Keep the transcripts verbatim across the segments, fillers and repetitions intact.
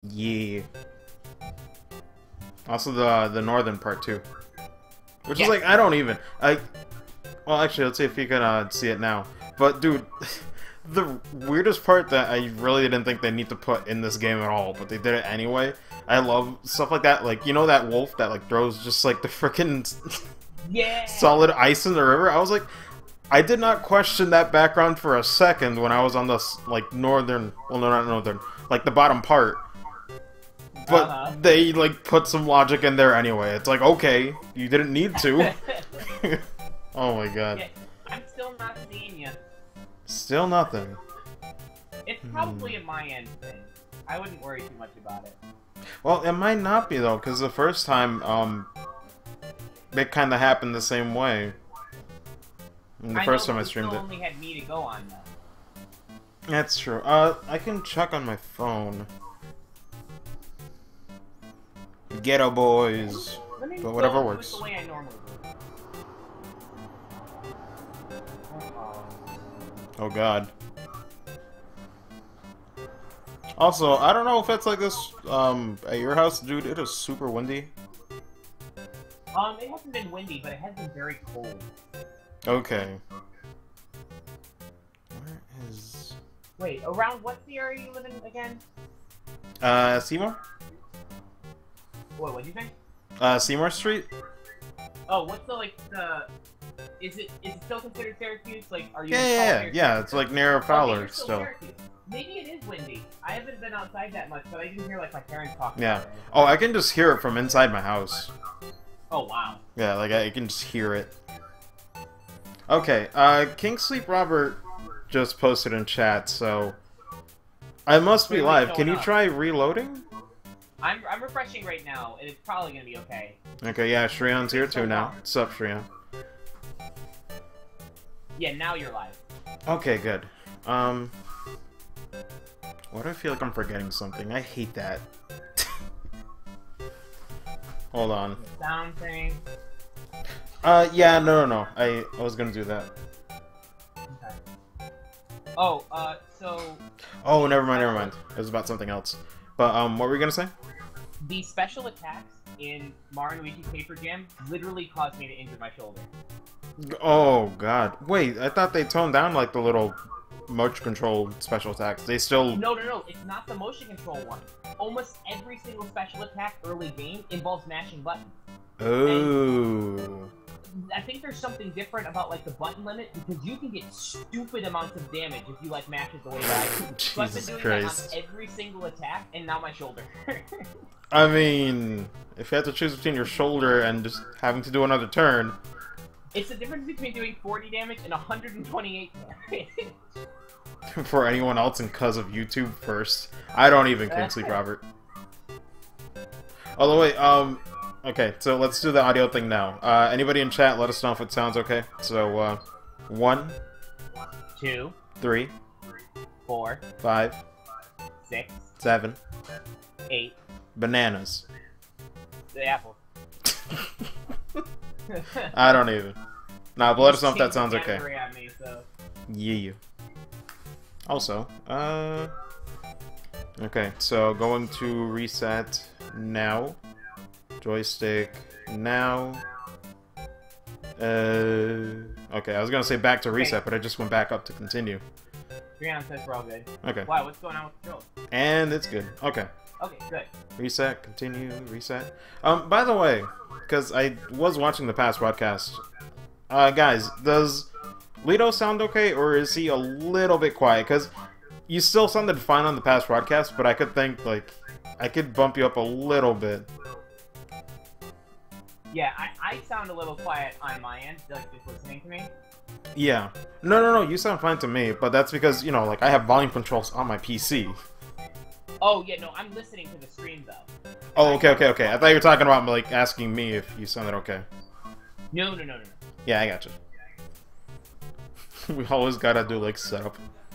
Yeah. Also the the northern part too. Which Yeah. is like, I don't even... I. Well, actually, let's see if you can uh, see it now. But, dude, the weirdest part that I really didn't think they need to put in this game at all, but they did it anyway. I love stuff like that. Like, you know that wolf that, like, throws just, like, the freaking Yeah. solid ice in the river? I was like... I did not question that background for a second when I was on the, like, northern... Well, no, not northern. Like, the bottom part. But Uh-huh. they, like, put some logic in there anyway. It's like, okay, you didn't need to. Oh my god. Yeah, I'm still not seeing you. Still nothing. It's probably a my end thing. I wouldn't worry too much about it. Well, it might not be, though, because the first time, um... it kind of happened the same way. And the I first know, time I but you streamed still it. only had me to go on, though. That's true. Uh, I can check on my phone. Ghetto boys. Let me But whatever go works. with the way I normally do. Uh-oh. Oh god. Also, I don't know if it's like this, um, at your house, dude. It is super windy. Um, it hasn't been windy, but it has been very cold. Okay. Where is... Wait, around what's the area you live in again? Uh, Seymour? What, what'd you say? Uh, Seymour Street? Oh, what's the, like, the... Is it is it still considered Syracuse? Like, are you Yeah, in yeah, Fowler yeah, or yeah, Syracuse? it's like near Okay, Fowler you're still still. Syracuse. Maybe it is windy. I haven't been outside that much, but I didn't hear, like, my parents talking Yeah. about it. Oh, I can just hear it from inside my house. Oh, wow. Yeah, like, I can just hear it. Okay, uh, King Sleep Robert just posted in chat, so... I must be Wait, wait, live. Can showing you up. try reloading? I'm, I'm refreshing right now, and it's probably gonna be okay. Okay, yeah, Shreyan's here too so now. long. What's up, Shreyan? Yeah, now you're live. Okay, good. Um... Why do I feel like I'm forgetting something? I hate that. Hold on. The sound thing. Uh, yeah, no, no, no. I, I was gonna do that. Okay. Oh, uh, so... Oh, never mind, never mind. It was about something else. But, um, what were you gonna say? The special attacks in Mario and Luigi's Paper Jam literally caused me to injure my shoulder. Oh, God. Wait, I thought they toned down, like, the little motion control special attacks. They still... No, no, no, it's not the motion control one. Almost every single special attack early game involves mashing buttons. Oh. I think there's something different about, like, the button limit, because you can get stupid amounts of damage if you, like, mash it the way that I do. So I've been Jesus doing Christ. that on every single attack, and now my shoulder hurts. I mean, if you had to choose between your shoulder and just having to do another turn... It's the difference between doing forty damage and one hundred twenty-eight damage. For anyone else and cause of YouTube first. I don't even King Sleep Robert. Although, wait, um... Okay, so let's do the audio thing now. Uh, anybody in chat, let us know if it sounds okay. So, uh... One, Two, three, four, five, six, seven, eight. bananas. The apple. I don't even. Nah, but let us know if that Changed the sounds okay. category on me, so. Yeah. Also, uh... okay, so going to reset now. Joystick now. Uh... Okay, I was gonna say back to reset, but I just went back up to continue. Brianna says we're all good. Okay. Why? What's going on with the controls? And it's good. Okay. Okay, good. Reset, continue, reset. Um, by the way, because I was watching the past broadcast, uh, guys, does Litoh sound okay, or is he a little bit quiet? Because you still sounded fine on the past broadcast, but I could think, like, I could bump you up a little bit. Yeah, I, I sound a little quiet on my end, like just listening to me. Yeah. No, no, no, you sound fine to me, but that's because, you know, like, I have volume controls on my P C. Oh, yeah, no, I'm listening to the stream, though. Oh, okay, okay, okay. I thought you were talking about, like, asking me if you sounded okay. No, no, no, no, no. Yeah, I got you. We always gotta do, like, setup.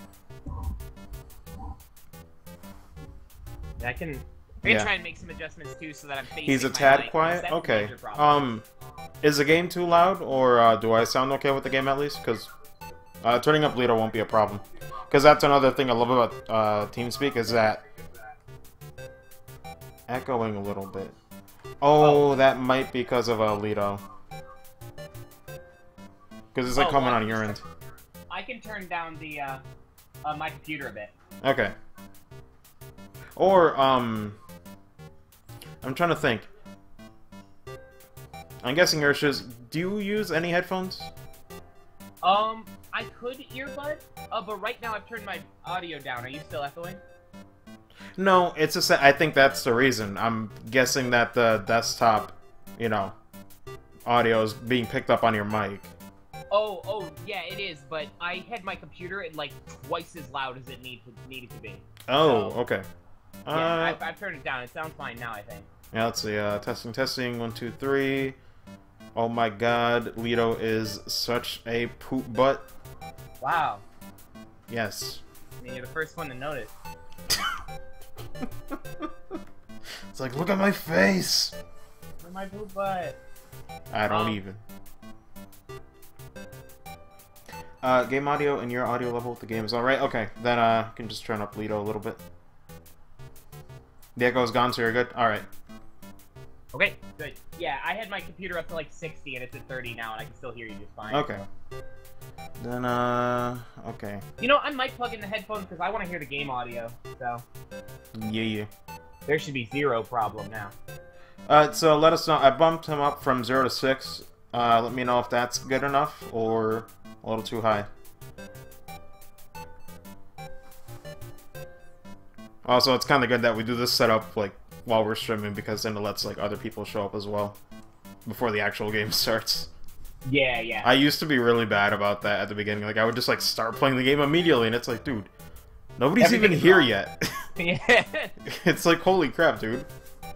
I can, I can Yeah. try and make some adjustments, too, so that I'm facing He's a my tad mic, quiet? because that's a Okay. major problem. Um, is the game too loud, or uh, do I sound okay with the game at least? Because uh, turning up Litoh won't be a problem. Because that's another thing I love about uh, TeamSpeak, is that echoing a little bit. Oh, oh. That might be because of uh, Litoh. Because it's like oh, coming well, on your end. I can turn down the uh, uh, my computer a bit. Okay. Or um, I'm trying to think. I'm guessing Ursh's. Do you use any headphones? Um, I could earbud, uh, but right now I've turned my audio down. Are you still echoing? No, it's just I think that's the reason. I'm guessing that the desktop, you know, audio is being picked up on your mic. Oh, oh, yeah, it is, but I had my computer at, like, twice as loud as it need to, needed to be. Oh, so, okay. Yeah, uh, I've, I've turned it down. It sounds fine now, I think. Yeah, let's see. Uh, testing, testing. One, two, three. Oh my god, Litoh is such a poop butt. Wow. Yes. I mean, you're the first one to notice. It's like, look at my face! Look at my poop butt. I don't um, even. Uh, game audio and your audio level with the game is alright? Okay, then uh, you can just turn up Litoh a little bit. The echo is gone, so you're good? Alright. Okay, good. Yeah, I had my computer up to like sixty and it's at thirty now and I can still hear you just fine. Okay. Then, uh, okay. You know, I might plug in the headphones because I want to hear the game audio, so... Yeah, yeah. There should be zero problem now. Uh, so let us know. I bumped him up from zero to six. Uh, let me know if that's good enough or a little too high. Also, it's kind of good that we do this setup, like, while we're streaming, because then it lets, like, other people show up as well before the actual game starts. Yeah, yeah. I used to be really bad about that at the beginning. Like, I would just, like, start playing the game immediately, and it's like, dude, nobody's even here wrong. yet. Yeah. It's like, holy crap, dude.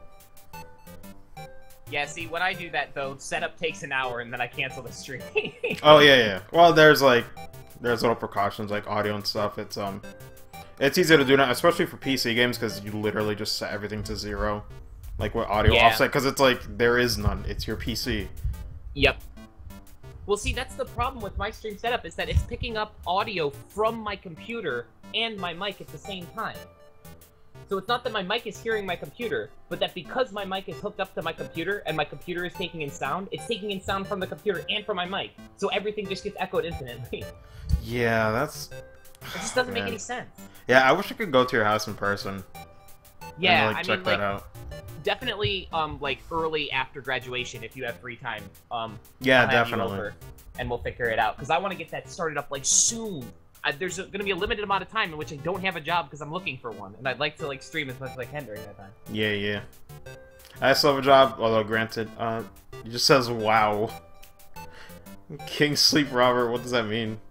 Yeah, see, when I do that, though, setup takes an hour, and then I cancel the stream. Oh, yeah, yeah. Well, there's, like, there's little precautions, like audio and stuff. It's, um... It's easy to do now, especially for P C games, because you literally just set everything to zero. Like, with audio yeah. offset, because it's like, there is none. It's your P C. Yep. Well, see, that's the problem with my stream setup, is that it's picking up audio from my computer and my mic at the same time. So it's not that my mic is hearing my computer, but that because my mic is hooked up to my computer, and my computer is taking in sound, it's taking in sound from the computer and from my mic. So everything just gets echoed infinitely. Yeah, that's... It just doesn't Man. make any sense. Yeah, I wish I could go to your house in person. Yeah, and, like, I check mean, that like, out. Definitely, um, like, early after graduation, if you have free time. Um, yeah, I'll have definitely. you over, and we'll figure it out. Because I want to get that started up, like, soon. I, there's going to be a limited amount of time in which I don't have a job because I'm looking for one. And I'd like to, like, stream as much as I can during that time. Yeah, yeah. I still have a job, although granted, uh, it just says, wow. King Sleep Robert, what does that mean?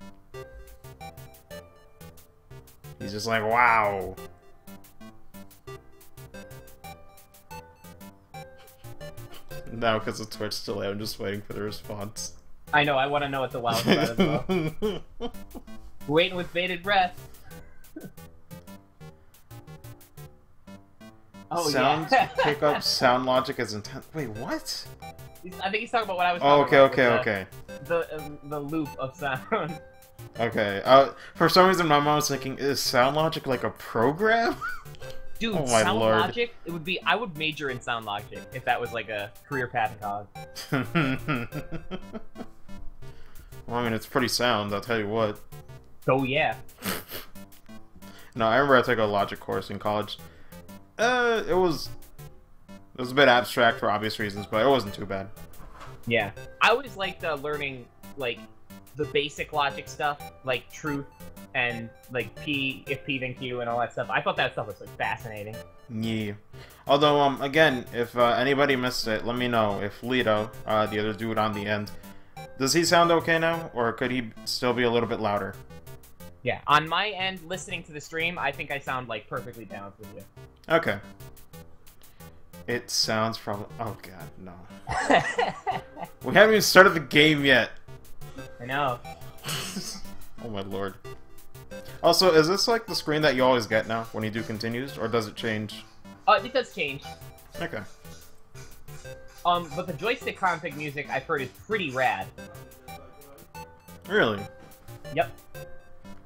He's just like, wow. Now, because of Twitch delay, I'm just waiting for the response. I know, I want to know what the wow is about as well. Waiting with bated breath. Oh, Sound yeah. pickup, sound logic is intense. Wait, what? I think he's talking about what I was oh, talking okay, about. okay, the, okay. The, um, the loop of sound. Okay. Uh, for some reason, my mom was thinking, is sound logic like a program? Dude, oh my sound Lord. logic, it would be, I would major in sound logic if that was like a career path in college. Well, I mean, it's pretty sound, I'll tell you what. Oh, yeah. No, I remember I took a logic course in college. Uh, it was... It was a bit abstract for obvious reasons, but it wasn't too bad. Yeah. I always liked uh, learning, like, the basic logic stuff, like truth and like P, if P then Q and all that stuff. I thought that stuff was like fascinating. Yeah. Although, um, again, if uh, anybody missed it, let me know. If Litoh, uh, the other dude on the end, does he sound okay now, or could he still be a little bit louder? Yeah, on my end, listening to the stream, I think I sound like perfectly balanced with you. Okay. It sounds probably. Oh god, no. We haven't even started the game yet. I know. Oh my lord. Also, is this like the screen that you always get now when you do continues, or does it change? Oh, uh, it does change. Okay. Um, but the joystick config music I've heard is pretty rad. Really? Yep.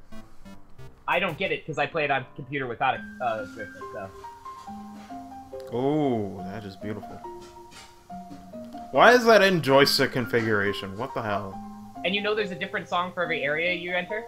I don't get it because I play it on computer without a uh, joystick, so. Oh, that is beautiful. Why is that in joystick configuration? What the hell? And you know there's a different song for every area you enter?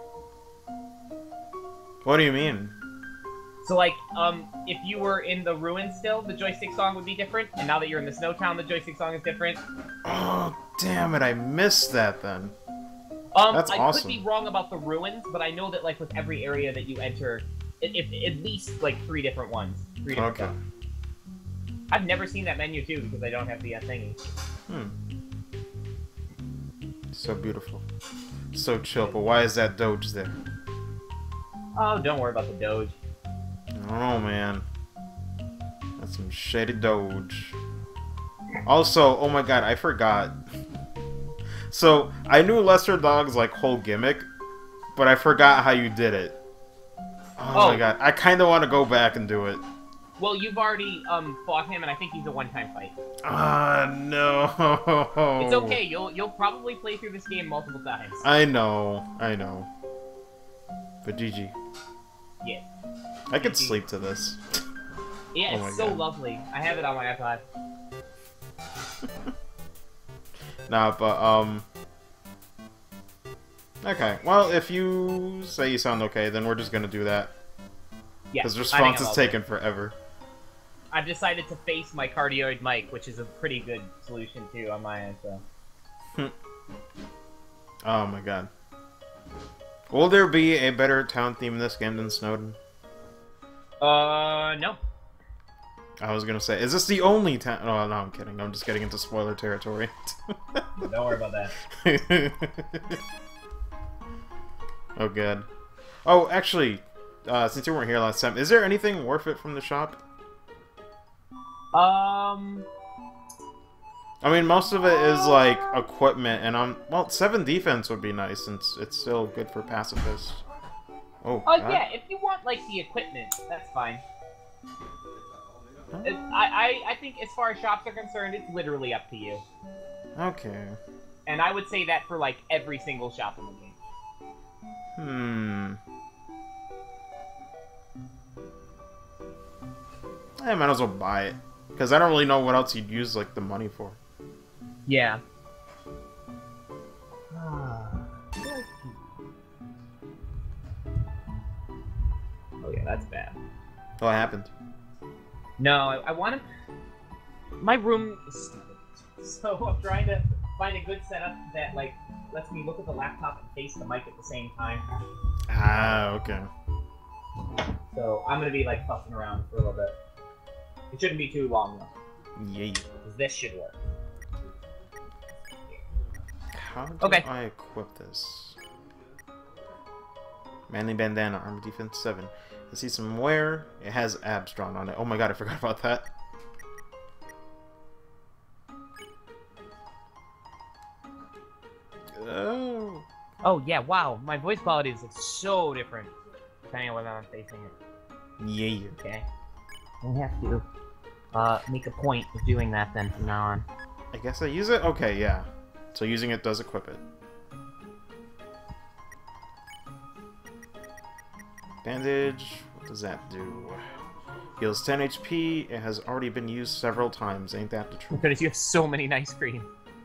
What do you mean? So, like, um, if you were in the ruins still, the joystick song would be different, and now that you're in the snow town, the joystick song is different. Oh, damn it, I missed that then. Um, That's I awesome. could be wrong about the ruins, but I know that, like, with every area that you enter, it, it, at least, like, three different ones. Three different Okay. songs. I've never seen that menu, too, because I don't have the uh, thingy. Hmm. So beautiful. So chill, but why is that Doge there? Oh, don't worry about the Doge. I don't know, man. That's some shady Doge. Also, oh my god, I forgot. So, I knew Lester Dog's, like, whole gimmick, but I forgot how you did it. Oh, Oh. my god, I kinda want to go back and do it. Well, you've already, um, fought him, and I think he's a one-time fight. Ah, no. It's okay, you'll, you'll probably play through this game multiple times. I know, I know. But G G. Yeah. I could sleep to this. Yeah, Oh it's my so God. lovely. I have it on my iPod. Nah, but, um... okay, well, if you say you sound okay, then we're just gonna do that. Yeah, Because I think response I'm is all taking good. forever. I've decided to face my cardioid mic, which is a pretty good solution, too, on my end, so... Oh my god. Will there be a better town theme in this game than Snowdin? Uh, no. I was gonna say, is this the only town? Oh, no, I'm kidding. I'm just getting into spoiler territory. Don't worry about that. Oh, good. Oh, actually, uh, since you weren't here last time, is there anything worth it from the shop? Um... I mean, most of it is, like, equipment, and I'm... Well, seven defense would be nice, since it's still good for pacifist. Oh, Oh, God. yeah, if you want, like, the equipment, that's fine. Huh? It, I, I, I think as far as shops are concerned, it's literally up to you. Okay. And I would say that for, like, every single shop in the game. Hmm... I might as well buy it. Because I don't really know what else you'd use, like, the money for. Yeah. Oh yeah, that's bad. What happened? No, I, I want to... My room is stupid. So I'm trying to find a good setup that, like, lets me look at the laptop and face the mic at the same time. Ah, okay. So I'm going to be, like, fussing around for a little bit. It shouldn't be too long, though. Yeah. Because this should work. How do Okay. I equip this? Manly bandana, armor defense seven. I see some wear. It has abs drawn on it. Oh my god, I forgot about that. Oh. Oh, yeah, wow. My voice quality is, like, so different depending on whether I'm facing it. Yeah. Okay. I have to uh, make a point of doing that then from now on. I guess I use it? Okay, yeah. So using it does equip it. Bandage. What does that do? Heals ten H P. It has already been used several times. Ain't that the truth? Because you have so many nice cream.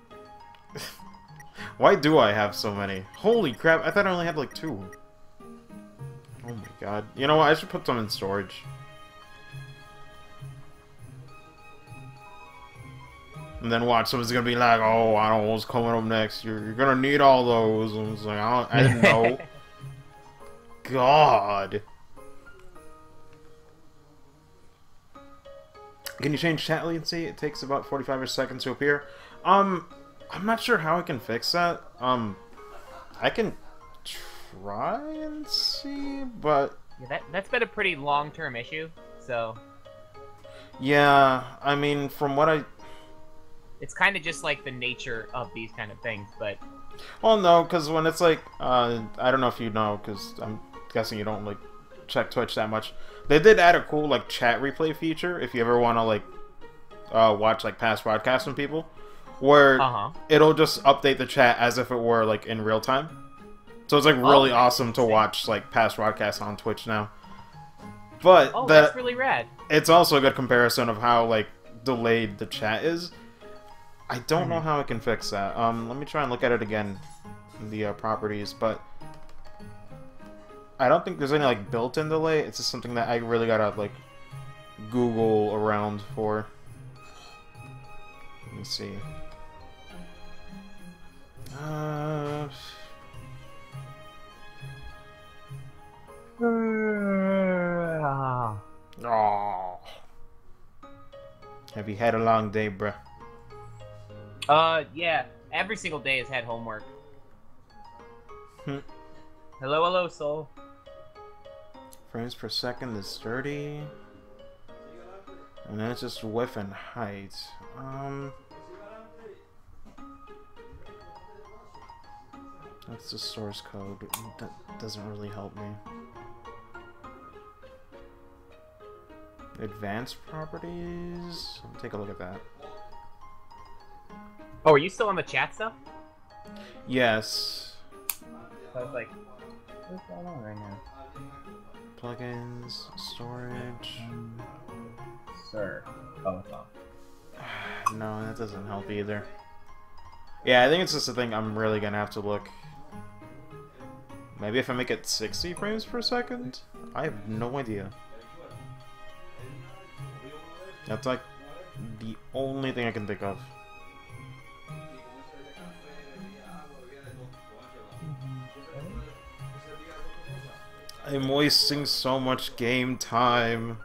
Why do I have so many? Holy crap, I thought I only had like two. Oh my god. You know what, I should put them in storage. And then watch, someone's gonna be like, oh, I don't know what's coming up next. You're, you're gonna need all those. And it's like, I, don't, I didn't know. God. Can you change chat latency? It takes about forty-five seconds to appear. Um, I'm not sure how I can fix that. Um, I can try and see, but... Yeah, that, that's been a pretty long-term issue, so... Yeah, I mean, from what I... It's kind of just like the nature of these kind of things, but... Well, no, because when it's like... Uh, I don't know if you know, because I'm guessing you don't, like, check Twitch that much. They did add a cool, like, chat replay feature, if you ever want to, like, uh, watch, like, past broadcasts from people. Where Uh-huh. it'll just update the chat as if it were, like, in real time. So it's, like, really Oh, awesome to interesting. watch, like, past broadcasts on Twitch now. But Oh, that, that's really rad. it's also a good comparison of how, like, delayed the chat is. I don't mm-hmm. know how I can fix that. Um, let me try and look at it again in the uh, properties, but I don't think there's any, like, built-in delay. It's just something that I really gotta, like, Google around for. Let me see. Uh... Oh. Have you had a long day, bruh? Uh, yeah. Every single day has had homework. Hmm. Hello, hello, soul. Frames per second is thirty. And then it's just width and height. Um... That's the source code. That doesn't really help me. Advanced properties? I'll take a look at that. Oh, are you still on the chat stuff? Yes. I was like, what's going on right now? Plugins, storage. Um, sir. Oh, it's off. No, that doesn't help either. Yeah, I think it's just a thing I'm really gonna have to look. Maybe if I make it sixty frames per second? I have no idea. That's like the only thing I can think of. I'm wasting so much game time.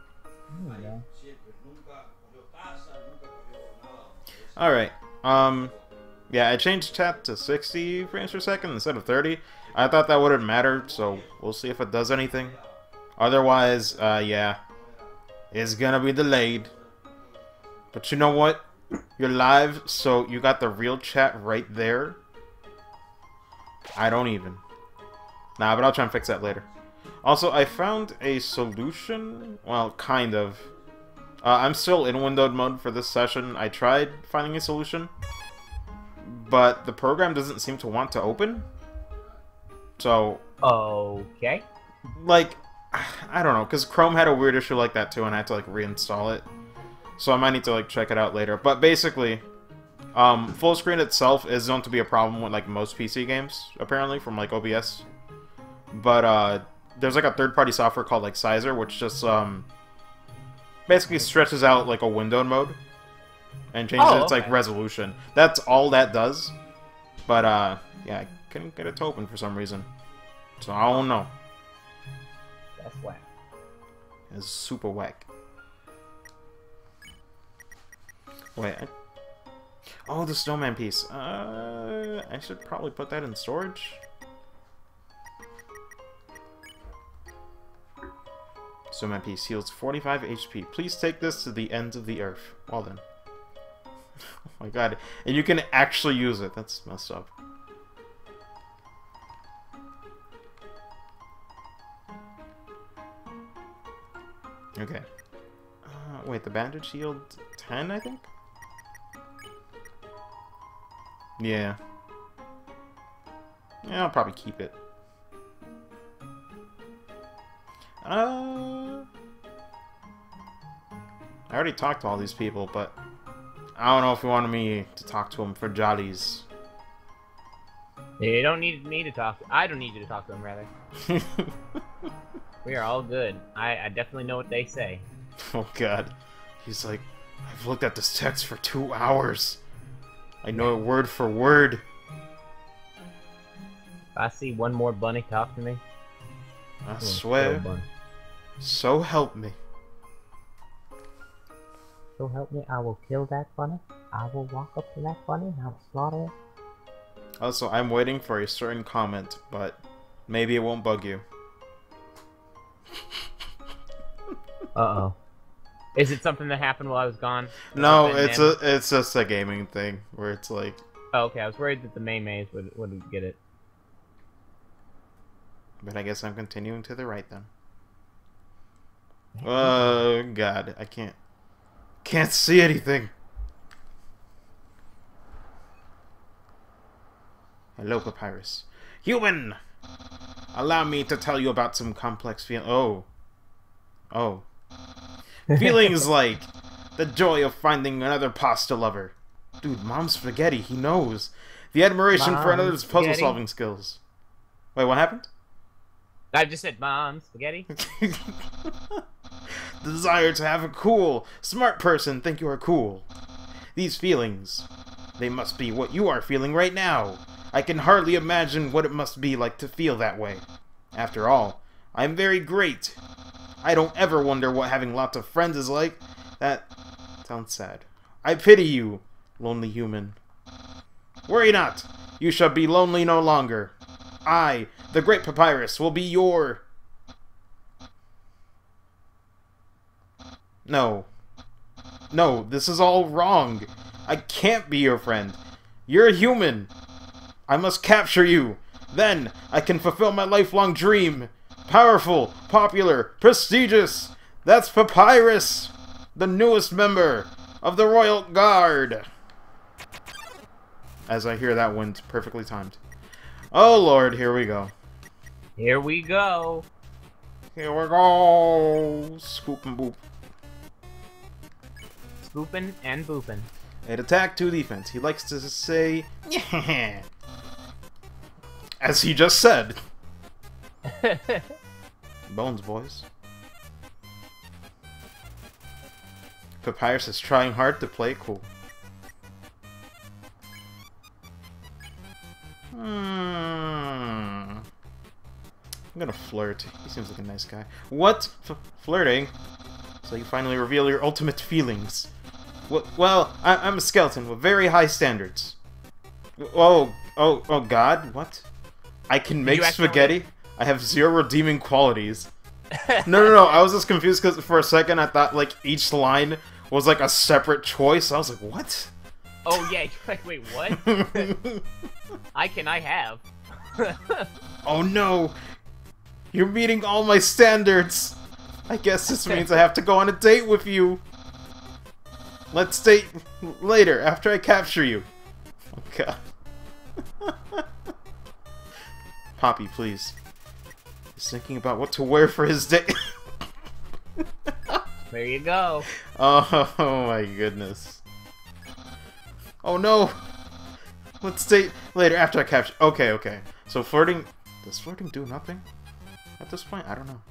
Alright, um, yeah, I changed chat to sixty frames per second instead of thirty. I thought that wouldn't matter, so we'll see if it does anything. Otherwise, uh, yeah, it's gonna be delayed. But you know what? You're live, so you got the real chat right there. I don't even. Nah, but I'll try and fix that later. Also, I found a solution. Well, kind of. Uh, I'm still in windowed mode for this session. I tried finding a solution, but the program doesn't seem to want to open. So... Okay. Like, I don't know, because Chrome had a weird issue like that too, and I had to, like, reinstall it. So I might need to, like, check it out later. But basically, um, full screen itself is known to be a problem with, like, most P C games, apparently, from, like, O B S. But, uh, there's, like, a third-party software called, like, Sizer, which just, um, basically stretches out, like, a windowed mode and changes oh, its, okay. like, resolution. That's all that does. But, uh, yeah, I couldn't get it to open for some reason. So I don't know. That's whack. It's super whack. Wait. I... Oh, the snowman piece. Uh, I should probably put that in storage. Snowman piece heals forty-five H P. Please take this to the ends of the earth. Well then. Oh my god. And you can actually use it. That's messed up. Okay. Uh, wait, the bandage healed ten, I think? Yeah. Yeah, I'll probably keep it. Uh... I already talked to all these people, but I don't know if you wanted me to talk to them for jollies. You don't need me to talk to... I don't need you to talk to them, rather. We are all good. I, I definitely know what they say. Oh god. He's like, I've looked at this text for two hours. I know it word for word. If I see one more bunny talk to me... I swear. So help me. So help me, I will kill that bunny. I will walk up to that bunny and I'll slaughter it. Also, I'm waiting for a certain comment, but maybe it won't bug you. Uh-oh. Is it something that happened while I was gone? No, it's a it's just a gaming thing where it's like... Oh, okay, I was worried that the May Mays would, would get it. But I guess I'm continuing to the right then. Oh god, I can't... Can't see anything! Hello, Papyrus. Human! Allow me to tell you about some complex feel- Oh. Oh. Feelings like the joy of finding another pasta lover. Dude, Mom's spaghetti, he knows. The admiration Mom for another's spaghetti. puzzle-solving skills. Wait, what happened? I just said mom spaghetti. The desire to have a cool, smart person think you are cool. These feelings, they must be what you are feeling right now. I can hardly imagine what it must be like to feel that way. After all, I am very great. I don't ever wonder what having lots of friends is like. That sounds sad. I pity you, lonely human. Worry not. You shall be lonely no longer. I, the great Papyrus, will be your... No. No, this is all wrong. I can't be your friend. You're a human. I must capture you. Then I can fulfill my lifelong dream. Powerful, popular, prestigious. That's Papyrus, the newest member of the Royal Guard. As I hear that one perfectly timed. Oh lord, here we go. Here we go. Here we go. Scoop and boop. Scoopin' and boopin'. Eight attack, two defense. He likes to say, yeah. As he just said. Bones, boys. Papyrus is trying hard to play cool. Hmm. I'm gonna flirt. He seems like a nice guy. What? F flirting? So you finally reveal your ultimate feelings. W well, I I'm a skeleton with very high standards. Oh, oh, oh god, what? I can make spaghetti? I have zero redeeming qualities. No, no, no, I was just confused because for a second I thought, like, each line was, like, a separate choice. I was like, what? Oh, yeah, you're like, wait, what? I can, I have. Oh, no! You're meeting all my standards! I guess this means I have to go on a date with you! Let's date later, after I capture you. Oh, God. Papy, please. He's thinking about what to wear for his date. There you go. Oh, oh my goodness. Oh no! Let's date later after I capture. Okay, okay. So flirting. Does flirting do nothing? At this point? I don't know.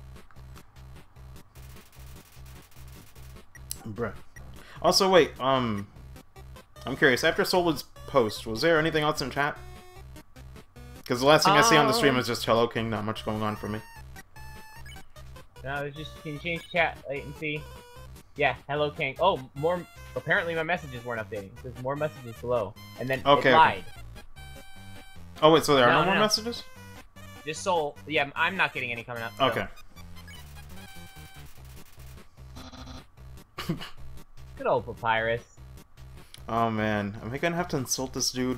Bruh. Also, wait, um. I'm curious. After Solid's post, was there anything else in chat? Because the last thing I see on the stream is just Hello King, not much going on for me. No, it's just, can you change chat latency? Yeah, Hello King. Oh, more. Apparently my messages weren't updating. There's more messages below. And then okay, it lied. Okay. Oh, wait, so there are no, no, no more no. messages? Just Soul. Yeah, I'm not getting any coming up. So. Okay. Good old Papyrus. Oh man, am I gonna have to insult this dude?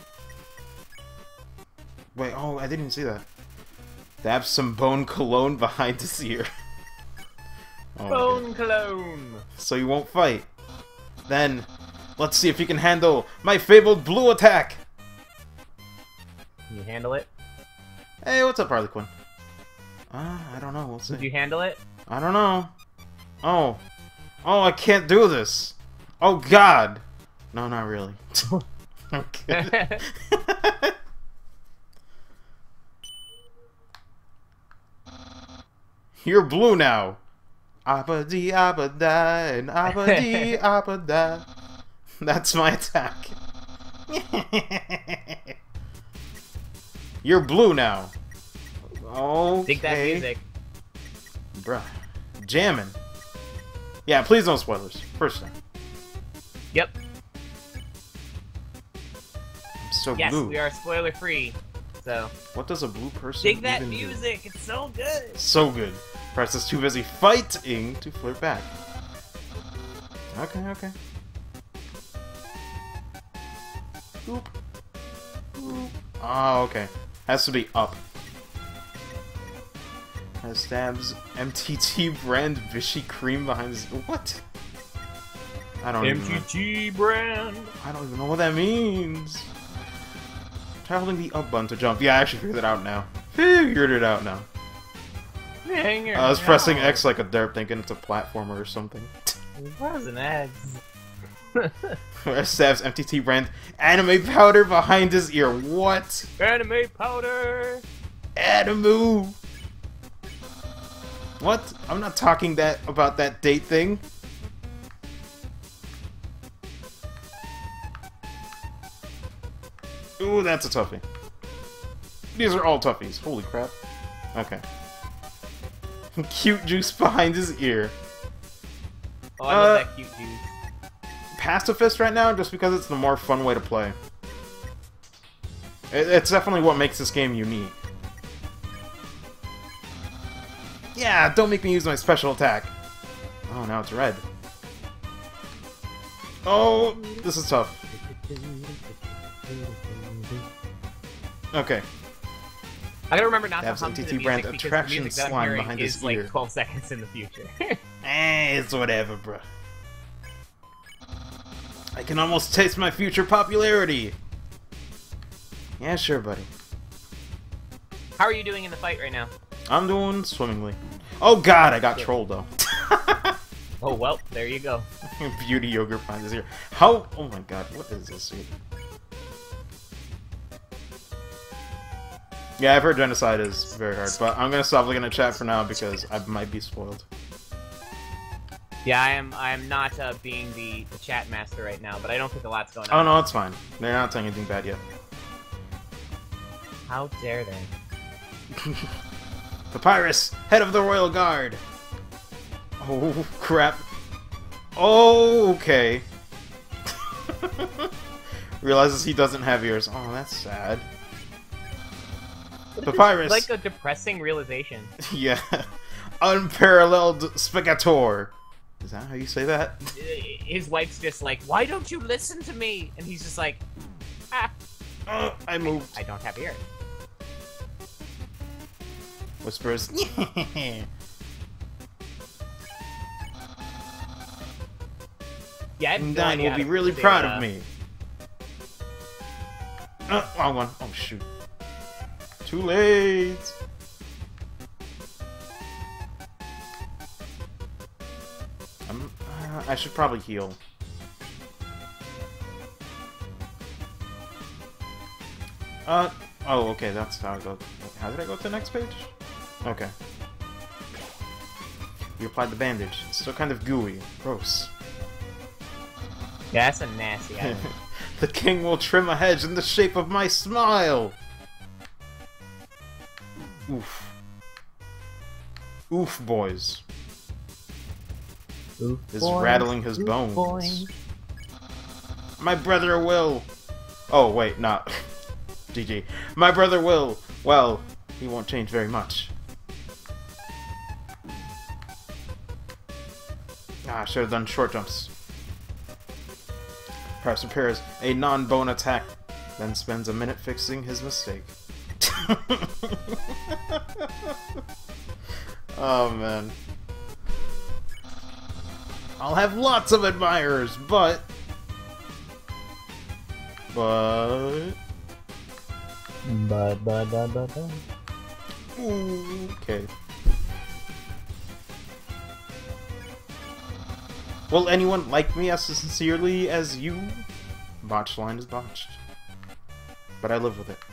Wait, oh, I didn't even see that. Dab some bone cologne behind his ear. Oh Bone cologne! So you won't fight. Then, let's see if you can handle my fabled blue attack! Can you handle it? Hey, what's up, Harley Quinn? Uh, I don't know, we'll see. Did you handle it? I don't know. Oh. Oh, I can't do this! Oh god! No, not really. Okay. You're blue now! Abadi abada and abadi abada. That's my attack. You're blue now. Okay. Dig that music. Bruh. Jammin'. Yeah, please no spoilers. First time. Yep. I'm so yes, blue. we are spoiler free. So. What does a blue person Dig that even music. do? It's so good. So good. Press is too busy fighting to flirt back. Okay, okay. Oop. Oop. Oh, okay. Has to be up. Has stabs M T T brand Vichy cream behind his. What? I don't M even T know. M T brand. I don't even know what that means. Try holding the up button to jump. Yeah, I actually figured it out now. Figured it out now. I was pressing X like a derp thinking it's a platformer or something. What was an X? Stabs M T T brand anime powder behind his ear. What? Anime powder! Animu! What? I'm not talking that about that date thing. Ooh, that's a toughie. These are all toughies. Holy crap. Okay. Cute juice behind his ear. Oh, I love uh, that cute juice. Pacifist right now, just because it's the more fun way to play. It, it's definitely what makes this game unique. Yeah, don't make me use my special attack. Oh, now it's red. Oh, this is tough. Okay. I gotta remember not Tabs to hum to M T the T music brand because attraction the music that I'm slime hearing behind is his like ear. twelve seconds in the future. Eh, it's whatever, bruh. I can almost taste my future popularity. Yeah, sure, buddy. How are you doing in the fight right now? I'm doing swimmingly. Oh god, I got trolled though. Oh well, there you go. Beauty yogurt finds his ear. How? Oh my god, what is this dude? Yeah, I've heard genocide is very hard, but I'm gonna stop looking at chat for now because I might be spoiled. Yeah, I am. I am not uh, being the, the chat master right now, but I don't think a lot's going on. Oh no, it's fine. They're not saying anything bad yet. How dare they? Papyrus, head of the royal guard. Oh crap. Oh, okay. Realizes he doesn't have ears. Oh, that's sad. Papyrus. Like a depressing realization. Yeah. Unparalleled spectator. Is that how you say that? His wife's just like, why don't you listen to me? And he's just like, ah. Uh, I moved. I don't have ears. Whispers. Yeah, I have no Dine idea will how be to really say, proud uh, of me. Uh, wrong one. Oh shoot. Too late. I'm, uh, I should probably heal. Uh, oh, okay, that's how I go. How did I go to the next page? Okay. You applied the bandage. It's still kind of gooey. Gross. Yeah, that's a nasty item. The king will trim a hedge in the shape of my smile! Oof. Oof, boys. Oof, Is boys, rattling his oof, bones. boys. My brother will... Oh, wait, not... G G. My brother will... Well, he won't change very much. Ah, I should have done short jumps. Perhaps repairs a non-bone attack, then spends a minute fixing his mistake. Oh, man. I'll have lots of admirers, but... But... But, but, but, but, but. Okay. Will anyone like me as sincerely as you? Botched line is botched. But I live with it.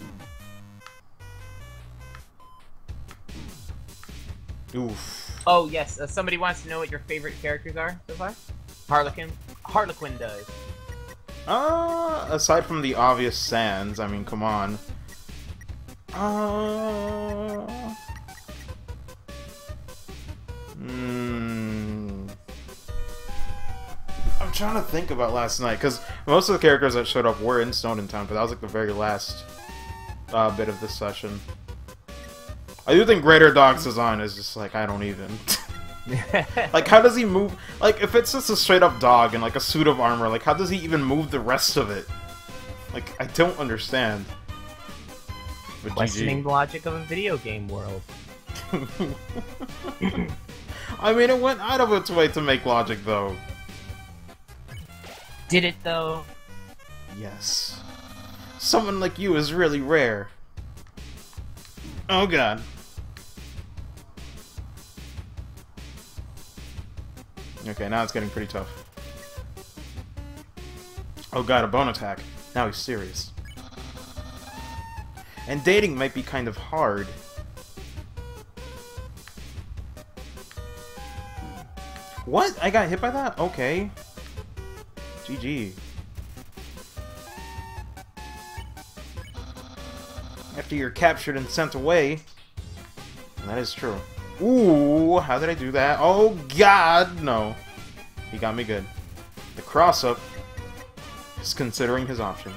Oof. Oh, yes, uh, somebody wants to know what your favorite characters are so far? Harlequin? Harlequin does. Uh, aside from the obvious Sans, I mean, come on. Uh... Hmm... I'm trying to think about last night, because most of the characters that showed up were in Snowdin Town, but that was like the very last uh, bit of this session. I do think Greater Dog's design is just like, I don't even... Like, how does he move? Like, if it's just a straight-up dog and, like, a suit of armor, like, how does he even move the rest of it? Like, I don't understand. But Questioning G G. the logic of a video game world. I mean, it went out of its way to make logic, though. Did it, though? Yes. Someone like you is really rare. Oh god. Okay, now it's getting pretty tough. Oh god, a bone attack. Now he's serious. And dating might be kind of hard. What? I got hit by that? Okay. G G. After you're captured and sent away. That is true. Ooh, how did I do that? Oh god, no. He got me good. The cross-up is considering his options.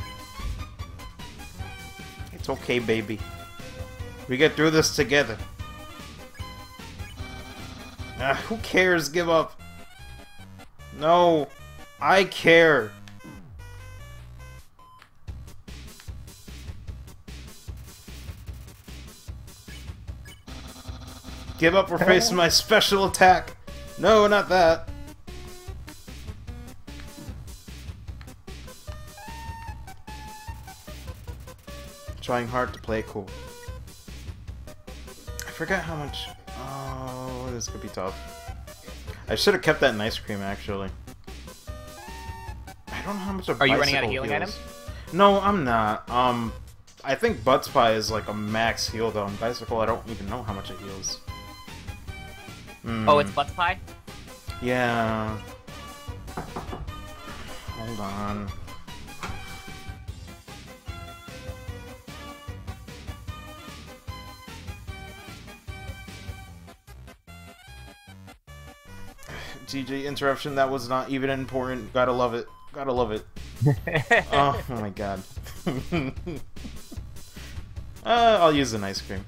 It's okay, baby. We get through this together. Ah, who cares? Give up. No. I care. Give up or face my special attack. No, not that. Trying hard to play cool. I forgot how much... Oh, this could be tough. I should have kept that in ice cream, actually. I don't know how much a Are you running out of healing heals. items? No, I'm not. Um, I think Butts Pie is like a max heal, though. And Bicycle, I don't even know how much it heals. Mm. Oh, it's Butts Pie? Yeah. Hold on. G G interruption, that was not even important. Gotta love it. Gotta love it. oh, oh my god. uh, I'll use an ice cream.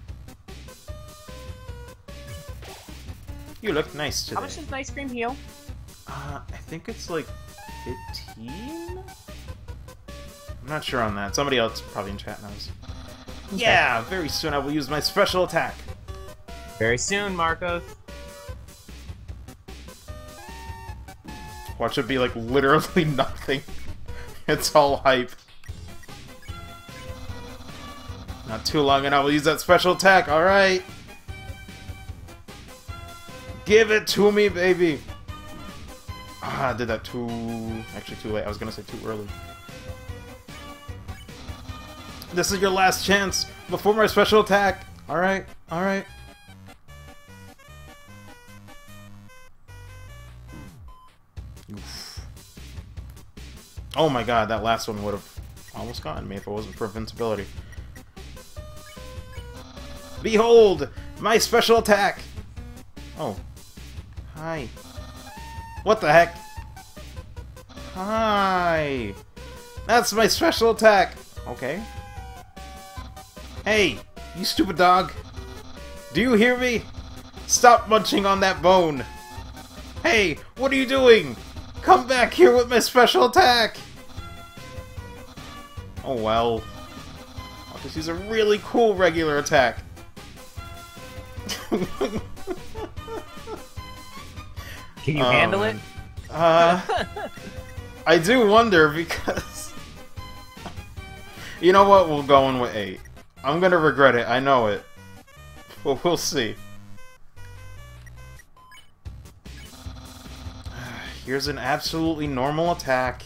You look nice today. How much does an ice cream heal? Uh, I think it's like fifteen? I'm not sure on that. Somebody else probably in chat knows. Okay. Yeah, very soon I will use my special attack. Very soon, Marcos. Watch it be like literally nothing. It's all hype. Not too long and I will use that special attack, alright? Give it to me, baby! Ah, I did that too... Actually too late. I was gonna say too early. This is your last chance before my special attack! Alright, alright. Oof. Oh my god, that last one would have almost gotten me if it wasn't for invincibility. Behold! My special attack! Oh. Hi. What the heck? Hi! That's my special attack! Okay. Hey! You stupid dog! Do you hear me? Stop munching on that bone! Hey! What are you doing? Come back here with my special attack! Oh well. I'll just use a really cool regular attack. Can you um, handle it? Uh, I do wonder because... You know what? We'll go in with eight. I'm gonna regret it. I know it. But we'll see. Here's an absolutely normal attack.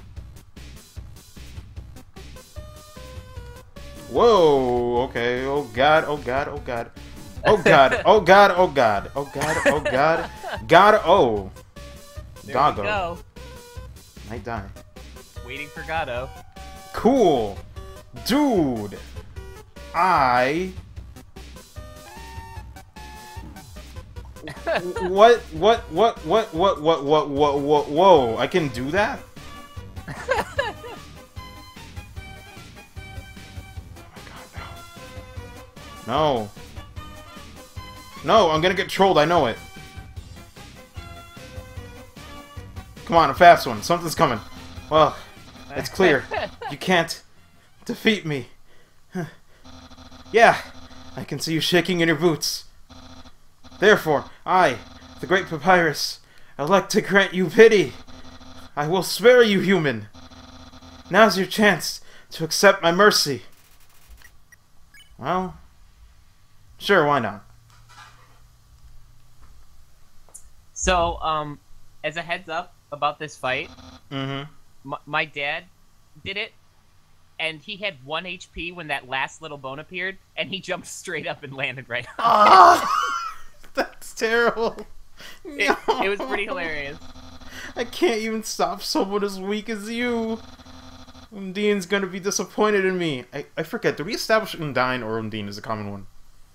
Whoa! Okay. Oh god. Oh god. Oh god. Oh god. Oh god. Oh god. Oh god. Oh god. God. Oh. There Doggo. we go. Might die. Waiting for Gato. Cool. Dude. I... what, what, what, what, what, what, what, what, what, whoa, I can do that? Oh my god, no. No. No, I'm gonna get trolled, I know it. Come on, a fast one, something's coming. Well, it's clear. You can't defeat me. Yeah, I can see you shaking in your boots. Therefore, I, the great Papyrus, elect to grant you pity. I will spare you, human. Now's your chance to accept my mercy. Well, sure, why not? So, um, as a heads up about this fight, Mm-hmm. m my dad did it, and he had one H P when that last little bone appeared, and he jumped straight up and landed right on Ah, that's terrible. it. No. It was pretty hilarious. I can't even stop someone as weak as you. Undine's gonna be disappointed in me. I, I forget, did we establish Undine or Undine is a common one?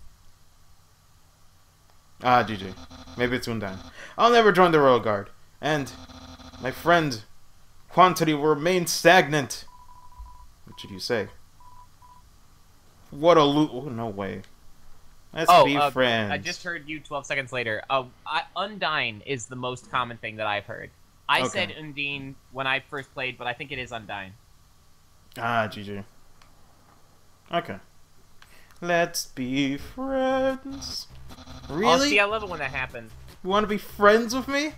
Ah, G G. Maybe it's Undine. I'll never join the Royal Guard. And, my friend, quantity will remain stagnant. What should you say? What a loot. Oh, no way. Let's oh, be uh, friends. I just heard you twelve seconds later. Uh, I, Undine is the most common thing that I've heard. I Okay. said Undine when I first played, but I think it is Undine. Ah, G G. Okay. Let's be friends. Really? Oh, see, I love it when that happens. You want to be friends with me?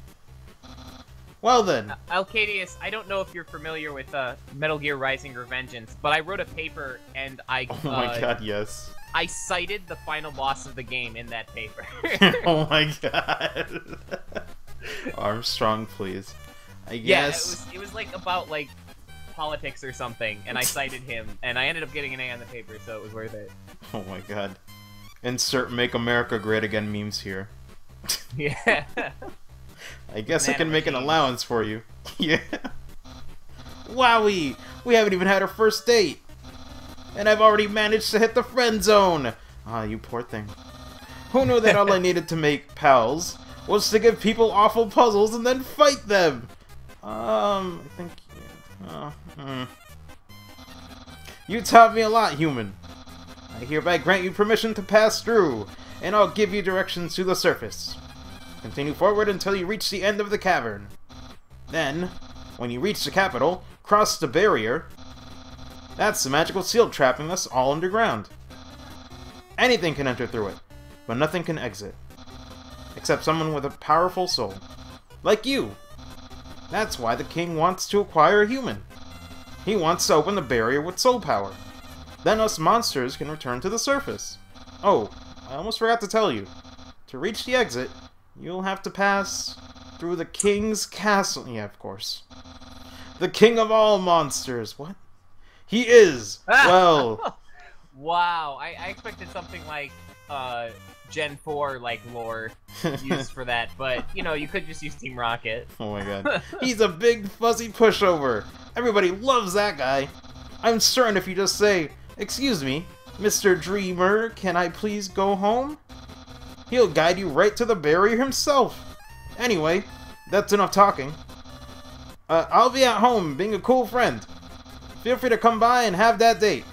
Well then. Uh, Alcadius, I don't know if you're familiar with uh, Metal Gear Rising Revengeance, but I wrote a paper and I Oh my uh, god, yes. I cited the final boss of the game in that paper. Oh my god. Armstrong, please. I Yeah, it guess. was, it was like about like politics or something, and I cited him, and I ended up getting an A on the paper, so it was worth it. Oh my god. Insert Make America Great Again memes here. Yeah. I guess I Banana can make an machines. allowance for you. Yeah. Wowie! We haven't even had our first date! And I've already managed to hit the friend zone! Ah, you poor thing. Who knew that all I needed to make pals was to give people awful puzzles and then fight them? Um, I think... Uh, hmm. You taught me a lot, human. I hereby grant you permission to pass through, and I'll give you directions to the surface. Continue forward until you reach the end of the cavern. Then, when you reach the capital, cross the barrier. That's the magical seal trapping us all underground. Anything can enter through it, but nothing can exit. Except someone with a powerful soul. Like you! That's why the king wants to acquire a human. He wants to open the barrier with soul power. Then us monsters can return to the surface. Oh, I almost forgot to tell you. To reach the exit, you'll have to pass through the king's castle. Yeah, of course. The king of all monsters. What? He is! Well... Wow, I, I expected something like uh, Gen four like lore used for that, but you know, you could just use Team Rocket. Oh my god. He's a big fuzzy pushover. Everybody loves that guy. I'm certain if you just say, "Excuse me, Mister Dreamer, can I please go home?" He'll guide you right to the barrier himself. Anyway, that's enough talking. Uh, I'll be at home being a cool friend. Feel free to come by and have that date.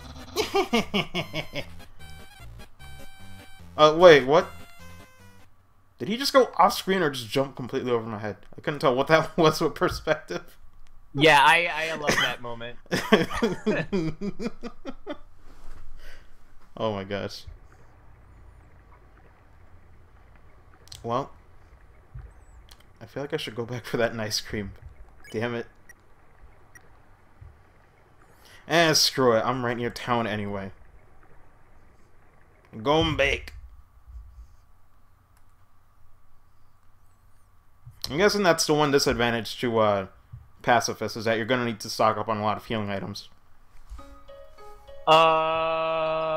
uh, wait, what? Did he just go off screen or just jump completely over my head? I couldn't tell what that was with perspective. Yeah, I, I love that moment. Oh my gosh. Well, I feel like I should go back for that ice cream. Damn it. Eh, screw it. I'm right near town anyway. Go and bake. I'm guessing that's the one disadvantage to uh, Pacifist, is that you're going to need to stock up on a lot of healing items. Uh...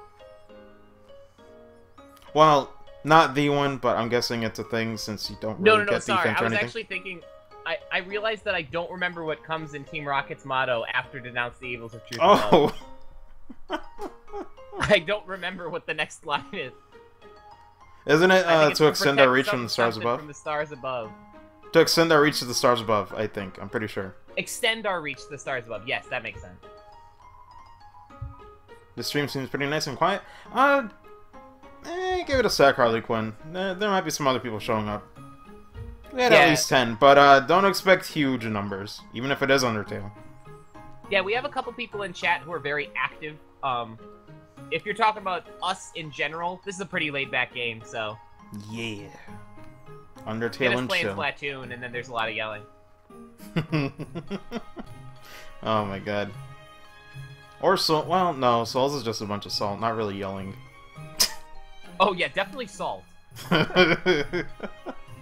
Well, not the one, but I'm guessing it's a thing since you don't really No, no, no, get sorry. defense I or was anything. actually thinking... I, I realized that I don't remember what comes in Team Rocket's motto after denounce the evils of truth and love. Oh! I don't remember what the next line is. Isn't it I uh, think it's to extend our protect reach some- from the stars something above? From the stars above. To extend our reach to the stars above, I think. I'm pretty sure. Extend our reach to the stars above. Yes, that makes sense. The stream seems pretty nice and quiet. Uh, eh, give it a sec, Harley Quinn. There, there might be some other people showing up. We had Yeah. at least ten, but uh, don't expect huge numbers, even if it is Undertale. Yeah, we have a couple people in chat who are very active. Um, if you're talking about us in general, this is a pretty laid-back game, so... Yeah. Get Undertale us and playing chill. Splatoon, and then there's a lot of yelling. Oh my god. Or Soul. Well, no, Souls is just a bunch of salt, not really yelling. Oh yeah, definitely Salt.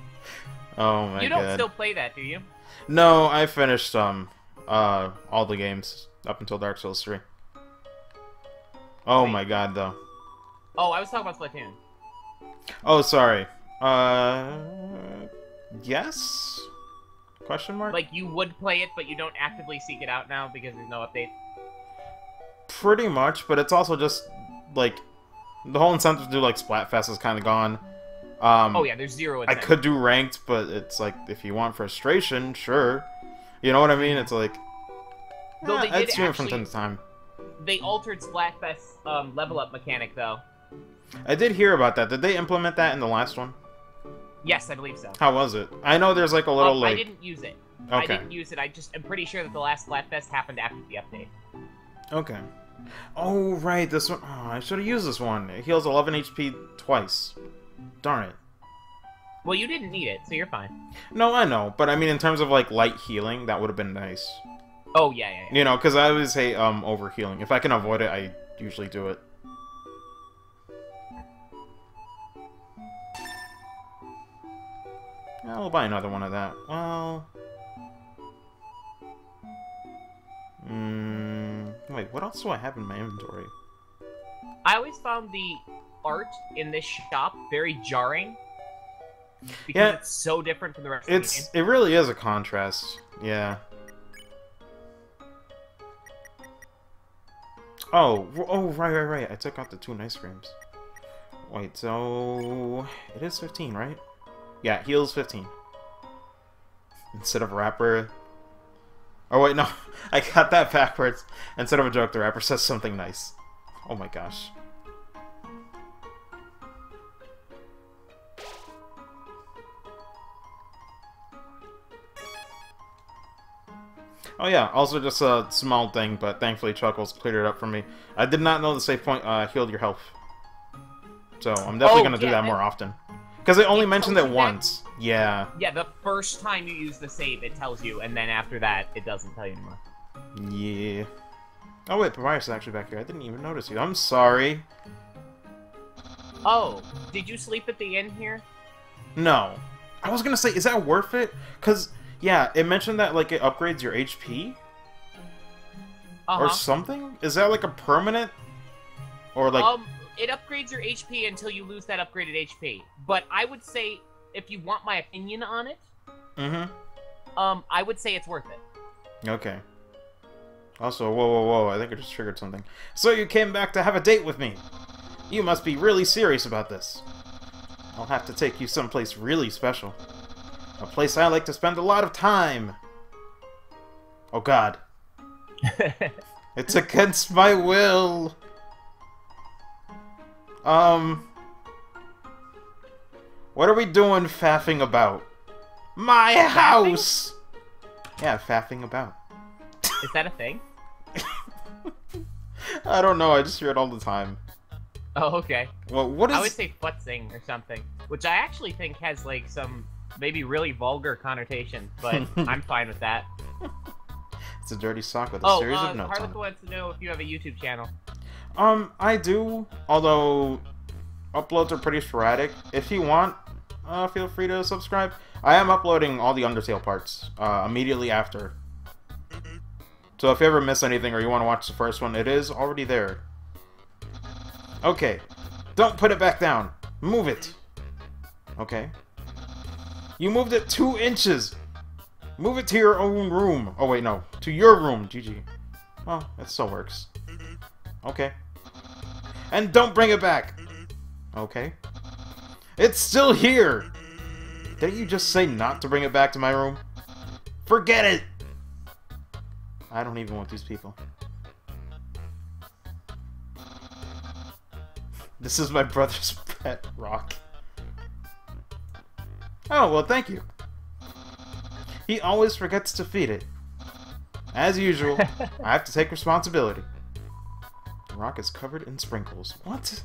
Oh my god. You don't still play that, do you? No, I finished um uh all the games up until Dark Souls three. Oh Wait. my god, though. Oh, I was talking about Splatoon. Oh, sorry. Uh, yes? Question mark? Like, you would play it, but you don't actively seek it out now because there's no update? Pretty much, but it's also just, like, the whole incentive to do, like, Splatfest is kind of gone. Um, oh, yeah, there's zero incentive. I could do ranked, but it's like, if you want frustration, sure. You know what I mean? It's like, Though eh, they I'd did stream it actually, from time to time. They altered Splatfest's um, level-up mechanic, though. I did hear about that. Did they implement that in the last one? Yes, I believe so. How was it? I know there's like a little um, like... I didn't use it. Okay. I didn't use it. I just am pretty sure that the last Splatfest happened after the update. Okay. Oh, right. This one... Oh, I should have used this one. It heals eleven H P twice. Darn it. Well, you didn't need it, so you're fine. No, I know. But I mean, in terms of like light healing, that would have been nice. Oh, yeah, yeah, yeah. You know, because I always hate um, overhealing. If I can avoid it, I usually do it. I'll buy another one of that. Well... Mm, wait, what else do I have in my inventory? I always found the art in this shop very jarring. Because yeah, it's so different from the rest it's, of the game. It really is a contrast. Yeah. Oh, oh, right, right, right. I took out the two ice creams. Wait, so... It is fifteen, right? Yeah, heals fifteen. Instead of rapper... Oh, wait, no. I got that backwards. Instead of a joke, the rapper says something nice. Oh my gosh. Oh yeah, also just a small thing, but thankfully Chuckles cleared it up for me. I did not know the save point uh, healed your health. So I'm definitely oh, going to yeah, do that more often. Because they only it mentioned it once. That, yeah. Yeah, the first time you use the save, it tells you, and then after that, it doesn't tell you anymore. Yeah. Oh wait, Papyrus is actually back here. I didn't even notice you. I'm sorry. Oh, did you sleep at the inn here? No. I was going to say, is that worth it? Because... Yeah, it mentioned that, like, it upgrades your H P? Uh-huh. Or something? Is that, like, a permanent? Or, like... Um, it upgrades your H P until you lose that upgraded H P. But I would say, if you want my opinion on it... Mm-hmm. Um, I would say it's worth it. Okay. Also, whoa, whoa, whoa, I think I just triggered something. So you came back to have a date with me! You must be really serious about this. I'll have to take you someplace really special. A place I like to spend a lot of time. Oh god. It's against my will. Um... What are we doing faffing about? My house! Faffing? Yeah, faffing about. Is that a thing? I don't know, I just hear it all the time. Oh, okay. Well, what is... I would say futzing or something, which I actually think has, like, some... maybe really vulgar connotation, but I'm fine with that. It's a dirty sock with a oh, series uh, of notes on Harlequin wants to know if you have a YouTube channel. Um, I do, although uploads are pretty sporadic. If you want, uh, feel free to subscribe. I am uploading all the Undertale parts uh, immediately after. So if you ever miss anything or you want to watch the first one, it is already there. Okay, don't put it back down. Move it. Okay. You moved it two inches! Move it to your own room. Oh, wait, no. To your room, G G. Well, it still works. Okay. And don't bring it back! Okay. It's still here! Didn't you just say not to bring it back to my room? Forget it! I don't even want these people. This is my brother's pet rock. Oh, well, thank you. He always forgets to feed it. As usual, I have to take responsibility. The rock is covered in sprinkles. What?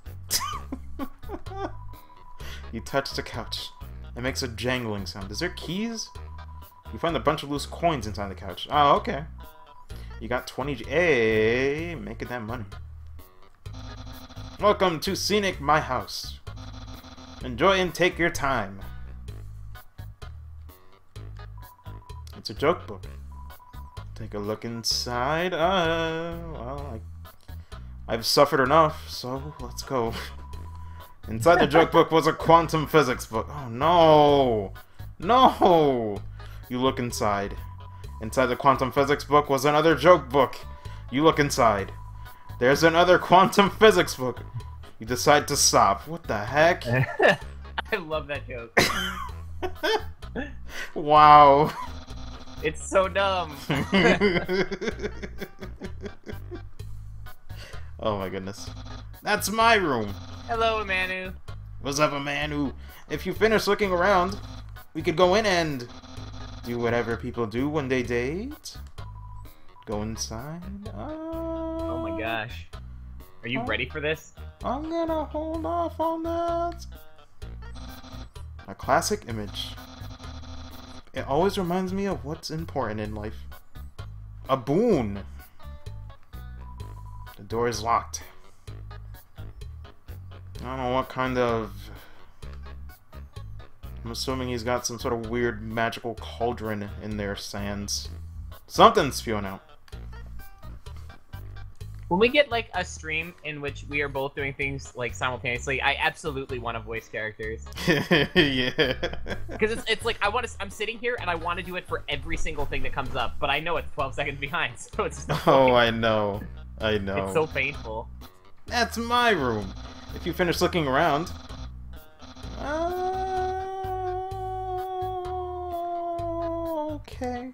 You touch the couch. It makes a jangling sound. Is there keys? You find a bunch of loose coins inside the couch. Oh, okay. You got twenty G... Hey, making that money. Welcome to Scenic My House. Enjoy and take your time. It's a joke book. Take a look inside. Uh, well, I, I've suffered enough, so let's go. Inside the joke book was a quantum physics book. Oh no! No! You look inside. Inside the quantum physics book was another joke book. You look inside. There's another quantum physics book. You decide to stop. What the heck? I love that joke. Wow. It's so dumb. Oh my goodness. That's my room. Hello, Manu. What's up, Manu? If you finish looking around, we could go in and do whatever people do when they date. Go inside. Uh, oh my gosh. Are you uh, ready for this? I'm gonna hold off on that. A classic image. It always reminds me of what's important in life. A boon. The door is locked. I don't know what kind of... I'm assuming he's got some sort of weird magical cauldron in their sands. Something's spewing out. When we get like a stream in which we are both doing things like simultaneously, I absolutely want to voice characters. Yeah. Because it's it's like I want to. I'm sitting here and I want to do it for every single thing that comes up, but I know it's twelve seconds behind, so it's. Just oh, I know. I know. It's so painful. That's my room. If you finish looking around. Uh, okay.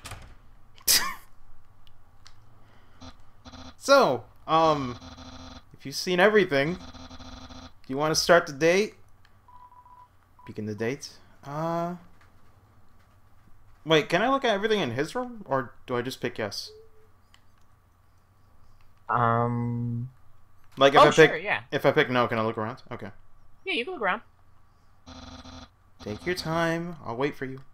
So, um, if you've seen everything, do you want to start the date? Begin the date? Uh, wait, can I look at everything in his room? Or do I just pick yes? Um... Like, if oh, I pick, sure, yeah. If I pick no, can I look around? Okay. Yeah, you can look around. Take your time. I'll wait for you.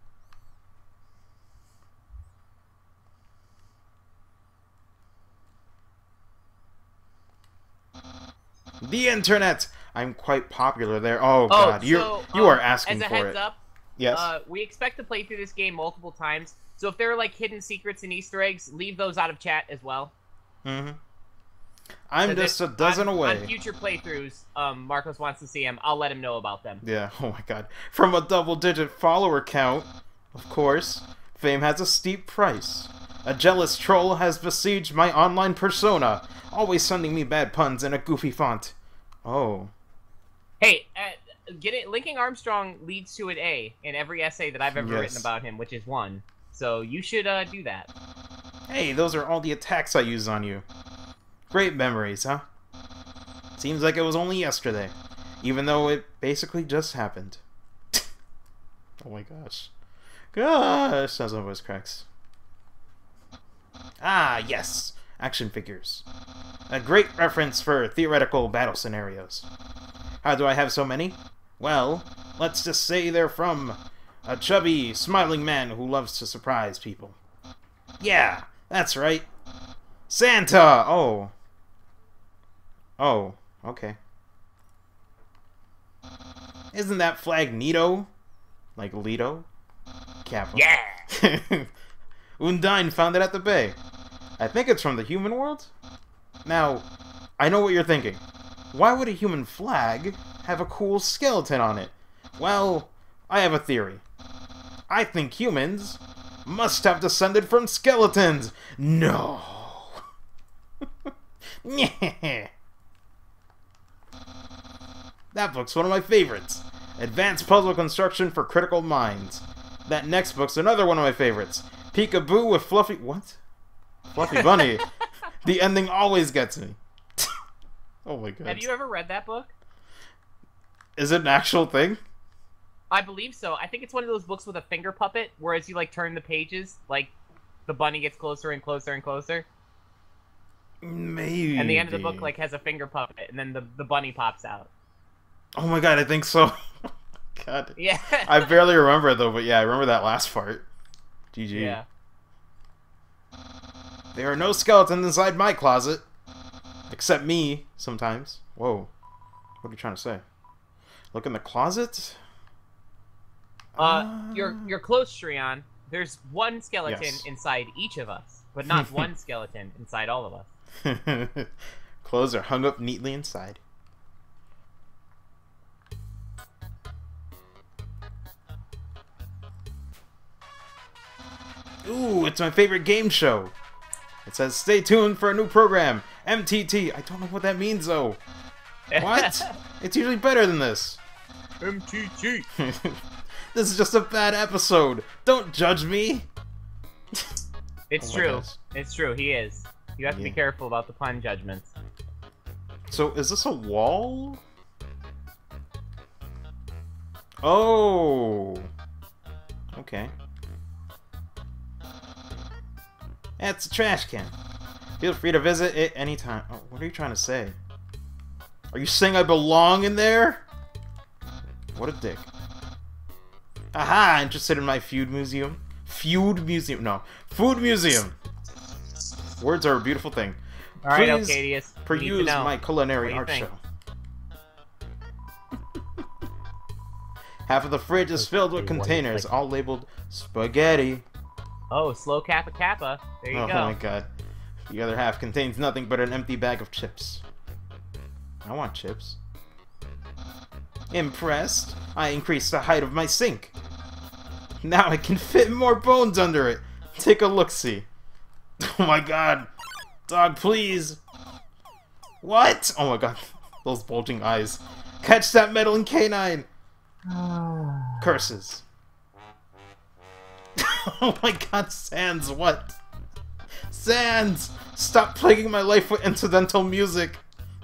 The internet! I'm quite popular there. Oh, oh god, so, you you um, are asking as a for heads it. Up, yes. Uh, we expect to play through this game multiple times, so if there are like hidden secrets and Easter eggs, leave those out of chat as well. Mm-hmm. I'm so just a dozen on, away. On future playthroughs, um, Marcos wants to see him. I'll let him know about them. Yeah. Oh my god. From a double-digit follower count, of course, fame has a steep price. A jealous troll has besieged my online persona, always sending me bad puns in a goofy font. Oh. Hey, uh, get it. Linking Armstrong leads to an A in every essay that I've ever yes. written about him, which is one. So you should uh, do that. Hey, those are all the attacks I used on you. Great memories, huh? Seems like it was only yesterday, even though it basically just happened. Oh my gosh. Gosh, that's my voice cracks. Ah, yes. Action figures. A great reference for theoretical battle scenarios. How do I have so many? Well, let's just say they're from a chubby, smiling man who loves to surprise people. Yeah, that's right. Santa! Oh. Oh, okay. Isn't that flag neato? Like Litoh? Capital. Yeah! Undine found it at the bay. I think it's from the human world? Now, I know what you're thinking. Why would a human flag have a cool skeleton on it? Well, I have a theory. I think humans must have descended from skeletons. No. That book's one of my favorites. Advanced Puzzle Construction for Critical Minds. That next book's another one of my favorites. Peekaboo with Fluffy... What? Fluffy Bunny. The ending always gets me. Oh my god. Have you ever read that book? Is it an actual thing? I believe so. I think it's one of those books with a finger puppet, where as you like turn the pages, like the bunny gets closer and closer and closer. Maybe. And the end of the book like has a finger puppet, and then the the bunny pops out. Oh my god, I think so. God. Yeah. I barely remember it though, but yeah, I remember that last part. G G. Yeah. There are no skeletons inside my closet. Except me, sometimes. Whoa. What are you trying to say? Look in the closet? Uh, uh... you're you're close, Shrion. there's one skeleton Yes. inside each of us, but not one skeleton inside all of us. Clothes are hung up neatly inside. Ooh, it's my favorite game show. It says, stay tuned for a new program, M T T. I don't know what that means, though. What? It's usually better than this. M T T. This is just a bad episode. Don't judge me. It's Oh my true. gosh. It's true. He is. You have to Yeah. be careful about the pun judgments. So, is this a wall? Oh. Okay. That's a trash can. Feel free to visit it anytime. Oh, what are you trying to say? Are you saying I belong in there? What a dick. Aha! Interested in my feud museum? Feud museum? No. Food museum! Words are a beautiful thing. Alright, Please Alcadius. we need to peruse know. my culinary What do you art think? show. Half of the fridge is filled with What do you containers, think? all labeled spaghetti. Oh, slow kappa kappa. There you Oh go. my god. The other half contains nothing but an empty bag of chips. I want chips. Impressed? I increased the height of my sink. Now I can fit more bones under it. Take a look-see. Oh my god. Dog, please. What? Oh my god. Those bulging eyes. Catch that meddling canine. Curses. Oh my god, Sans, what? Sans! Stop plaguing my life with incidental music!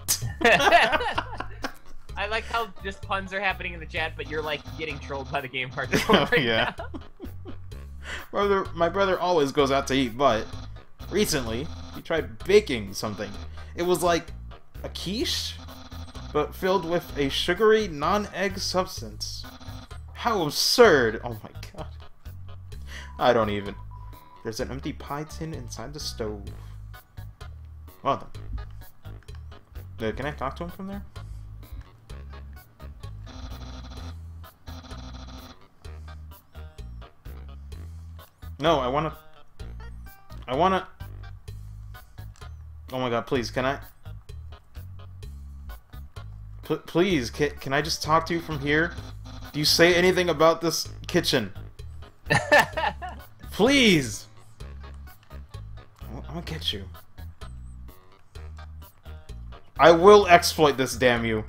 I like how just puns are happening in the chat, but you're like getting trolled by the game hardcore right Yeah. now. Brother, my brother always goes out to eat, but recently he tried baking something. It was like a quiche, but filled with a sugary, non-egg substance. How absurd! Oh my god. I don't even. There's an empty pie tin inside the stove. Well then. Uh, can I talk to him from there? No, I wanna... I wanna... Oh my god, please, can I... P please, can, can I just talk to you from here? Do you say anything about this kitchen? Please! I'm gonna get you. I will exploit this, damn you.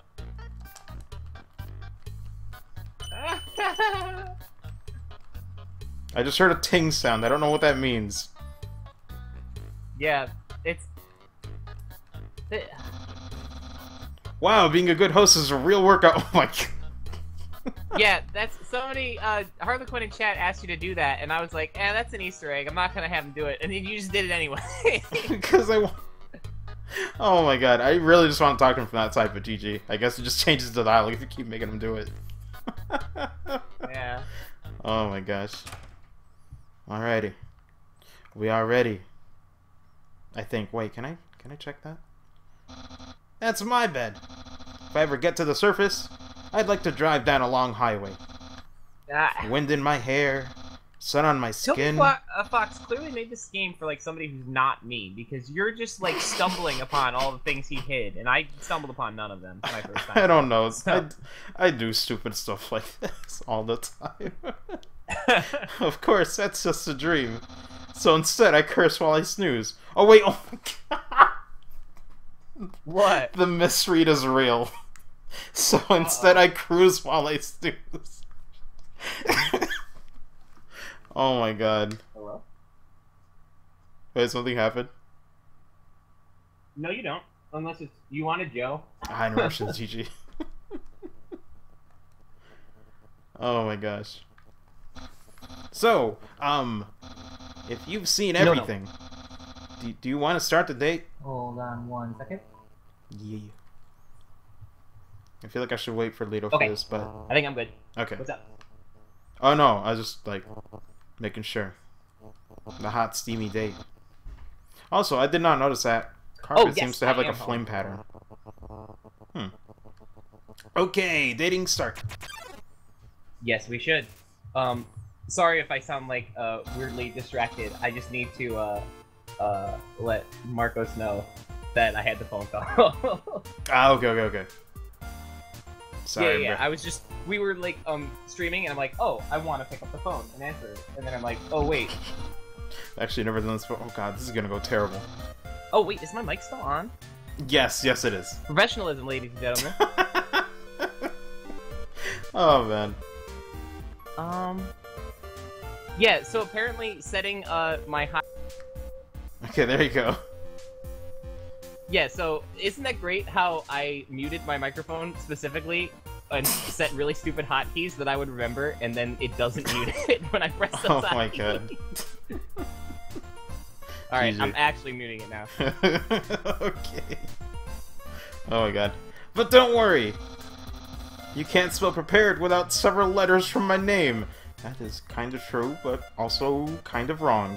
I just heard a ting sound. I don't know what that means. Yeah, it's... it- Wow, being a good host is a real workout. Oh my god. yeah, that's somebody. Uh, Harlequin in chat asked you to do that, and I was like, "Eh, that's an Easter egg. I'm not gonna have him do it." And then you just did it anyway. Because I want... Oh my god, I really just want to talk to him from that side, but G G. I guess it just changes the dialogue if you keep making him do it. Yeah. Oh my gosh. Alrighty. We are ready. I think. Wait, can I can I check that? That's my bed. If I ever get to the surface, I'd like to drive down a long highway. Ah. Wind in my hair, sun on my Toby skin. Fo uh, Fox clearly made this game for like somebody who's not me, because you're just like stumbling upon all the things he hid, and I stumbled upon none of them my first time. I don't know. So- I, I do stupid stuff like this all the time. Of course, that's just a dream. So instead, I curse while I snooze. Oh wait, oh my god. What? The misread is real. So instead, Uh-oh. I cruise while I snooze. Oh my god. Hello? Wait, something happened? No, you don't. Unless it's you wanted Joe. Ah, interruptions, G G. Oh my gosh. So, um, if you've seen No, no. everything, Do, do you want to start the date? Hold on one second. Yeah. I feel like I should wait for Litoh Okay. for this, but I think I'm good. okay. What's up? Oh no, I was just like making sure. The hot, steamy date. Also, I did not notice that carpet Oh, yes, seems to have I like a am home. flame pattern. Hmm. Okay, dating start. Yes, we should. Um, Sorry if I sound like uh, weirdly distracted. I just need to uh, uh, let Marcos know that I had the phone call. Ah, okay, okay, okay. Sorry, yeah, yeah. bro. I was just we were like um streaming, and I'm like, oh, I want to pick up the phone and answer it, and then I'm like, oh wait, Actually, never done this before. Oh god, this is gonna go terrible. oh wait, is my mic still on? Yes, yes, it is. Professionalism, ladies and gentlemen. Oh man. um. Yeah. So apparently, setting uh my high. Okay, there you go. Yeah, so isn't that great how I muted my microphone specifically and set really stupid hotkeys that I would remember, and then it doesn't mute it when I press those Oh my hotkeys? god. Alright, G G. I'm actually muting it now. Okay. Oh my god. But don't worry! You can't spell prepared without several letters from my name. That is kind of true, but also kind of wrong.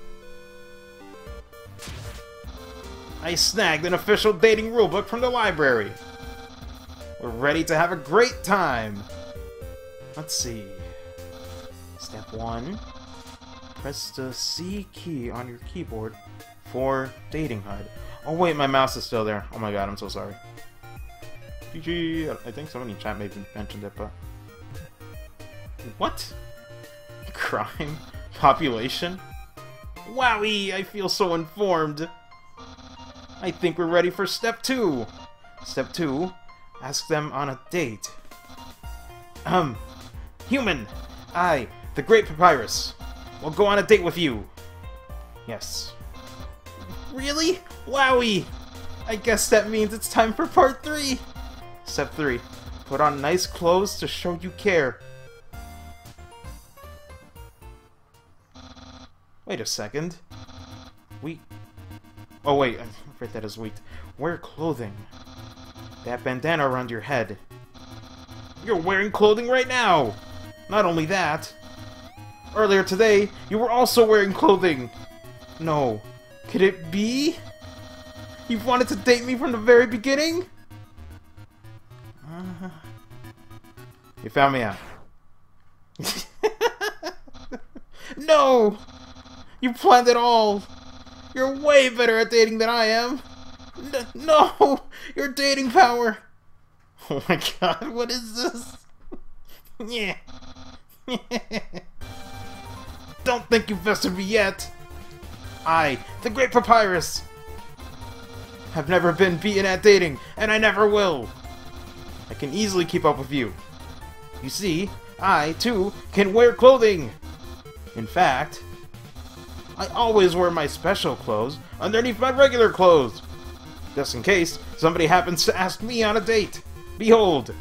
I snagged an official dating rulebook from the library. We're ready to have a great time. Let's see. Step one. Press the C key on your keyboard for dating H U D. Oh wait, my mouse is still there. Oh my god, I'm so sorry. G G. I think somebody in chat maybe mentioned it, but... What? Crime? Population? Wowie! I feel so informed. I think we're ready for step two. Step two, ask them on a date. Um, human, I, the Great Papyrus, will go on a date with you. Yes. Really? Wowie! I guess that means it's time for part three. Step three, put on nice clothes to show you care. Wait a second. We... Oh wait, I read that as weak. Wear clothing. That bandana around your head. You're wearing clothing right now! Not only that, earlier today, you were also wearing clothing! No. Could it be? You've wanted to date me from the very beginning? Uh, you found me out. No! You planned it all! You're way better at dating than I am! N no! Your dating power! Oh my god, what is this? Yeah. Don't think you've bested me yet! I, the Great Papyrus, have never been beaten at dating, and I never will! I can easily keep up with you. You see, I, too, can wear clothing! In fact, I always wear my special clothes underneath my regular clothes, just in case somebody happens to ask me on a date. Behold!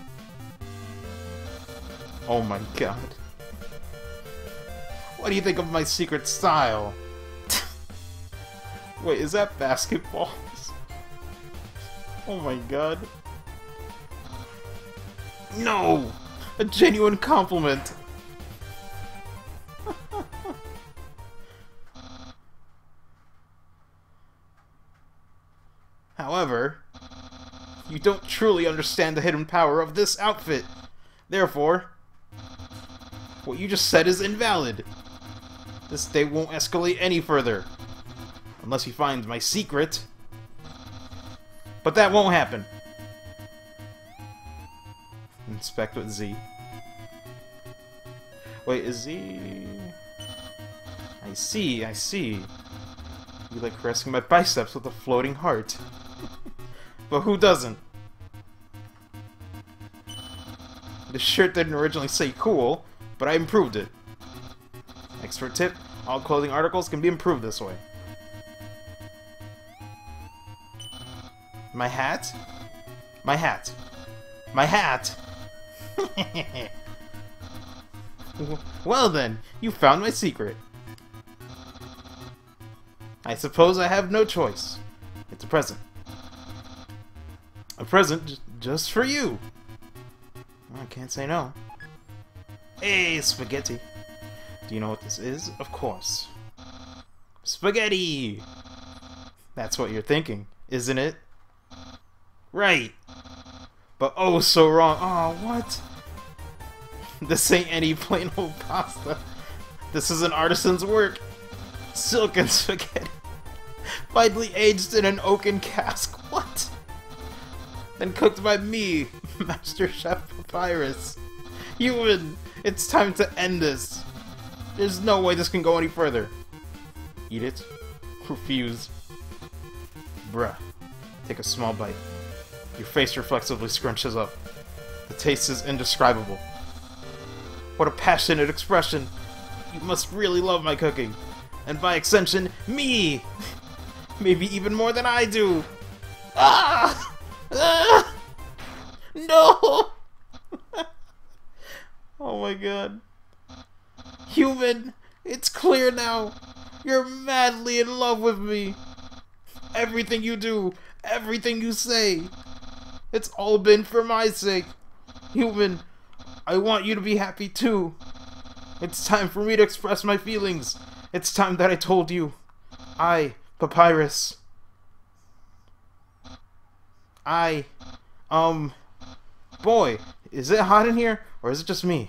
Oh my god. What do you think of my secret style? Wait, is that basketballs? Oh my god. No! A genuine compliment! However, you don't truly understand the hidden power of this outfit. Therefore, what you just said is invalid. This date won't escalate any further. Unless you find my secret. But that won't happen. Inspect with Z. Wait, is Z... I see, I see. You like caressing my biceps with a floating heart. But who doesn't? The shirt didn't originally say cool, but I improved it. Expert tip, all clothing articles can be improved this way. My hat? My hat. My hat! Well then, you found my secret. I suppose I have no choice. It's a present. A present j just for you. I can't say no. Hey, spaghetti. Do you know what this is? Of course. Spaghetti! That's what you're thinking, isn't it? Right. But oh so wrong. Oh, what? This ain't any plain old pasta. This is an artisan's work. Silken spaghetti. Finely aged in an oaken cask. What? Then cooked by me, Master Chef Papyrus. Human, it's time to end this. There's no way this can go any further. Eat it. Refuse. Bruh. Take a small bite. Your face reflexively scrunches up. The taste is indescribable. What a passionate expression. You must really love my cooking. And by extension, me! Maybe even more than I do! Ah! Ah! No! Oh my god. Human, it's clear now. You're madly in love with me. Everything you do, everything you say, it's all been for my sake. Human, I want you to be happy too. It's time for me to express my feelings. It's time that I told you. I, Papyrus. I, um, boy, is it hot in here, or is it just me?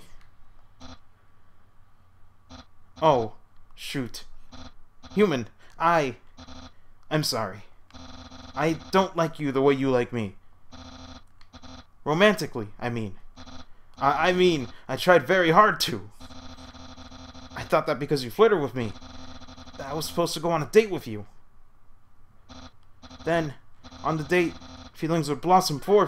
Oh, shoot. Human, I, I'm sorry. I don't like you the way you like me. Romantically, I mean. I, I mean, I tried very hard to. I thought that because you flirted with me, that I was supposed to go on a date with you. Then, on the date, feelings would blossom forth.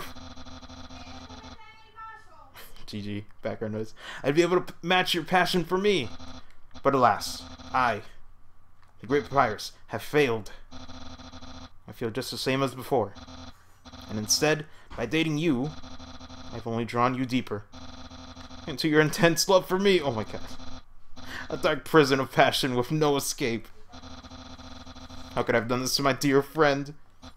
G G, background noise. I'd be able to match your passion for me. But alas, I, the great Papyrus, have failed. I feel just the same as before. And instead, by dating you, I've only drawn you deeper. Into your intense love for me. Oh my god. A dark prison of passion with no escape. How could I have done this to my dear friend?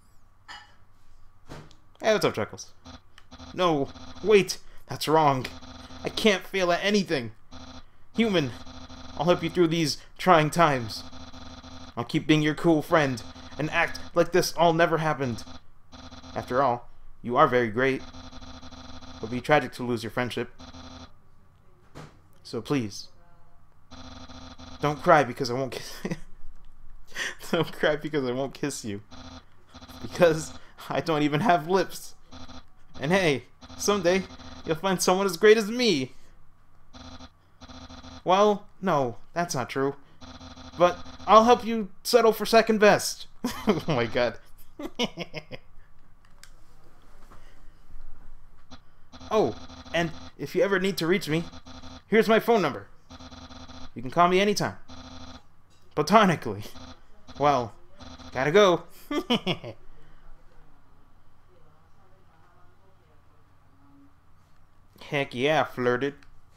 Hey, what's up, Chuckles? No, wait, that's wrong. I can't fail at anything. Human, I'll help you through these trying times. I'll keep being your cool friend and act like this all never happened. After all, you are very great. It would be tragic to lose your friendship. So please, don't cry because I won't kiss you. Don't cry because I won't kiss you. Because I don't even have lips. And hey, someday you'll find someone as great as me. Well, no, that's not true. But I'll help you settle for second best. Oh my god. Oh, and if you ever need to reach me, here's my phone number. You can call me anytime. Platonically. Well, gotta go. Heck yeah, flirted.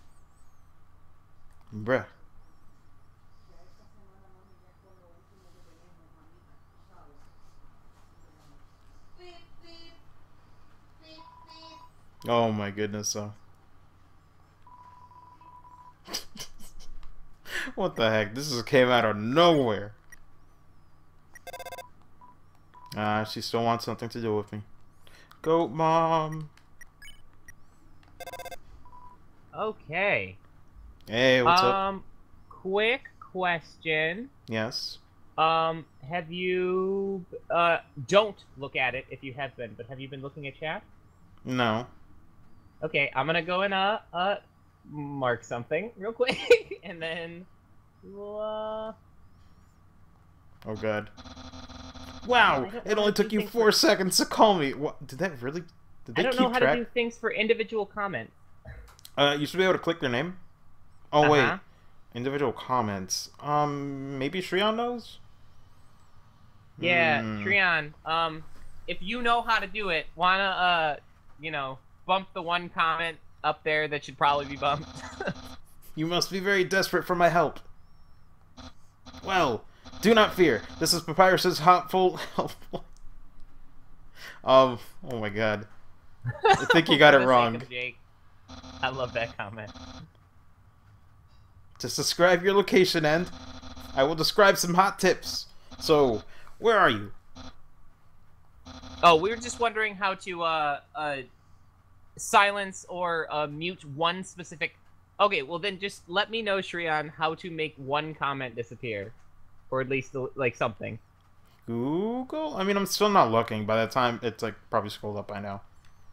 Bruh. Oh my goodness, so. What the heck? This just came out of nowhere. Ah, uh, she still wants something to do with me. Goat mom. Okay. Hey, what's um, up? Um, quick question. Yes. Um, have you, uh, don't look at it if you have been, but have you been looking at chat? No. Okay, I'm gonna go and, uh, uh, mark something real quick, and then we'll, uh... Oh god. Wow! It only took you four for... seconds to call me! What? Did that really... Did they I don't keep know how track? to do things for individual comments. Uh, you should be able to click their name. Oh, uh-huh. wait. Individual comments. Um, maybe Shrion knows? Yeah, mm. Shrion, um, if you know how to do it, wanna, uh, you know, bump the one comment up there that should probably be bumped. You must be very desperate for my help. Well, do not fear. This is Papyrus's hopeful help. um, oh my god. I think you got it wrong. Jake. I love that comment. Just describe your location and I will describe some hot tips. So, where are you? Oh, we were just wondering how to uh, uh, silence or uh, mute one specific Okay, well then just let me know, Shriyan, how to make one comment disappear. Or at least, like, something. Google? I mean, I'm still not looking. By the time, it's, like, probably scrolled up by now.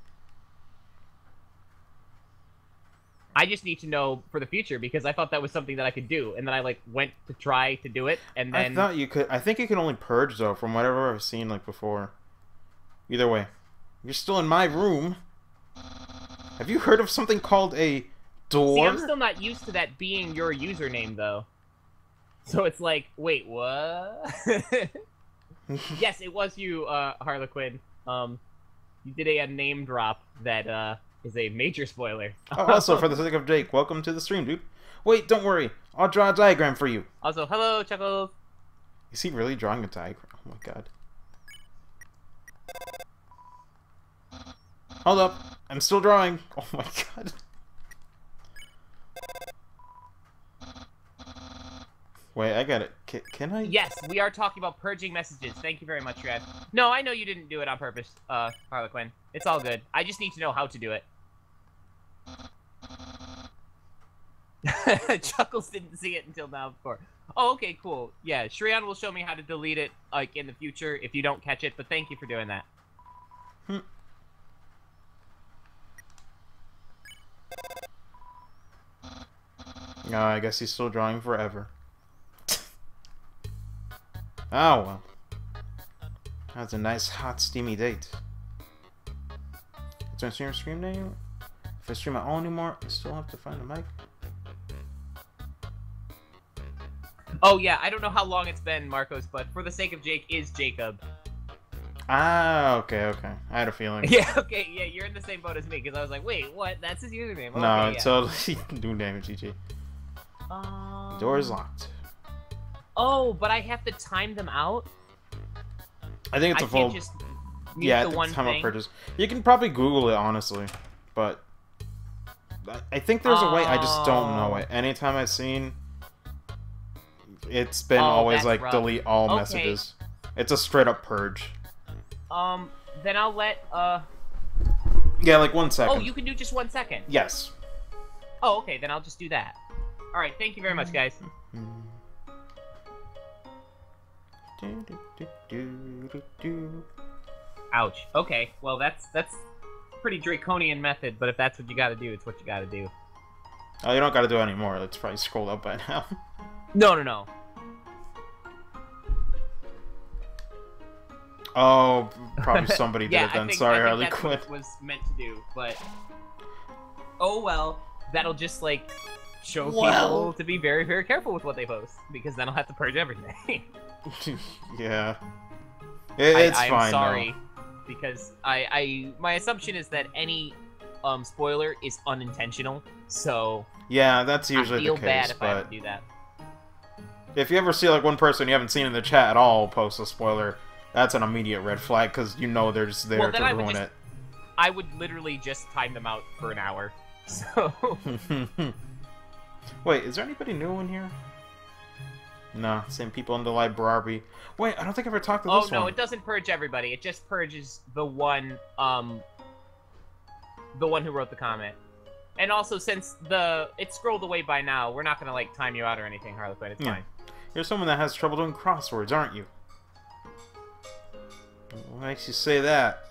I just need to know for the future, because I thought that was something that I could do, and then I, like, went to try to do it, and then... I thought you could... I think you can only purge, though, from whatever I've seen, like, before. Either way. You're still in my room. Have you heard of something called a door? See, I'm still not used to that being your username, though. So it's like, wait, what? Yes, it was you, uh, Harlequin. Um, you did a, a name drop that, uh, is a major spoiler. Oh, also, for the sake of Jake, welcome to the stream, dude. Wait, don't worry. I'll draw a diagram for you. Also, hello, Chuckles. Is he really drawing a diagram? Oh my god. Hold up. I'm still drawing. Oh my god. Wait, I got it. Can, can I? Yes, we are talking about purging messages. Thank you very much, Red. No, I know you didn't do it on purpose, uh, Harlequin. It's all good. I just need to know how to do it. Chuckles didn't see it until now before. Oh, okay, cool. Yeah, Shriyan will show me how to delete it, like, in the future if you don't catch it, but thank you for doing that. Hmm. No, I guess he's still drawing forever. Oh, well. That's a nice, hot, steamy date. It's on stream stream name. If I stream at all anymore, I still have to find a mic. Oh, yeah, I don't know how long it's been, Marcos, but for the sake of Jake, is Jacob. Ah, okay, okay. I had a feeling. Yeah, okay, yeah, you're in the same boat as me, because I was like, wait, what? That's his username. Okay, no, yeah. it's totally new name, G G. Um... Door is locked. Oh, but I have to time them out? I think it's a I full... Can't just mute yeah, the it's one time thing. of purchase. You can probably Google it, honestly. But... I think there's a way, I just don't know it. Anytime I've seen... It's been Oh, always that's like, rough. delete all Okay. messages. It's a straight up purge. Um, then I'll let, uh... Yeah, like one second. Oh, you can do just one second. Yes. Oh, okay, then I'll just do that. Alright, thank you very much, guys. Ouch. Okay, well, that's, that's a pretty draconian method, but if that's what you gotta do, it's what you gotta do. Oh, you don't gotta do it anymore. It's probably scrolled up by now. No, no, no. Oh, probably somebody did Yeah, it I then. think, Sorry, I think Harley that's Quinn. what it was meant to do, but... Oh, well. That'll just, like, show Well. people to be very, very careful with what they post, because then I'll have to purge everything. Yeah. It, it's I, I'm fine, sorry, because I, I... My assumption is that any um, spoiler is unintentional, so... though. Yeah, that's usually I feel the case, bad if I have but... to do that. If you ever see, like, one person you haven't seen in the chat at all post a spoiler, that's an immediate red flag, because you know they're just there Well, to then I would ruin just- it. I would literally just time them out for an hour, so... Wait, is there anybody new in here? No, same people in the library. Wait, I don't think I ever talked to Oh, this no, one. it doesn't purge everybody. It just purges the one, um... the one who wrote the comment. And also, since the... it's scrolled away by now, we're not gonna, like, time you out or anything, Harlequin. It's Yeah. fine. You're someone that has trouble doing crosswords, aren't you? What makes you say that?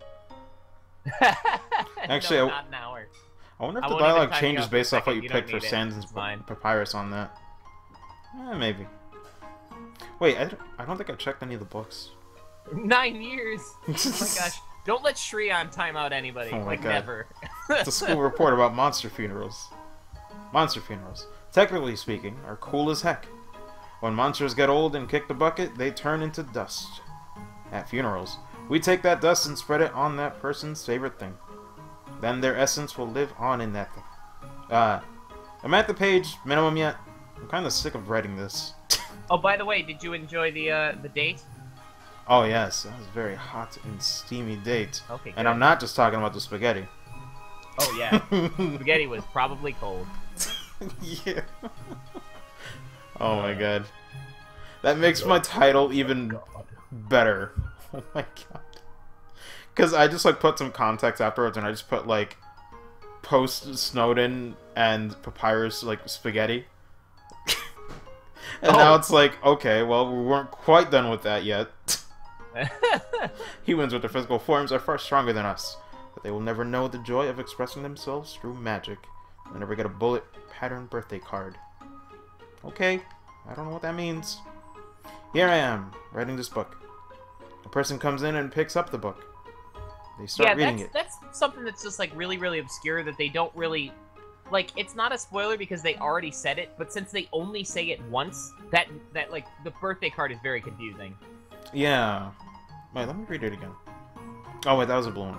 Actually, no, I- not an hour. I wonder if I the won't even dialogue time you changes out for a based off what second. you You don't picked for need it. Sans and It's fine. Papyrus on that. Eh, maybe. Wait, I don't, I don't think I checked any of the books. Nine years! Oh my gosh. Don't let Shriyan time out anybody. Oh my like, God. never. It's a school report about monster funerals. Monster funerals, technically speaking, are cool as heck. When monsters get old and kick the bucket, they turn into dust. At funerals, we take that dust and spread it on that person's favorite thing. Then their essence will live on in that thing. Uh, I'm at the page minimum yet. I'm kind of sick of writing this. Oh, by the way, did you enjoy the, uh, the date? Oh yes, that was a very hot and steamy date. Okay, And good. I'm not just talking about the spaghetti. Oh, yeah. Spaghetti was probably cold. Yeah. Oh my god. That makes my title even better. Oh my god. Because I just like put some context afterwards and I just put like post Snowdin and Papyrus like spaghetti. And oh. Now it's like, okay, well, we weren't quite done with that yet. Humans with their physical forms are far stronger than us, but they will never know the joy of expressing themselves through magic. They'll never get a bullet pattern birthday card. Okay, I don't know what that means. Here I am, writing this book. A person comes in and picks up the book. They start yeah, reading that's, it. that's something that's just like really, really obscure that they don't really... Like, it's not a spoiler because they already said it, but since they only say it once, that, that like, the birthday card is very confusing. Yeah. Wait, let me read it again. Oh, wait, that was a blue one.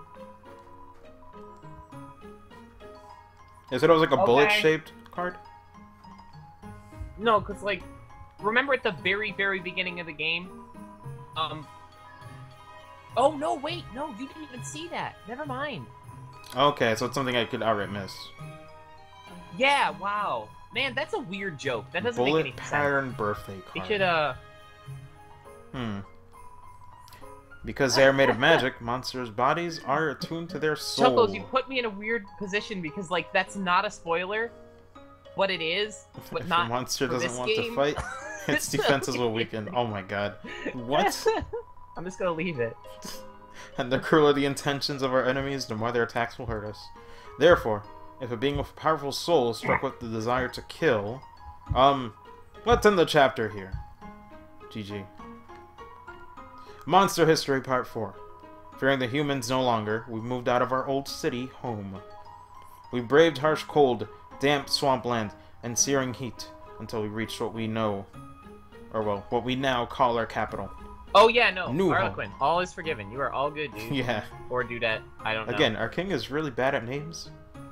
Is it, it was like a okay. bullet-shaped card? No, because, like, remember at the very, very beginning of the game? Um... Oh, no, wait, no, you didn't even see that. Never mind. Okay, so it's something I could outright miss. Yeah, wow. Man, that's a weird joke. That doesn't Bullet make any sense. pattern birthday card. They should, uh... Hmm. Because they are made of magic, monsters' bodies are attuned to their soul. Chuckles, you put me in a weird position because, like, that's not a spoiler, but it is, but if not a monster for doesn't this want game. to fight, its defenses will weaken. Oh my god. What? I'm just gonna leave it. And the crueler the intentions of our enemies, the more their attacks will hurt us. Therefore, if a being with a powerful soul is struck with the desire to kill... Um, let's end the chapter here. G G. Monster History Part four. Fearing the humans no longer, we moved out of our old city home. We braved harsh cold, damp swampland, and searing heat until we reached what we know, or well, what we now call our capital. Oh yeah, no, New Harlequin, home. all is forgiven. You are all good, dude. Yeah. Or dudette, I don't know. Again, our king is really bad at names.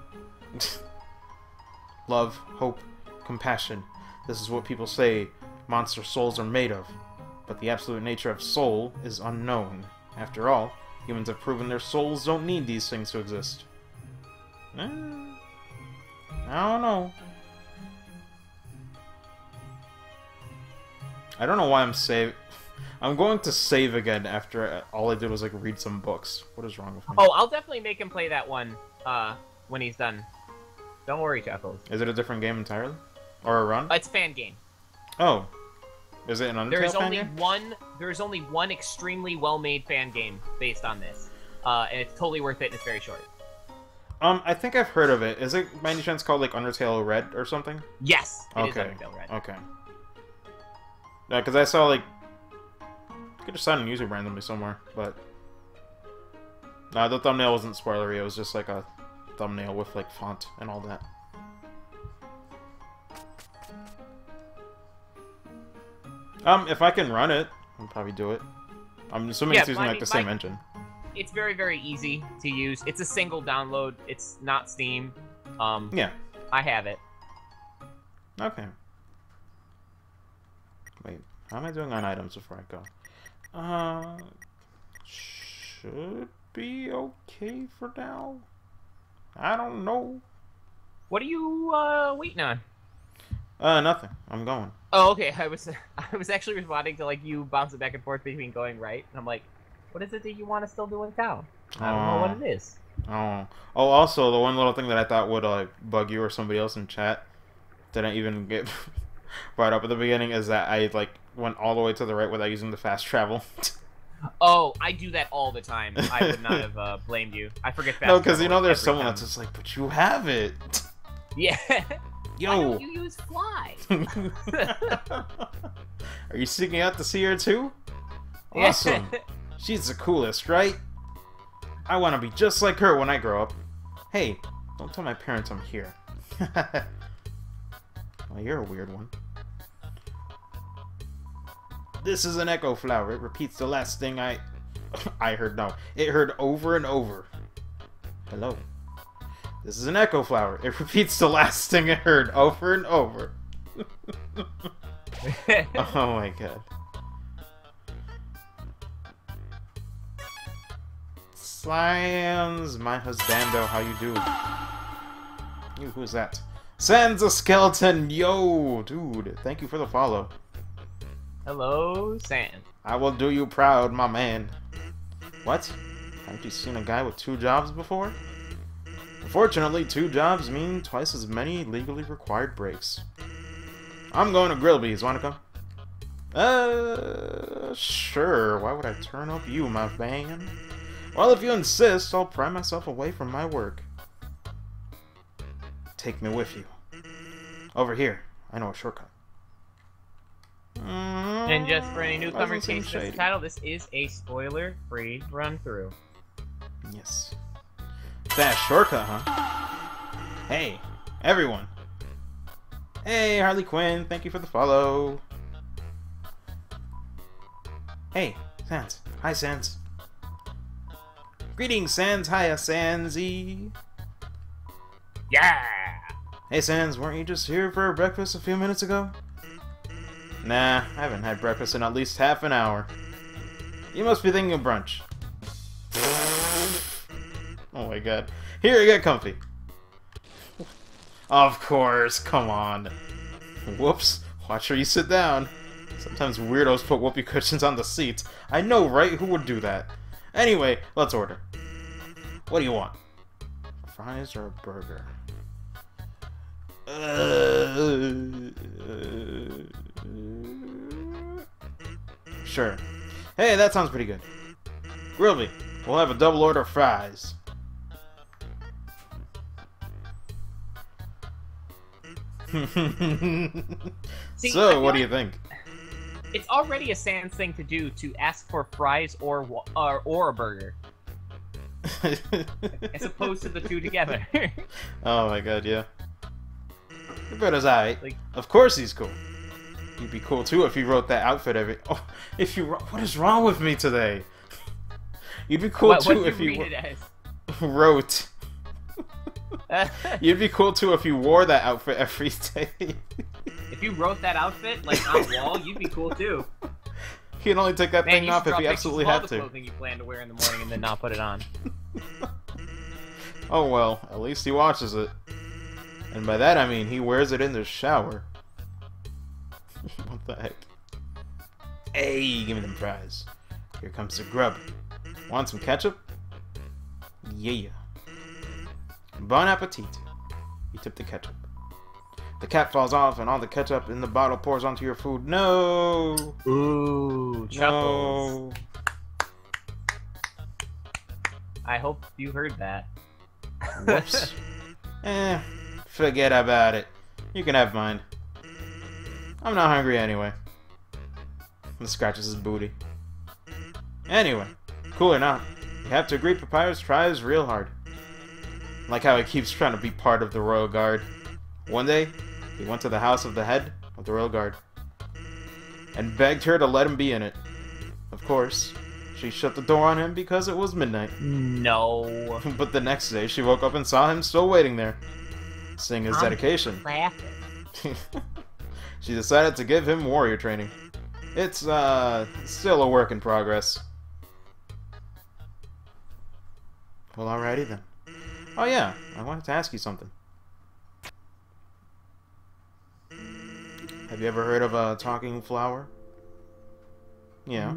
Love, hope, compassion. This is what people say monster souls are made of. But the absolute nature of soul is unknown. After all, humans have proven their souls don't need these things to exist. Eh, I don't know. I don't know why I'm save. I'm going to save again after all I did was like read some books. What is wrong with me? Oh, I'll definitely make him play that one uh, when he's done. Don't worry, Chuckles. Is it a different game entirely? Or a run? Uh, it's fan game. Oh. Is it an Undertale There is fan only game? one. There is only one extremely well-made fan game based on this, uh, and it's totally worth it. And it's very short. Um, I think I've heard of it. Is it by any chance called like Undertale Red or something? Yes, it okay. is Undertale Red. Okay. Yeah, because I saw like I could just sign on YouTube randomly somewhere, but no, the thumbnail wasn't spoilery. It was just like a thumbnail with like font and all that. Um, if I can run it, I'll probably do it. I'm assuming Yeah, it's using I like mean, the same my- engine. It's very, very easy to use. It's a single download. It's not Steam. Um, Yeah. I have it. Okay. Wait, how am I doing on items before I go? Uh, should be okay for now. I don't know. What are you uh, waiting on? Uh, nothing. I'm going. Oh, okay. I was I was actually responding to like you bouncing back and forth between going right, and I'm like, what is it that you want to still do in town? I don't know what it is. Oh. Oh, also, the one little thing that I thought would uh, bug you or somebody else in chat didn't even get brought up at the beginning is that I like went all the way to the right without using the fast travel. Oh, I do that all the time. I would not have uh, blamed you. I forget fast No, because you know travel there's every someone time. that's just like, but you have it. Yeah. Yo. Why don't you use fly? Are you seeking out to see her too? Yeah. Awesome. She's the coolest, right? I want to be just like her when I grow up. Hey, don't tell my parents I'm here. Well, you're a weird one. This is an echo flower. It repeats the last thing I... I heard, no. It heard over and over. Hello. This is an echo flower. It repeats the last thing it heard over and over. Oh my god. Sans, my husbando, how you do? Ooh, who's that? Sans a skeleton, yo, dude. Thank you for the follow. Hello, Sam. I will do you proud, my man. What? Haven't you seen a guy with two jobs before? Unfortunately, two jobs mean twice as many legally required breaks. I'm going to Grillby's. Wanna come? Uh, sure. Why would I turn up you, my man? Well, if you insist, I'll pry myself away from my work. Take me with you. Over here. I know a shortcut. And just for any newcomer Doesn't seem case this shady. title, this is a spoiler-free run-through. Yes. Fast shortcut, huh? Hey, everyone. Hey, Harley Quinn, thank you for the follow. Hey, Sans. Hi, Sans. Greetings, Sans. Hiya, Sansy. Yeah! Hey, Sans, weren't you just here for breakfast a few minutes ago? Nah, I haven't had breakfast in at least half an hour. You must be thinking of brunch. Oh my god. Here, get comfy. Of course, come on. Whoops, watch where you sit down. Sometimes weirdos put whoopee cushions on the seats. I know, right? Who would do that? Anyway, let's order. What do you want? Fries or a burger? Uh, sure. Hey, that sounds pretty good. Grillby, we'll have a double order of fries. See, I So, feel what do you like think? It's already a Sans thing to do to ask for fries or wa- or, or a burger, as opposed to the two together. Oh my god, yeah. Your brother's alright. Like- Of course he's cool. You'd be cool too if you wrote that outfit every. Oh, if you. wrote- What is wrong with me today? You'd be cool what, too what if do you you read it wrote. as? You'd be cool too if you wore that outfit every day. If you wrote that outfit, like, on the wall, you'd be cool too. He can only take that Man, thing you off should if draw he pictures absolutely of all had the to. clothing you plan to wear in the morning and then not put it on. Oh well, at least he watches it. And by that I mean he wears it in the shower. What the heck? Hey, give me them fries. Here comes the grub. Want some ketchup? Yeah. Bon appetit. You tip the ketchup. The cap falls off and all the ketchup in the bottle pours onto your food. No! Ooh, chuckles. No! I hope you heard that. Whoops. Eh, forget about it. You can have mine. I'm not hungry anyway. And scratches his booty. Anyway, cool or not, you have to agree Papyrus tries real hard. Like how he keeps trying to be part of the Royal Guard. One day, he went to the house of the head of the Royal Guard and begged her to let him be in it. Of course, she shut the door on him because it was midnight. No. But the next day, she woke up and saw him still waiting there, seeing his I'm dedication. laughing. She decided to give him warrior training. It's, uh, still a work in progress. Well, alrighty then. Oh yeah, I wanted to ask you something. Have you ever heard of a talking flower? Yeah.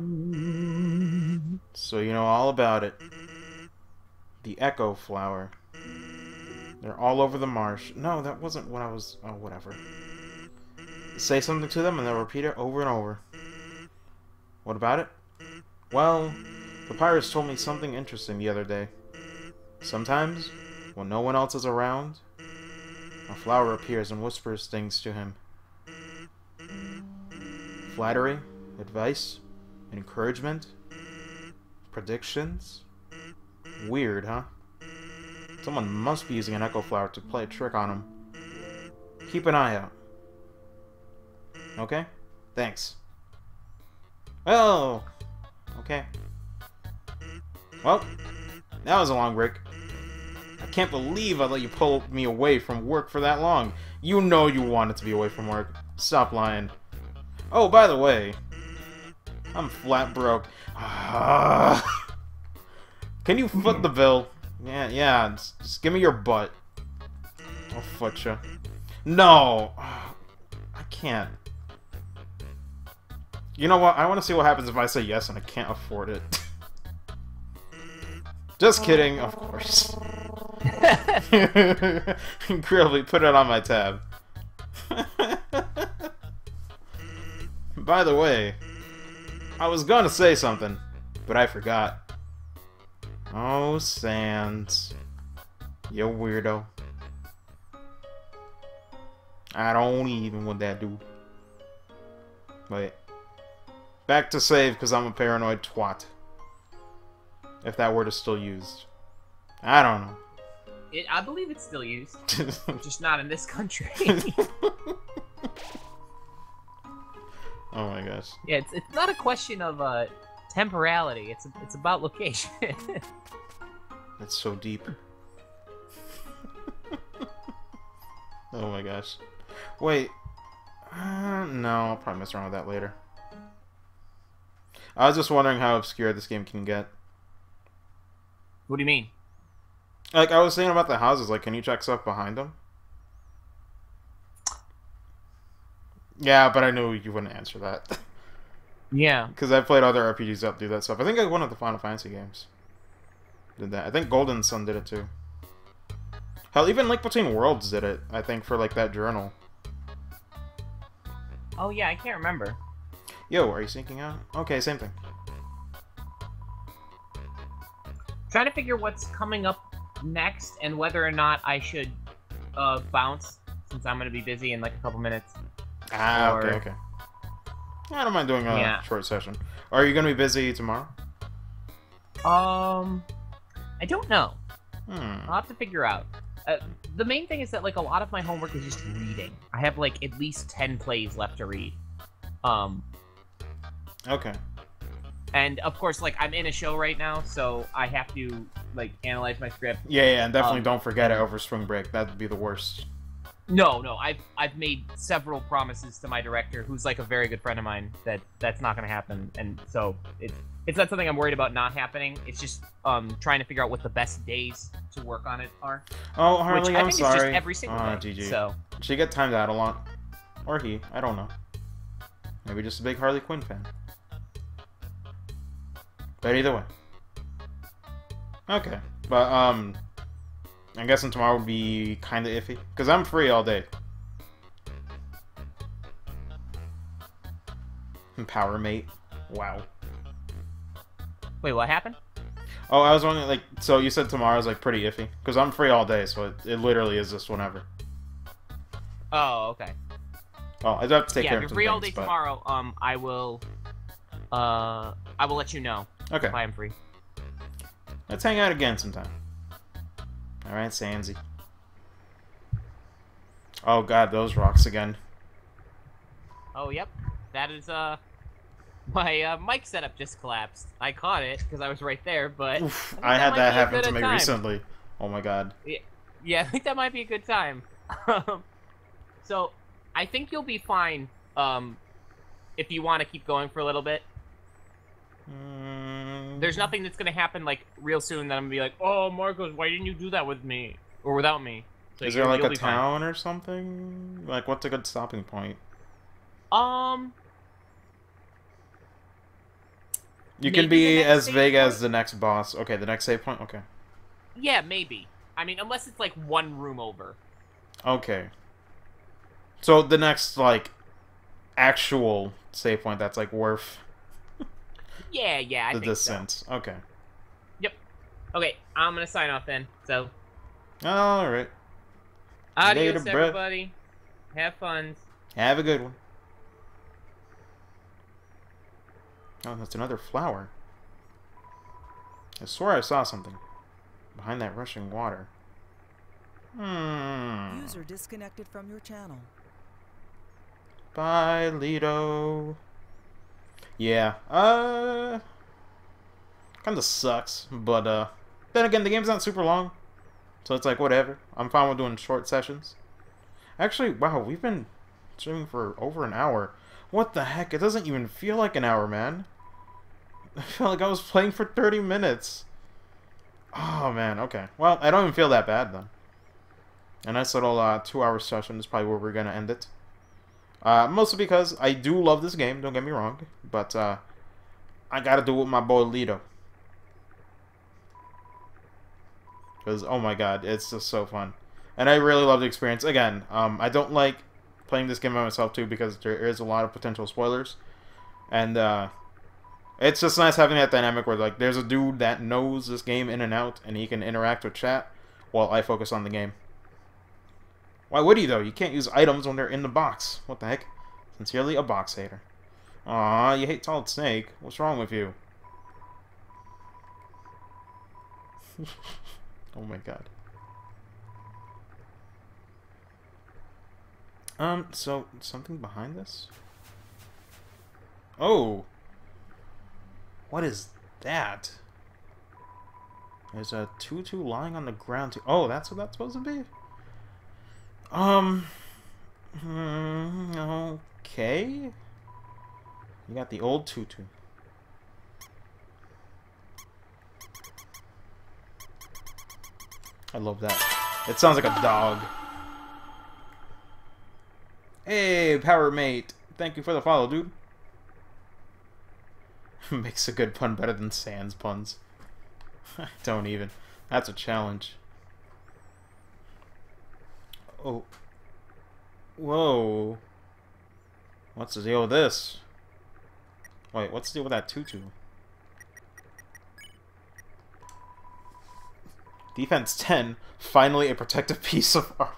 So you know all about it. The echo flower. They're all over the marsh. No, that wasn't what I was... Oh, whatever. Say something to them and they'll repeat it over and over. What about it? Well, Papyrus told me something interesting the other day. Sometimes, when no one else is around, a flower appears and whispers things to him. Flattery, advice, encouragement, predictions. Weird, huh? Someone must be using an echo flower to play a trick on him. Keep an eye out. Okay? Thanks. Oh! Okay. Well, that was a long break. I can't believe I let you pull me away from work for that long. You know you wanted to be away from work. Stop lying. Oh, by the way, I'm flat broke. Can you foot the bill? Yeah, yeah, just, just give me your butt. I'll foot you. No! I can't. You know what? I want to see what happens if I say yes and I can't afford it. Just kidding, of course. Grilly, put it on my tab. By the way, I was gonna say something, but I forgot. Oh, Sans. You weirdo. I don't even want that dude. Wait. Back to save, because I'm a paranoid twat. If that word is still used. I don't know. It, I believe it's still used. Just not in this country. Oh my gosh. Yeah, it's, it's not a question of uh, temporality. It's it's about location. That's so deep. Oh my gosh. Wait. Uh, no, I'll probably mess around with that later. I was just wondering how obscure this game can get. What do you mean? Like, I was saying about the houses, like, can you check stuff behind them? Yeah, but I knew you wouldn't answer that. Yeah. Because I've played other R P Gs that do that stuff. I think like one of the Final Fantasy games did that. I think Golden Sun did it too. Hell, even Link Between Worlds did it, I think, for like that journal. Oh yeah, I can't remember. Yo, are you syncing out? Okay, same thing. Trying to figure what's coming up next and whether or not I should uh, bounce, since I'm going to be busy in like a couple minutes. Ah, or... okay, okay. I don't mind doing a yeah. short session. Are you going to be busy tomorrow? Um, I don't know. Hmm. I'll have to figure out. Uh, the main thing is that like a lot of my homework is just reading. I have like at least ten plays left to read. Um. Okay. And of course, like I'm in a show right now, so I have to like analyze my script. Yeah, yeah, and definitely um, don't forget it over spring break. That'd be the worst. No, no, I've I've made several promises to my director, who's like a very good friend of mine, that that's not going to happen, and so it it's not something I'm worried about not happening. It's just um trying to figure out what the best days to work on it are. Oh, Harley, which I I'm think sorry. Is just every single oh, day. G G. So she get timed out a lot, or he? I don't know. Maybe just a big Harley Quinn fan. But either way. Okay. But, um... I'm guessing tomorrow would be kind of iffy. Because I'm free all day. Power mate. Wow. wait, what happened? Oh, I was wondering, like, so you said tomorrow's, like, pretty iffy? Because I'm free all day, so it, it literally is just whenever. Oh, okay. Well, I do have to take yeah, care if of you're some free all things, day but... tomorrow, um, I will, uh, I will let you know. Okay. If I am free. Let's hang out again sometime. Alright, Sansy. Oh god, those rocks again. Oh, yep. That is, uh, my uh, mic setup just collapsed. I caught it because I was right there, but Oof, I, I had that happen to a me time. recently. Oh my god. Yeah, yeah, I think that might be a good time. So, I think you'll be fine, um, if you want to keep going for a little bit. Mm. There's nothing that's gonna happen, like, real soon that I'm gonna be like, oh, Marcos, why didn't you do that with me? Or without me? So Is you'll- there like you'll a be fine. town or something? Like, what's a good stopping point? Um... You Maybe can be the next as save vague point? as the next boss. Okay, the next save point? Okay. Yeah, maybe. I mean, unless it's, like, one room over. Okay. So the next, like, actual save point that's, like, worth Yeah, yeah, I the think distance. so. Okay. Yep. Okay, I'm gonna sign off then. So, Alright. adios, Later, bruh. everybody. Have fun. Have a good one. Oh, that's another flower. I swear I saw something behind that rushing water. Hmm. User disconnected from your channel. Bye, Litoh. Yeah. Uh. Kinda sucks, but uh. Then again, the game's not super long, so it's like whatever. I'm fine with doing short sessions. Actually, wow, we've been streaming for over an hour. What the heck? It doesn't even feel like an hour, man. I feel like I was playing for thirty minutes. Oh, man. Okay. Well, I don't even feel that bad, then. A nice little uh, two-hour session is probably where we're going to end it. Uh, mostly because I do love this game, don't get me wrong. But uh, I got to do it with my boy Litoh. Because, oh my god, it's just so fun. And I really love the experience. Again, um, I don't like playing this game by myself, too, because there is a lot of potential spoilers. And, uh, it's just nice having that dynamic where, like, there's a dude that knows this game in and out, and he can interact with chat while I focus on the game. Why would he, though? You can't use items when they're in the box. What the heck? Sincerely, a box hater. Aw, you hate Solid Snake. What's wrong with you? Oh my god. Um, so, something behind this? Oh! What is that? There's a tutu lying on the ground. Too. Oh, that's what that's supposed to be? Um... Hmm, okay. You got the old tutu. I love that. It sounds like a dog. Hey, Power Mate. Thank you for the follow, dude. Makes a good pun better than Sans puns. Don't even. That's a challenge. Oh. Whoa. What's the deal with this? Wait, what's the deal with that tutu? Defense ten. Finally a protective piece of armor.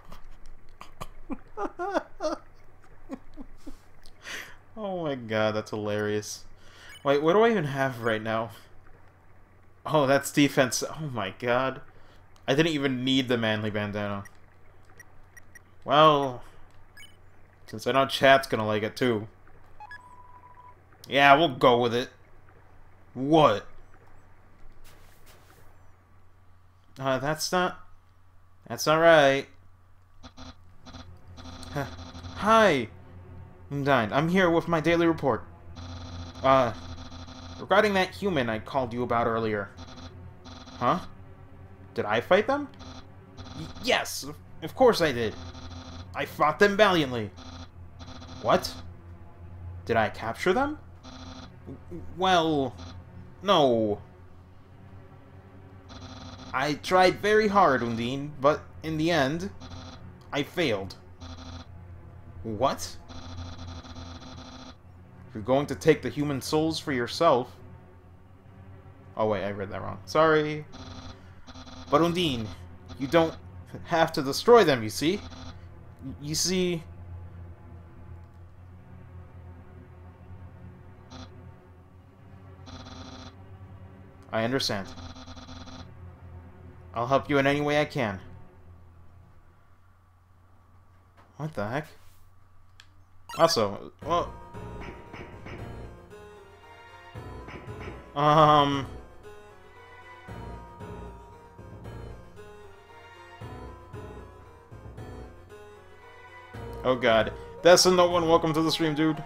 Oh my god, that's hilarious. Wait, what do I even have right now? Oh, that's defense. Oh my god. I didn't even need the manly bandana. Well, since I know chat's gonna like it too. Yeah, we'll go with it. What? Uh, that's not... That's not right. Hi! Snowdin, I'm here with my daily report. Uh, regarding that human I called you about earlier. Huh? Did I fight them? Y yes, of course I did. I fought them valiantly. What? Did I capture them? Well, no. I tried very hard, Undine, but in the end, I failed. What? You're going to take the human souls for yourself. Oh wait, I read that wrong. Sorry. But Undine, you don't have to destroy them, you see? You see... I understand. I'll help you in any way I can. What the heck? Also, well... Um... Oh god. That's a no one. Welcome to the stream, dude.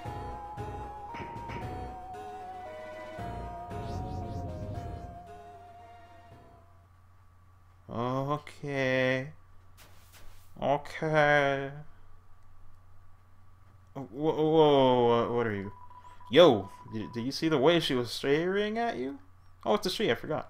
Okay. Okay. Whoa, whoa, whoa, what are you? Yo, did, did you see the way she was staring at you? Oh, it's a she, I forgot.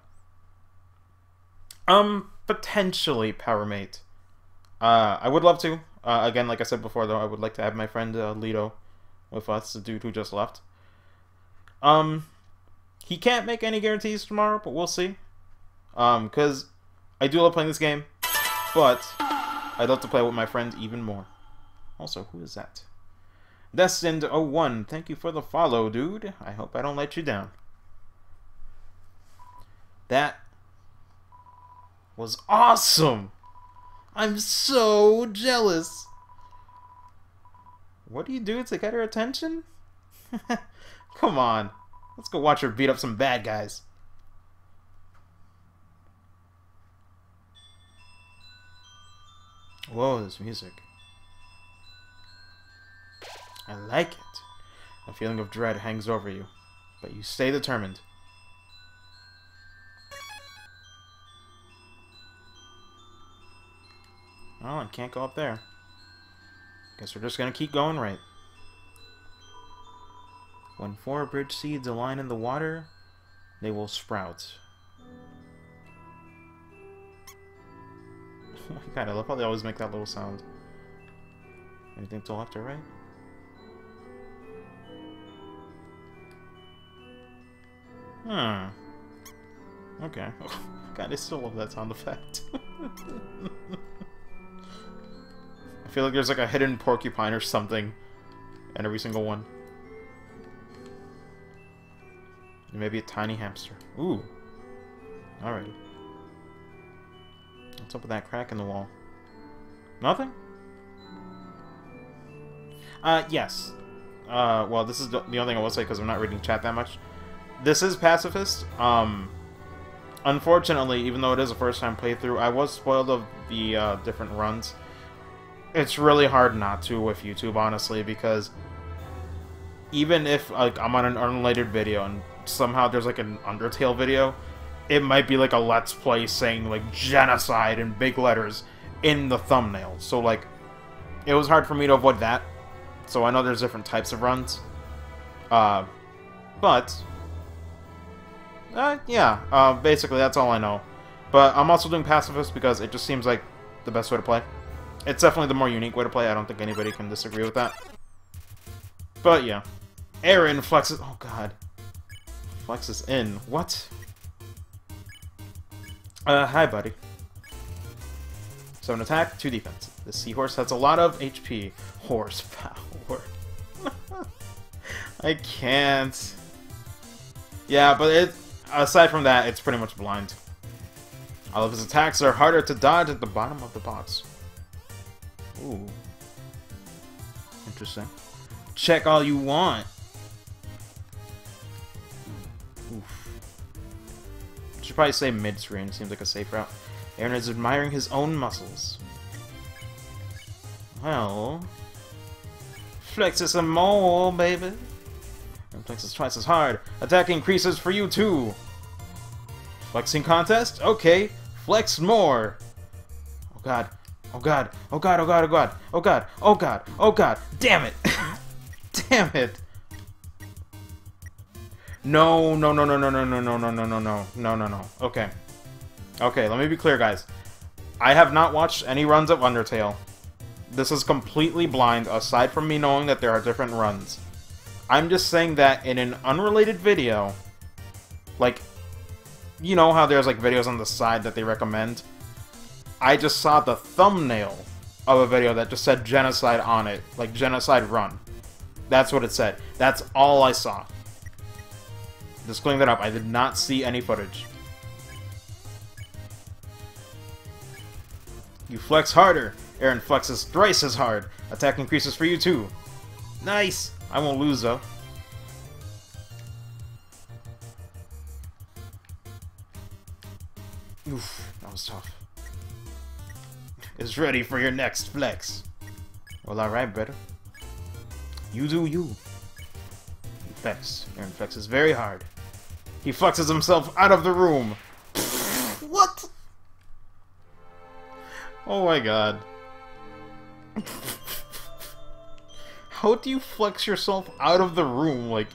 Um, potentially, Power Mate. Uh, I would love to. Uh, again, like I said before, though, I would like to have my friend uh, Litoh with us, the dude who just left. Um, he can't make any guarantees tomorrow, but we'll see. Um, because I do love playing this game, but I'd love to play with my friend even more. Also, who is that? Destined oh one, thank you for the follow, dude. I hope I don't let you down. That was awesome! I'm so jealous! What do you do to get her attention? Come on. Let's go watch her beat up some bad guys. Whoa, this music. I like it. A feeling of dread hangs over you, but you stay determined. Oh, I can't go up there. Guess we're just gonna keep going right. When four bridge seeds align in the water, they will sprout. Oh my god, I love how they always make that little sound. Anything to the left or right? Hmm. Okay. Oh, god, I still love that sound effect. I feel like there's like a hidden porcupine or something in every single one. And maybe a tiny hamster. Ooh. Alrighty. What's up with that crack in the wall? Nothing? Uh, yes. Uh, well, this is the only thing I will say because I'm not reading chat that much. This is pacifist. Um, unfortunately, even though it is a first-time playthrough, I was spoiled of the uh, different runs. It's really hard not to with YouTube, honestly, because even if like I'm on an unrelated video and somehow there's like an Undertale video, it might be like a Let's Play saying like genocide in big letters in the thumbnail. So like, it was hard for me to avoid that. So I know there's different types of runs. Uh, but, uh, yeah, uh, basically that's all I know. But I'm also doing pacifist because it just seems like the best way to play. It's definitely the more unique way to play. I don't think anybody can disagree with that. But yeah. Aaron flexes... Oh god. Flexes in. What? Uh, hi buddy. seven attack, two defense. The seahorse has a lot of H P. Horsepower. I can't. Yeah, but it... Aside from that, it's pretty much blind. All of his attacks are harder to dodge at the bottom of the box. Ooh. Interesting. Check all you want. Oof. Should probably say mid-screen. Seems like a safe route. Aaron is admiring his own muscles. Well... Flex it some more, baby. And flexes twice as hard. Attack increases for you, too. Flexing contest? Okay. Flex more. Oh, God. Oh god, oh god, oh god, oh god, oh god, oh god, oh god, damn it! Damn it! No, no, no, no, no, no, no, no, no, no, no, no, no, no, no. Okay. Okay, let me be clear, guys. I have not watched any runs of Undertale. This is completely blind, aside from me knowing that there are different runs. I'm just saying that in an unrelated video, like, you know how there's like videos on the side that they recommend? I just saw the thumbnail of a video that just said genocide on it. Like, genocide run. That's what it said. That's all I saw. Just clearing that up. I did not see any footage. You flex harder. Aaron flexes thrice as hard. Attack increases for you too. Nice! I won't lose though. Oof, that was tough. Is ready for your next flex. Well, alright, brother. You do you. He flex. Aaron flexes very hard. He flexes himself out of the room. What? Oh my god. How do you flex yourself out of the room? Like,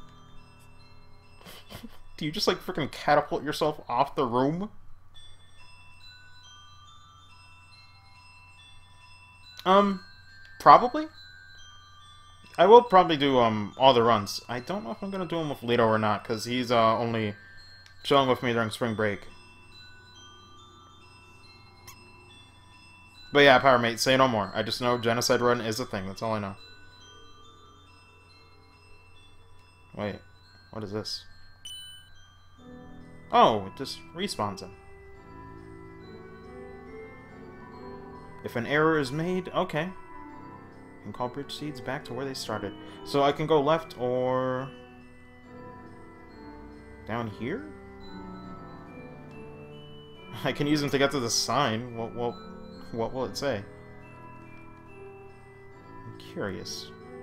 do you just like freaking catapult yourself off the room? Um, probably. I will probably do um all the runs. I don't know if I'm gonna do them with Litoh or not, because he's uh only chilling with me during spring break. But yeah, Power Mate, say no more. I just know Genocide Run is a thing. That's all I know. Wait, what is this? Oh, it just respawns him. If an error is made, okay. And call bridge seeds back to where they started. So I can go left or down here? I can use them to get to the sign. What, what, what will it say? I'm curious.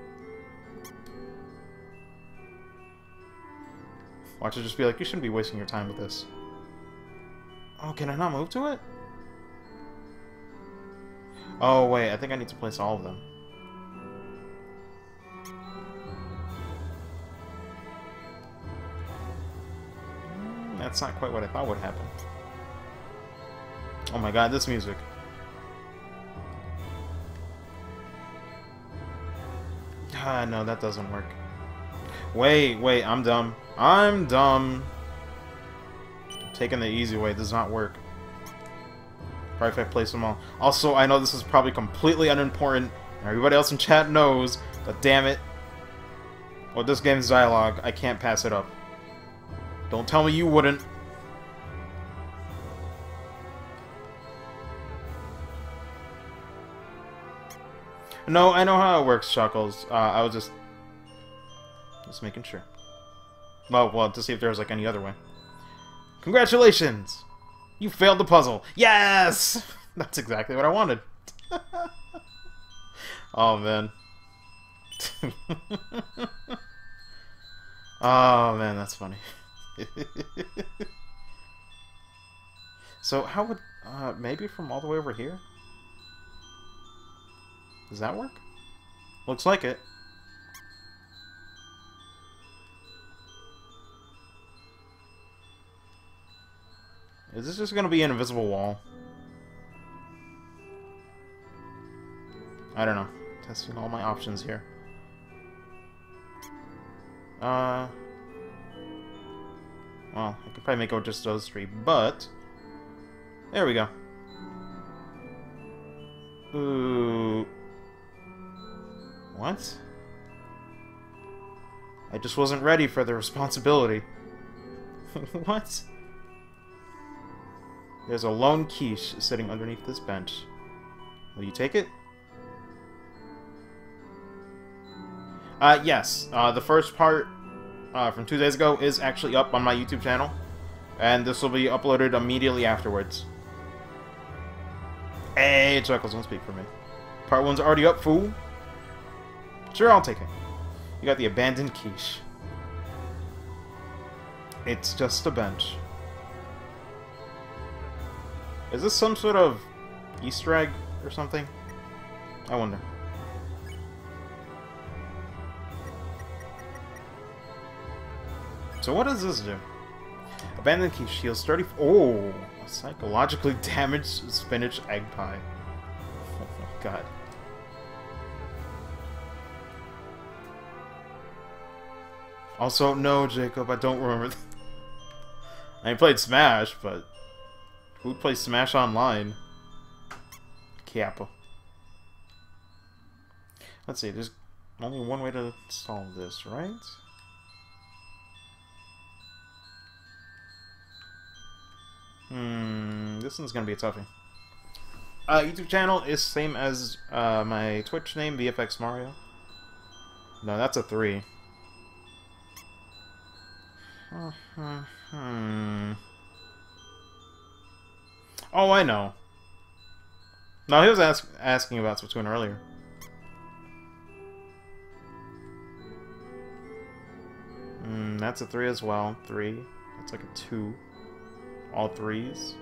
Watch it just be like, you shouldn't be wasting your time with this. Oh, can I not move to it? Oh, wait, I think I need to place all of them. Mm, that's not quite what I thought would happen. Oh my god, this music. Ah, no, that doesn't work. Wait, wait, I'm dumb. I'm dumb. Taking the easy way does not work. Probably if I place them all. Also, I know this is probably completely unimportant, and everybody else in chat knows, but damn it. With this game's dialogue, I can't pass it up. Don't tell me you wouldn't. No, I know how it works, Chuckles. Uh, I was just... Just making sure. Well, well, to see if there was, like, any other way. Congratulations! You failed the puzzle! Yes! That's exactly what I wanted. Oh, man. Oh, man, that's funny. So, how would... Uh, maybe from all the way over here? Does that work? Looks like it. Is this just gonna be an invisible wall? I don't know. Testing all my options here. Uh... Well, I could probably make out just those three, but... There we go. Ooh... What? I just wasn't ready for the responsibility. What? There's a lone quiche sitting underneath this bench. Will you take it? Uh, yes. Uh, the first part uh, from two days ago is actually up on my YouTube channel. And this will be uploaded immediately afterwards. Hey, Chuckles, don't speak for me. Part one's already up, fool. Sure, I'll take it. You got the abandoned quiche. It's just a bench. Is this some sort of Easter egg or something? I wonder. So what does this do? Abandoned quiche heals thirty... Oh! A psychologically damaged spinach egg pie. Oh my god. Also, no, Jacob, I don't remember. I played Smash, but who plays Smash online? Kappa. Let's see, there's only one way to solve this, right? Hmm, this one's gonna be a toughie. Uh, YouTube channel is same as uh, my Twitch name, V F X Mario. No, that's a three. Hmm. Oh, I know. No, he was ask asking about Splatoon earlier. Hmm, that's a three as well. Three. That's like a two. All threes.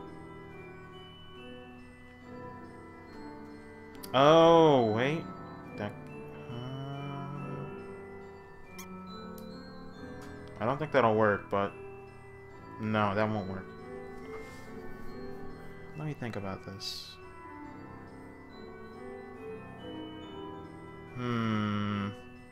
Oh, wait. That... I don't think that'll work, but... No, that won't work. Let me think about this. Hmm...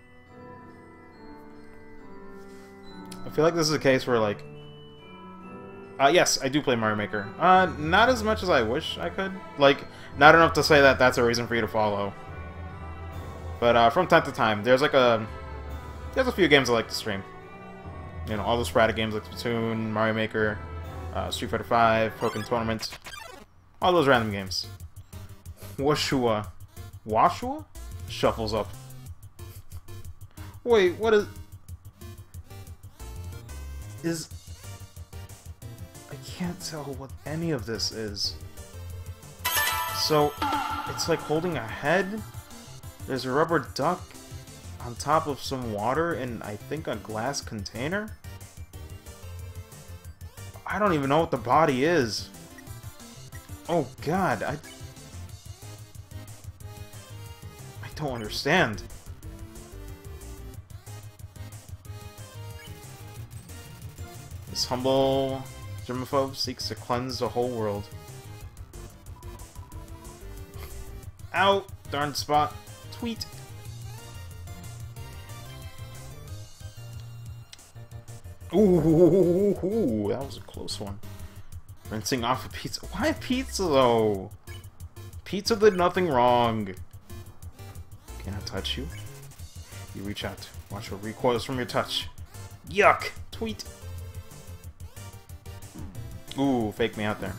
I feel like this is a case where, like... Uh, yes, I do play Mario Maker. Uh, not as much as I wish I could. Like, not enough to say that that's a reason for you to follow. But, uh, from time to time, there's like a... There's a few games I like to stream. You know, all the sporadic games like Splatoon, Mario Maker, uh, Street Fighter five, Pokken Tournament. All those random games. Washua. Washua? Shuffles up. Wait, what is... Is... I can't tell what any of this is. So, it's like holding a head? There's a rubber duck on top of some water in, I think, a glass container? I don't even know what the body is. Oh god, I... I don't understand. This humble germaphobe seeks to cleanse the whole world. Ow! Darn spot. Tweet. Ooh, ooh, that was a close one. Rinsing off a pizza. Why pizza, though? Pizza did nothing wrong. Can I touch you? You reach out. Watch what recoils from your touch. Yuck! Tweet! Ooh, fake me out there.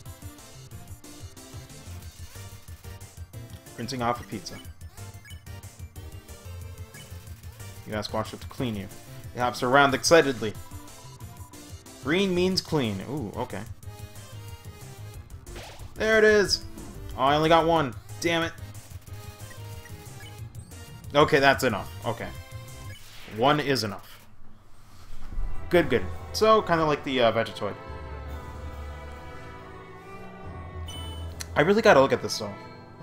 Rinsing off a pizza. You ask Watcher to clean you. He hops around excitedly. Green means clean. Ooh, okay. There it is! Oh, I only got one. Damn it. Okay, that's enough. Okay. One is enough. Good, good. So, kind of like the uh, Vegetoid. I really gotta look at this, though.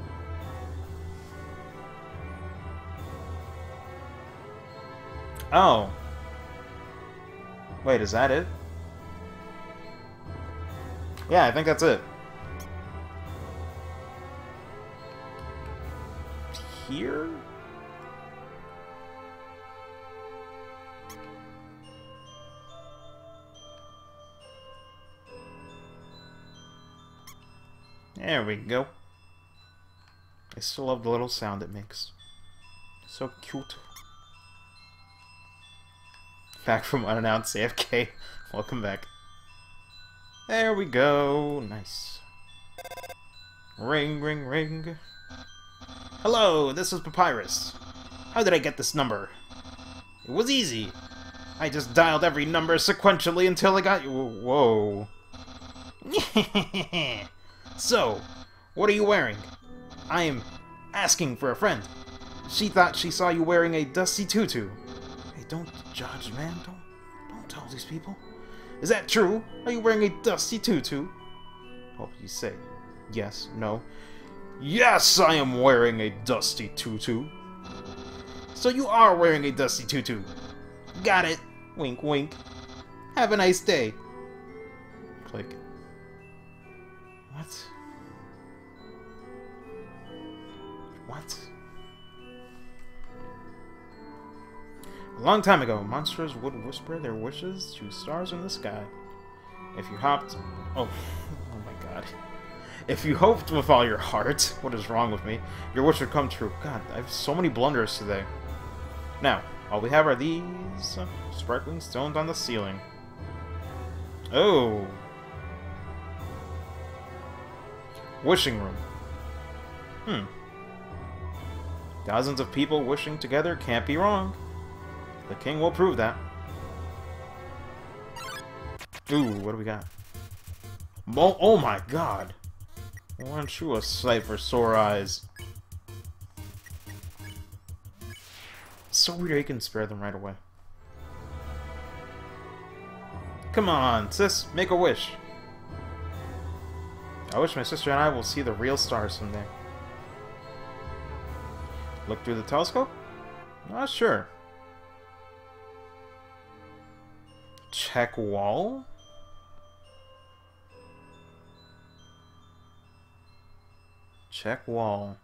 Oh. Wait, is that it? Yeah, I think that's it. Here? There we go. I still love the little sound it makes. So cute. Back from unannounced A F K. Welcome back. There we go. Nice. Ring, ring, ring. Hello, this is Papyrus. How did I get this number? It was easy. I just dialed every number sequentially until I got you. Whoa. So, what are you wearing? I am asking for a friend. She thought she saw you wearing a dusty tutu. Hey, don't judge, man. Don't, don't tell these people. Is that true? Are you wearing a dusty tutu? Hope you say yes, no. Yes, I am wearing a dusty tutu. So you are wearing a dusty tutu. Got it. Wink, wink. Have a nice day. Click. What? What? A long time ago, monsters would whisper their wishes to stars in the sky. If you hopped... Oh, oh my god. If you hoped with all your heart, what is wrong with me, your wish would come true. God, I have so many blunders today. Now, all we have are these sparkling stones on the ceiling. Oh. Wishing room. Hmm. Thousands of people wishing together can't be wrong. The king will prove that. Ooh, what do we got? Mo oh my god! Aren't you a sight for sore eyes? It's so weird how you can spare them right away. Come on, sis, make a wish. I wish my sister and I will see the real stars someday. Look through the telescope? Not sure. Check wall? Check wall.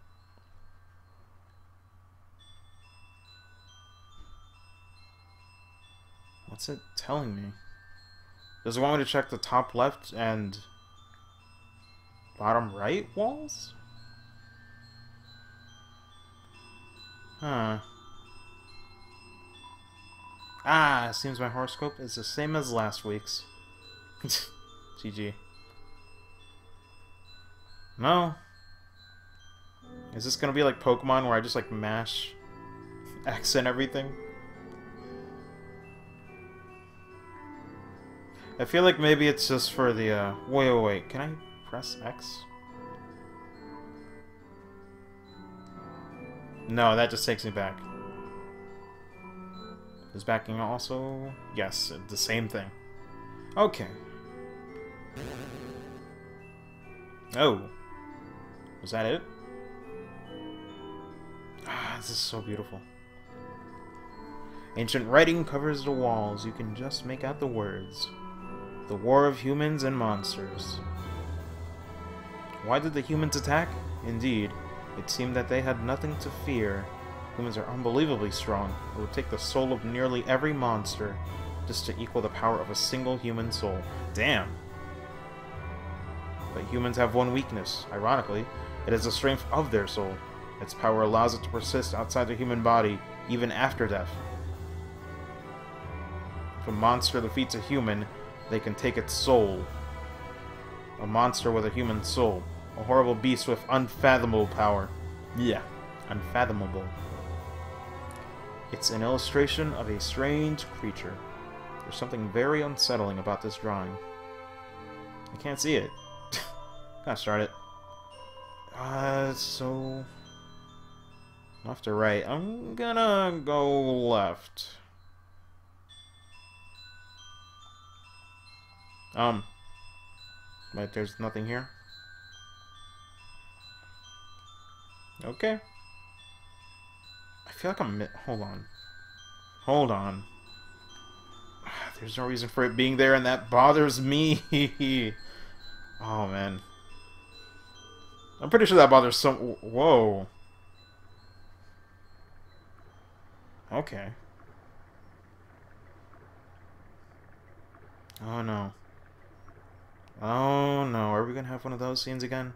What's it telling me? Does it want me to check the top left and bottom right walls? Huh. Ah, it seems my horoscope is the same as last week's. G G. No. Is this gonna be like Pokemon where I just like mash X and everything? I feel like maybe it's just for the, uh... Wait, wait, wait. Can I press X? No, that just takes me back. Is backing also... Yes, the same thing. Okay. Oh. Was that it? Ah, this is so beautiful. Ancient writing covers the walls. You can just make out the words. The war of humans and monsters. Why did the humans attack? Indeed, it seemed that they had nothing to fear. Humans are unbelievably strong. It would take the soul of nearly every monster. just to equal the power of a single human soul. Damn. But humans have one weakness. Ironically, it is the strength of their soul. Its power allows it to persist outside the human body, even after death. If a monster defeats a human, they can take its soul. A monster with a human soul. A horrible beast with unfathomable power. Yeah, unfathomable. It's an illustration of a strange creature. There's something very unsettling about this drawing. I can't see it. Gotta start it. Uh, so... left or right? I'm gonna go left. Um... But there's nothing here? Okay. I feel like I'm... mi- hold on. Hold on. There's no reason for it being there, and that bothers me. Oh, man. I'm pretty sure that bothers some... Whoa. Okay. Oh, no. Oh, no. Are we gonna have one of those scenes again?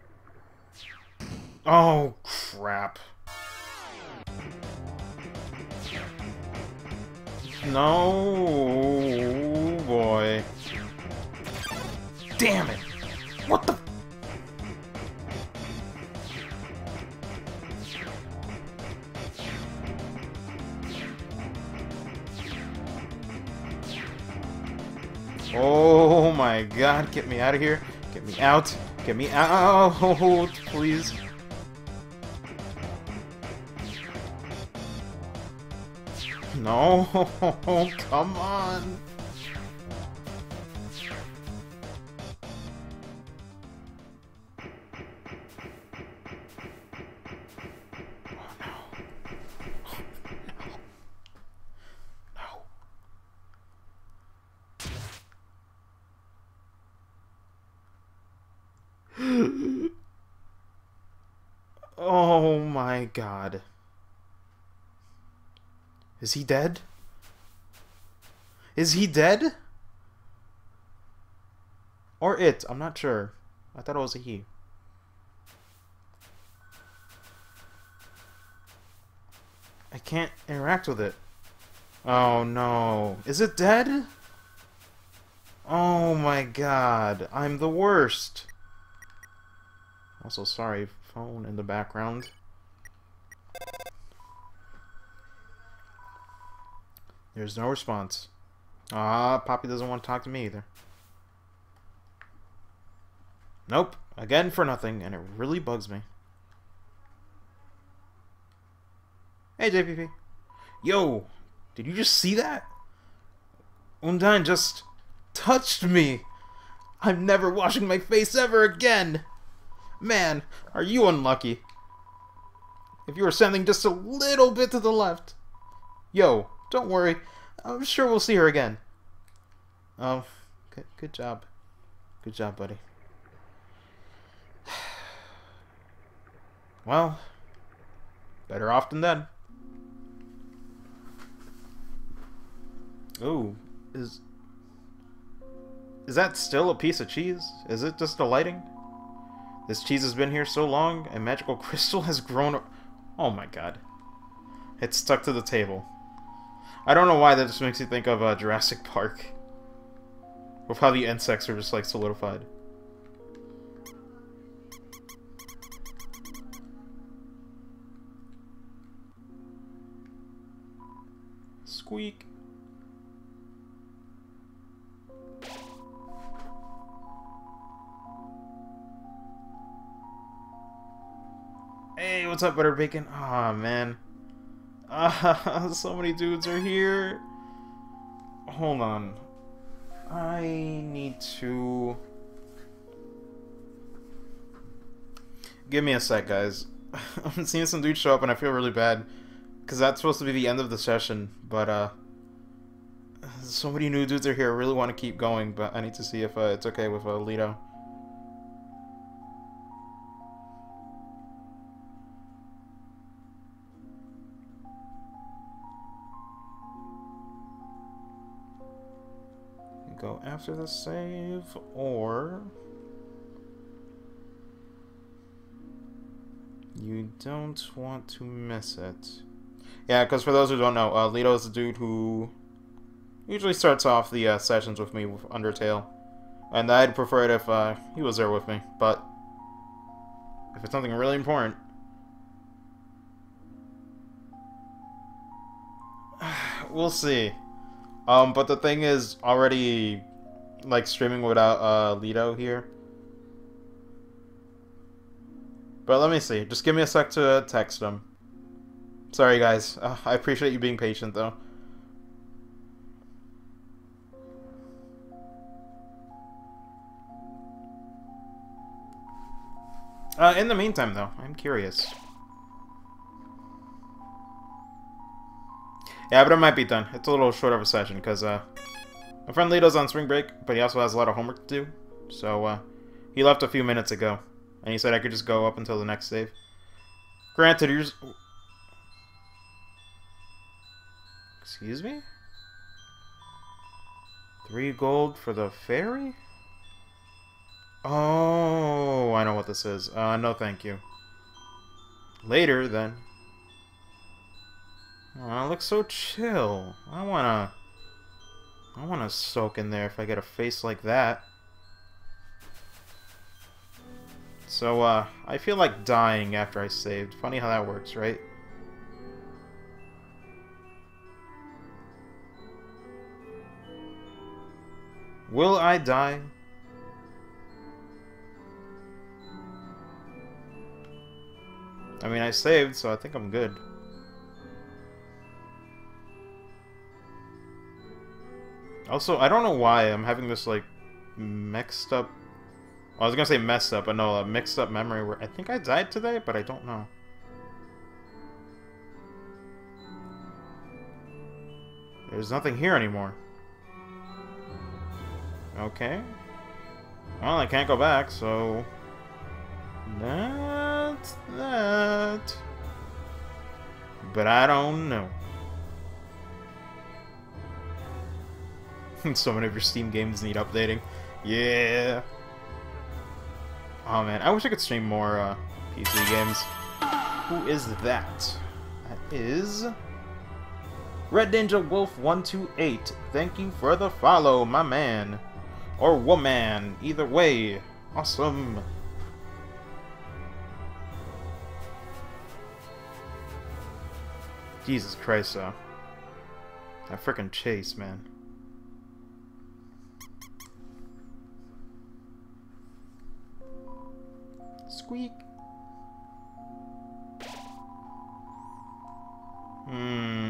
Oh, crap. No, boy. Damn it! What the... Oh my god, get me out of here. Get me out. Get me out, please. No, come on. Oh my god. Is he dead? Is he dead? Or it? I'm not sure. I thought it was a he. I can't interact with it. Oh no. Is it dead? Oh my god. I'm the worst. Also, sorry, phone in the background. There's no response. Ah, Papy doesn't want to talk to me either. Nope. Again for nothing, and it really bugs me. Hey, J P P. Yo, did you just see that? Undyne just touched me. I'm never washing my face ever again. Man, are you unlucky. If you were standing just a little bit to the left. Yo, don't worry. I'm sure we'll see her again. Oh, good, good job. Good job, buddy. Well, better off than dead. Ooh, is... Is that still a piece of cheese? Is it just the lighting? This cheese has been here so long, a magical crystal has grown... Oh my god. It's stuck to the table. I don't know why that just makes me think of uh, Jurassic Park. With how the insects are just like solidified. Squeak. Hey, what's up, Butter Bacon? Aw, oh, man. Ah, so many dudes are here. Hold on. I need to... Give me a sec, guys. I'm seeing some dudes show up and I feel really bad. Because that's supposed to be the end of the session. But, uh... so many new dudes are here. I really want to keep going, but I need to see if uh, it's okay with uh, Litoh. go after the save, or you don't want to miss it. Yeah, because for those who don't know, uh, Litoh is the dude who usually starts off the uh, sessions with me with Undertale. And I'd prefer it if uh, he was there with me, but if it's something really important, we'll see. Um, but the thing is, already, like, streaming without uh, Litoh here. But let me see. Just give me a sec to text him. Sorry, guys. Uh, I appreciate you being patient, though. Uh, in the meantime, though, I'm curious. Yeah, but it might be done. It's a little short of a session, because, uh, my friend Lito's on spring break, but he also has a lot of homework to do. So, uh, he left a few minutes ago, and he said I could just go up until the next save. Granted, you're... Excuse me? Three gold for the ferry? Oh, I know what this is. Uh, no thank you. Later, then. Oh, it looks so chill. I wanna... I wanna soak in there if I get a face like that. So, uh, I feel like dying after I saved. Funny how that works, right? Will I die? I mean, I saved, so I think I'm good. Also, I don't know why I'm having this, like, mixed up... Well, I was gonna say messed up, but no, a mixed up memory where I think I died today, but I don't know. There's nothing here anymore. Okay. Well, I can't go back, so... That's that. But I don't know. So many of your Steam games need updating. Yeah. Oh man, I wish I could stream more uh, P C games. Who is that? That is... Red Ninja Wolf one two eight. Thank you for the follow, my man. Or woman. Either way. Awesome. Jesus Christ, though. That frickin' chase, man. Squeak. Hmm.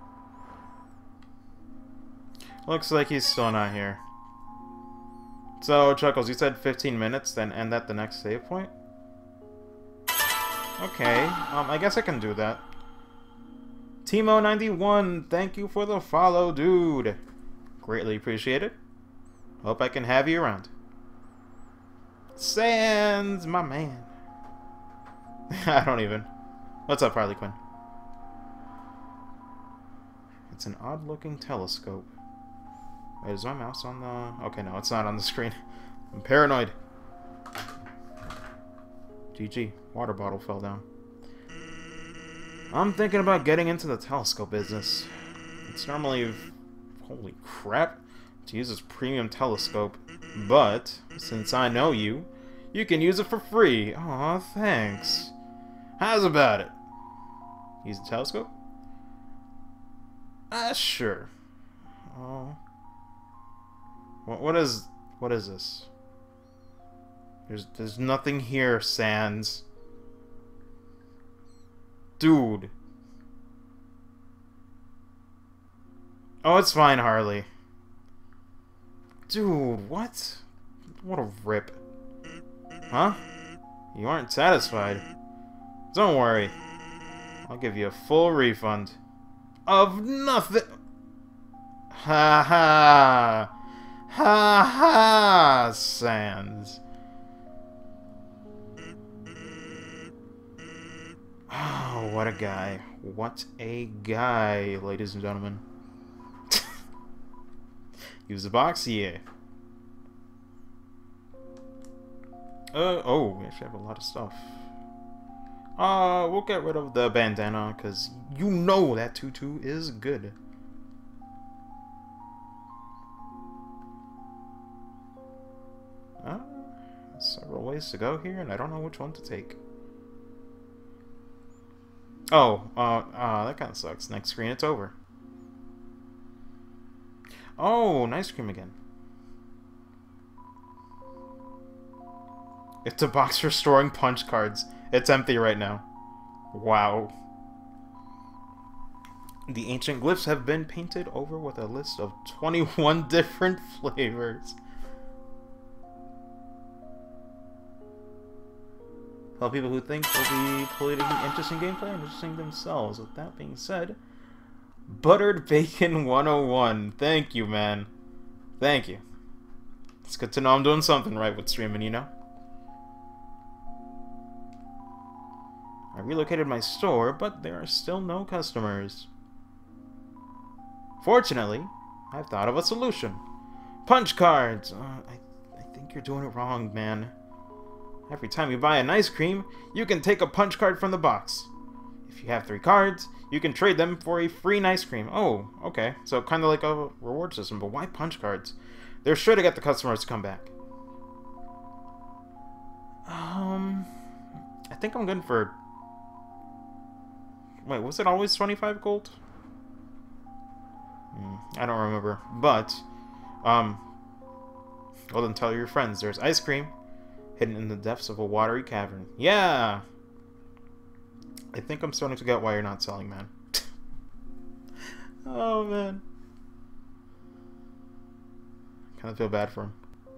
Looks like he's still not here. So, Chuckles, you said fifteen minutes, then end at the next save point? Okay, um, I guess I can do that. Timo ninety-one, thank you for the follow, dude. Greatly appreciated. Hope I can have you around. Sans, my man. I don't even. What's up, Harley Quinn? It's an odd-looking telescope. Wait, is my mouse on the... Okay, no, it's not on the screen. I'm paranoid. G G. Water bottle fell down. I'm thinking about getting into the telescope business. It's normally... Holy crap. To use this premium telescope. But, since I know you, you can use it for free. Aw, thanks. How's about it? Use the telescope? Ah, uh, sure. Oh... What, what is... What is this? There's, there's nothing here, Sans. Dude. Oh, it's fine, Harley. Dude, what? What a rip. Huh? You aren't satisfied? Don't worry. I'll give you a full refund. Of nothing! Ha ha! Ha ha, Sans. Oh, what a guy. What a guy, ladies and gentlemen. Use the box? Yeah. Uh, oh, we actually have a lot of stuff. Uh, we'll get rid of the bandana, because you know that tutu is good. Uh, several ways to go here, and I don't know which one to take. Oh, uh, uh that kind of sucks. Next screen, it's over. Oh, nice cream again. It's a box for storing punch cards. It's empty right now. Wow. The ancient glyphs have been painted over with a list of twenty-one different flavors. Tell people who think they'll be politically interesting gameplay and interesting themselves. With that being said, Buttered Bacon one oh one. Thank you, man. Thank you. It's good to know I'm doing something right with streaming, you know? I relocated my store, but there are still no customers. Fortunately, I've thought of a solution. Punch cards! Uh, I, I think you're doing it wrong, man. Every time you buy an ice cream, you can take a punch card from the box. If you have three cards, you can trade them for a free ice cream. Oh, okay. So kind of like a reward system, but why punch cards? They're sure to get the customers to come back. Um, I think I'm good for... Wait, was it always twenty-five gold? Hmm, I don't remember. But, um, well then tell your friends. There's ice cream hidden in the depths of a watery cavern. Yeah! I think I'm starting to get why you're not selling, man. Oh, man. Kind of feel bad for him.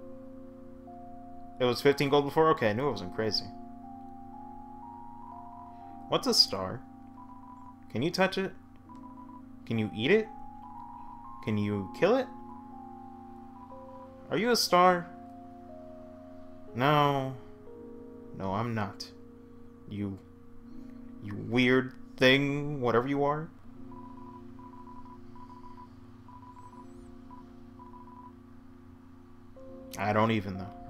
It was fifteen gold before? Okay, I knew it wasn't crazy. What's a star? Can you touch it? Can you eat it? Can you kill it? Are you a star? No. No, I'm not. You... You weird thing, whatever you are. I don't even know.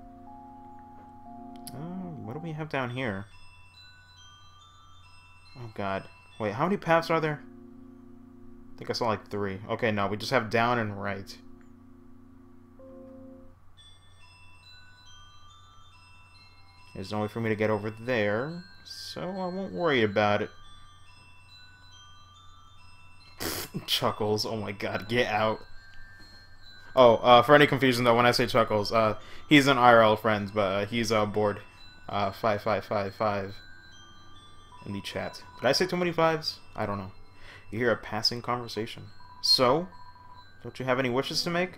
Oh, what do we have down here? Oh god. Wait, how many paths are there? I think I saw like three. Okay, no, we just have down and right. There's no way for me to get over there, so I won't worry about it. Chuckles, oh my god, get out. Oh, uh, for any confusion though, when I say Chuckles, uh, he's an I R L friend, but uh, he's uh, bored. Uh, five five five five in the chat. Did I say too many fives? I don't know. You hear a passing conversation. So, don't you have any wishes to make?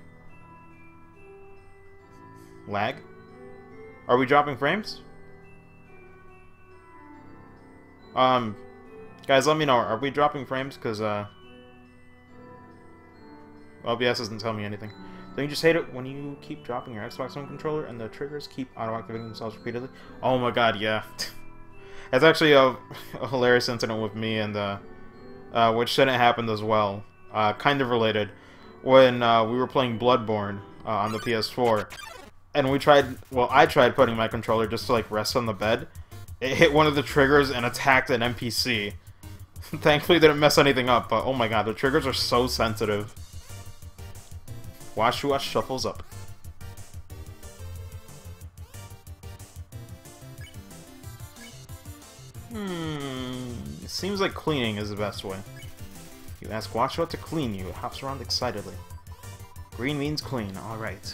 Lag? Are we dropping frames? Um, guys, let me know. Are we dropping frames? Because, uh... O B S doesn't tell me anything. Don't you just hate it when you keep dropping your Xbox One controller and the triggers keep auto-activating themselves repeatedly? Oh my god, yeah. That's actually a, a hilarious incident with me, and uh, uh, which shouldn't happen as well. Uh, kind of related. When uh, we were playing Bloodborne uh, on the P S four, and we tried, well, I tried putting my controller just to like rest on the bed. It hit one of the triggers and attacked an N P C. Thankfully, it didn't mess anything up, but oh my god, the triggers are so sensitive. Wash Wash shuffles up. Hmm. It seems like cleaning is the best way. You ask Watch to clean you, it hops around excitedly. Green means clean, alright.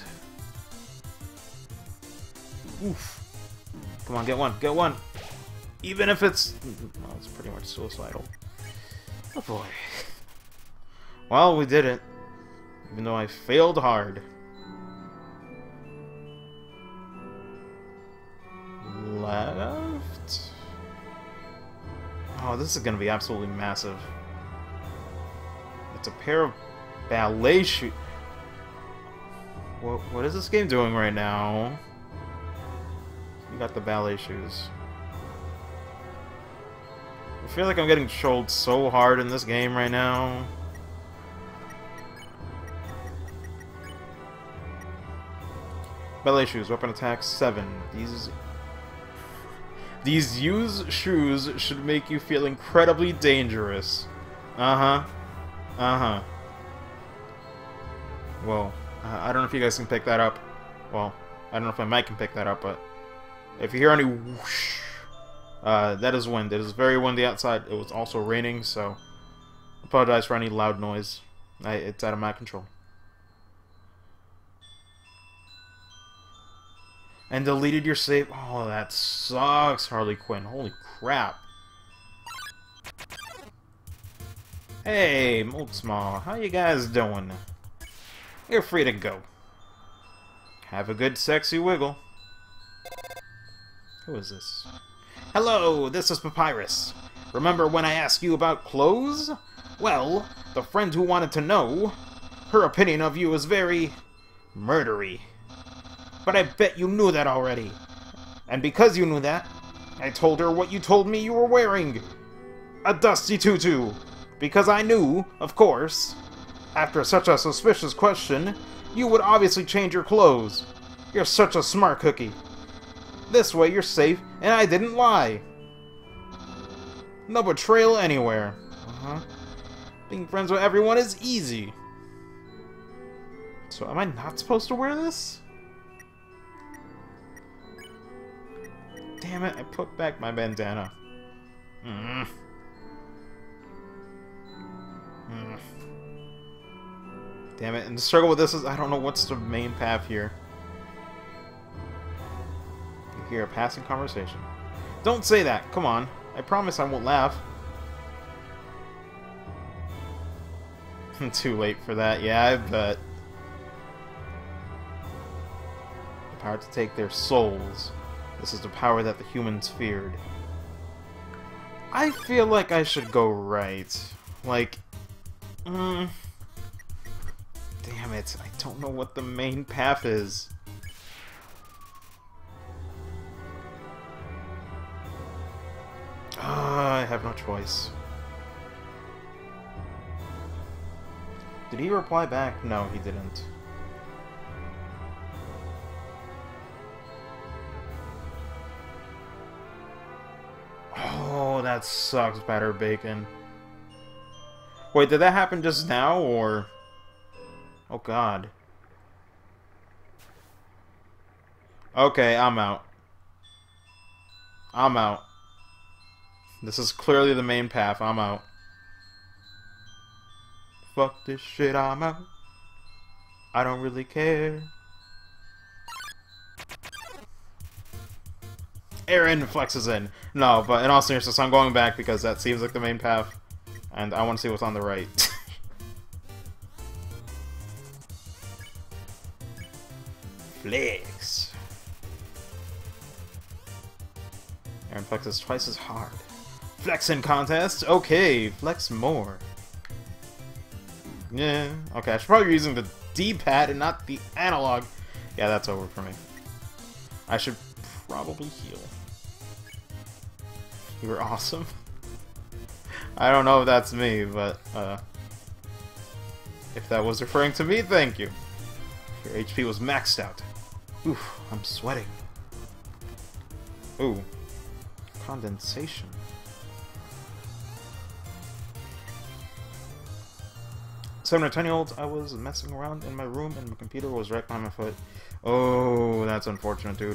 Oof. Come on, get one, get one! Even if it's... well, it's pretty much suicidal. Oh boy. Well, we did it. Even though I failed hard. Left? Oh, this is gonna be absolutely massive. It's a pair of ballet shoes. What, what is this game doing right now? You got the ballet shoes. I feel like I'm getting trolled so hard in this game right now. Ballet shoes, weapon attack seven. These These used shoes should make you feel incredibly dangerous. Uh-huh. Uh-huh. Well, uh, I don't know if you guys can pick that up. Well, I don't know if my mic can pick that up, but if you hear any whoosh, uh, that is wind. It is very windy outside. It was also raining, so I apologize for any loud noise. I, it's out of my control. And deleted your save. Oh, that sucks, Harley Quinn. Holy crap. Hey, Moldsmal, how you guys doing? You're free to go. Have a good sexy wiggle. Who is this? Hello, this is Papyrus. Remember when I asked you about clothes? Well, the friend who wanted to know, her opinion of you is very murdery. But I bet you knew that already. And because you knew that, I told her what you told me you were wearing. A dusty tutu. Because I knew, of course, after such a suspicious question, you would obviously change your clothes. You're such a smart cookie. This way you're safe, and I didn't lie. No betrayal anywhere. Uh-huh. Being friends with everyone is easy. So am I not supposed to wear this? Damn it, I put back my bandana. Mm. Mm. Damn it, and the struggle with this is I don't know what's the main path here. You hear a passing conversation. Don't say that, come on. I promise I won't laugh. Too late for that, yeah, I bet. The power to take their souls. This is the power that the humans feared. I feel like I should go right. Like, mm, damn it, I don't know what the main path is. Ah, I have no choice. Did he reply back? No, he didn't. Oh, that sucks, batter bacon. Wait, did that happen just now, or... Oh, God. Okay, I'm out. I'm out. This is clearly the main path. I'm out. Fuck this shit, I'm out. I don't really care. Aaron flexes in. No, but in all seriousness, I'm going back because that seems like the main path. And I want to see what's on the right. Flex. Aaron flexes twice as hard. Flexing contest? Okay, flex more. Yeah, okay, I should probably be using the D-pad and not the analog. Yeah, that's over for me. I should probably heal. You were awesome. I don't know if that's me, but uh, if that was referring to me, thank you. Your H P was maxed out. Oof, I'm sweating. Ooh, condensation. Seven or ten year olds, I was messing around in my room and my computer was right behind my foot. Oh, that's unfortunate, dude.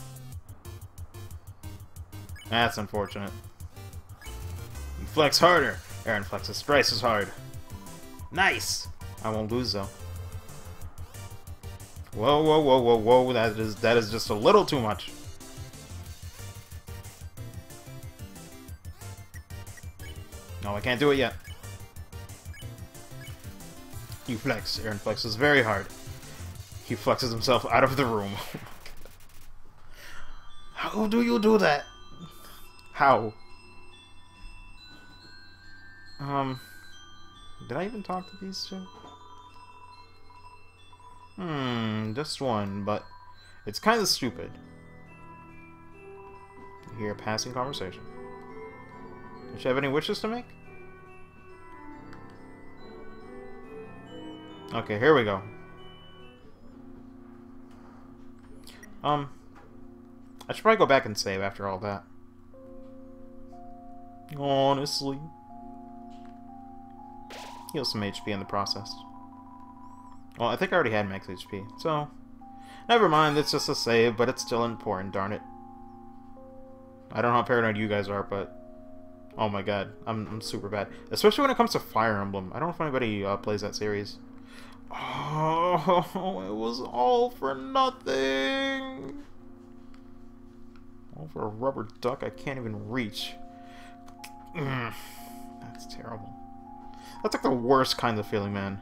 That's unfortunate. You flex harder. Aaron flexes thrice as hard. Nice! I won't lose though. Whoa, whoa, whoa, whoa, whoa! That is that is just a little too much. No, I can't do it yet. You flex. Aaron flexes very hard. He flexes himself out of the room. How do you do that? How? Um, did I even talk to these two? Hmm, just one, but it's kind of stupid. You hear a passing conversation. Does she have any wishes to make? Okay, here we go. Um, I should probably go back and save after all that. Honestly. Heal some H P in the process. Well, I think I already had max H P, so... Never mind, it's just a save, but it's still important, darn it. I don't know how paranoid you guys are, but... Oh my god, I'm, I'm super bad. Especially when it comes to Fire Emblem. I don't know if anybody uh, plays that series. Oh, it was all for nothing! All for a rubber duck I can't even reach. Mm, that's terrible. That's like the worst kind of feeling, man.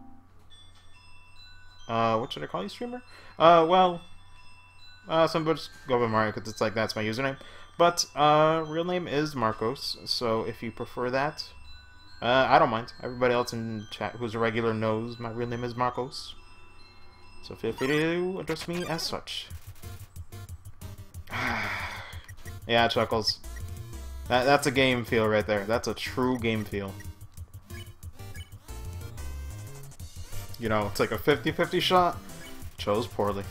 Uh, what should I call you, streamer? Uh, well... Uh, some just go by Mario, because it's like, that's my username. But, uh, real name is Marcos, so if you prefer that, uh, I don't mind. Everybody else in chat who's a regular knows my real name is Marcos. So feel free to address me as such. Yeah, Chuckles. That, that's a game feel right there. That's a true game feel. You know, it's like a fifty fifty shot. Chose poorly.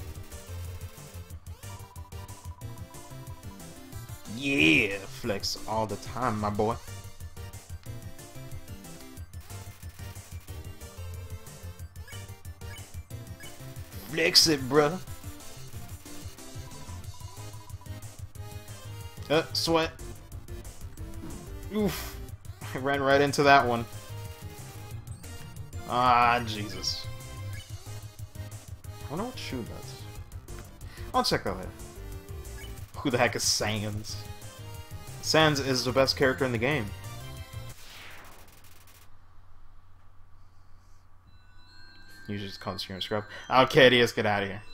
Yeah, flex all the time, my boy. Flex it, bruh. Uh, sweat. Oof. I ran right into that one. Ah, Jesus. I wonder what Shu does. I'll check that later. Who the heck is Sans? Sans is the best character in the game. You should just call the streamer scrub. Okay, Diaz, get out of here.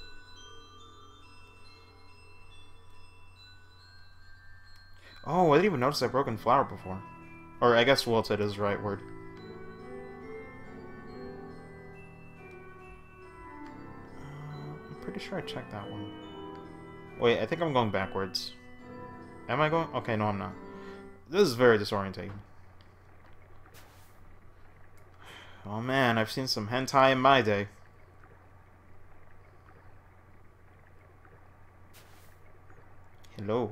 Oh, I didn't even notice that broken flower before. Or I guess wilted is the right word. Uh, I'm pretty sure I checked that one. Wait, I think I'm going backwards. Am I going? Okay, no, I'm not. This is very disorientating. Oh man, I've seen some hentai in my day. Hello.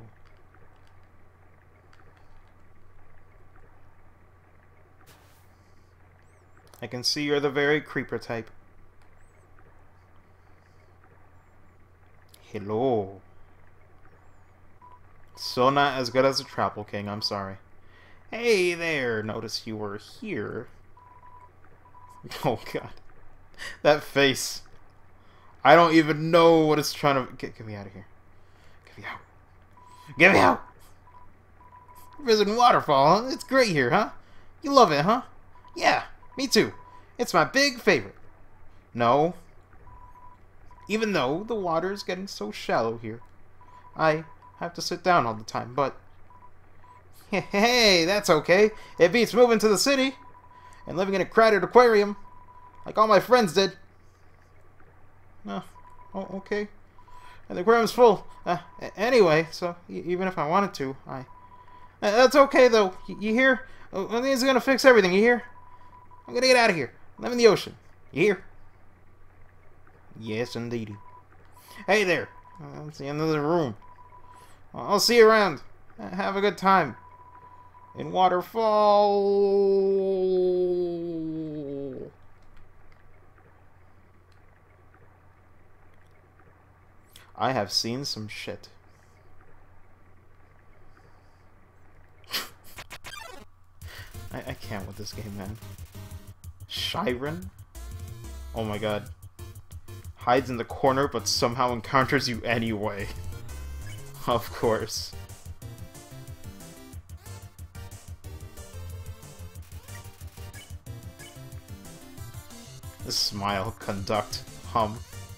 I can see you're the very creeper type. Hello. So not as good as a Trapple King, I'm sorry. Hey there, notice you were here. Oh god. That face. I don't even know what it's trying to... Get, get me out of here. Get me out. Get me out! Risen Waterfall, huh? It's great here, huh? You love it, huh? Yeah, me too. It's my big favorite. No. Even though the water is getting so shallow here, I have to sit down all the time, but... Hey, that's okay. It beats moving to the city and living in a crowded aquarium like all my friends did. No. Oh, okay. And the aquarium's full. Uh, anyway, so even if I wanted to, I... Uh, that's okay, though. Y you hear? Uh, I think it's gonna fix everything, you hear? I'm gonna get out of here. I'm in the ocean. You hear? Yes, indeedy. Hey there. Uh, that's the end of the room. I'll see you around. Uh, have a good time. In Waterfall. I have seen some shit. I, I can't with this game, man. Shyren? Oh my god. Hides in the corner, but somehow encounters you anyway. Of course. The smile, conduct, hum.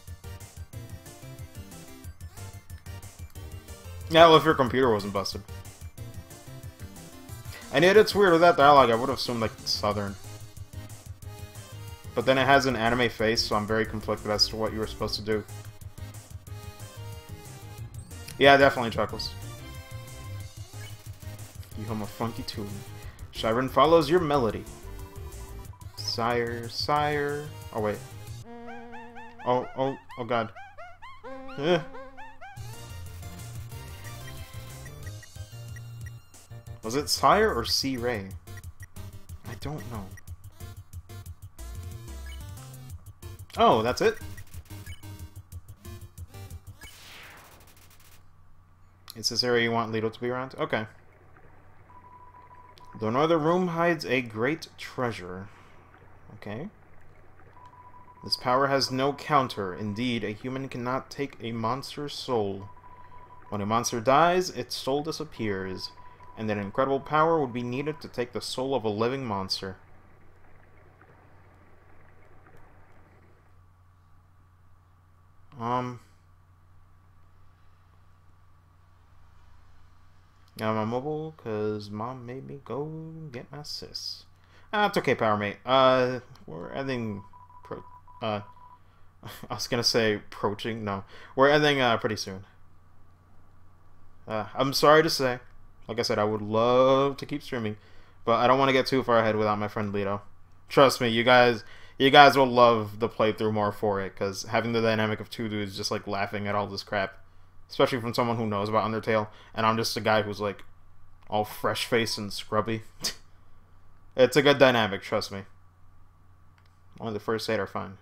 Yeah, well, if your computer wasn't busted. And yet it's weird with that dialogue, I would have assumed like Southern. But then it has an anime face, so I'm very conflicted as to what you were supposed to do. Yeah, definitely Chuckles. You hum a funky tune. Shyren follows your melody. Sire, sire... Oh, wait. Oh, oh, oh god. Eh. Was it Sire or C. Ray? I don't know. Oh, that's it? It's this area you want Litoh to be around? Okay. The northern room hides a great treasure. Okay. This power has no counter. Indeed, a human cannot take a monster's soul. When a monster dies, its soul disappears, and an incredible power would be needed to take the soul of a living monster. Um... Got my mobile, because Mom made me go get my sis. Ah, it's okay, Power Mate. Uh, we're ending... Pro uh, I was gonna say approaching. No. We're ending uh, pretty soon. Uh, I'm sorry to say. Like I said, I would love to keep streaming, but I don't want to get too far ahead without my friend Litoh. Trust me, you guys... You guys will love the playthrough more for it, because having the dynamic of two dudes just, like, laughing at all this crap. Especially from someone who knows about Undertale, and I'm just a guy who's, like, all fresh-faced and scrubby. It's a good dynamic, trust me. Only the first eight are fine.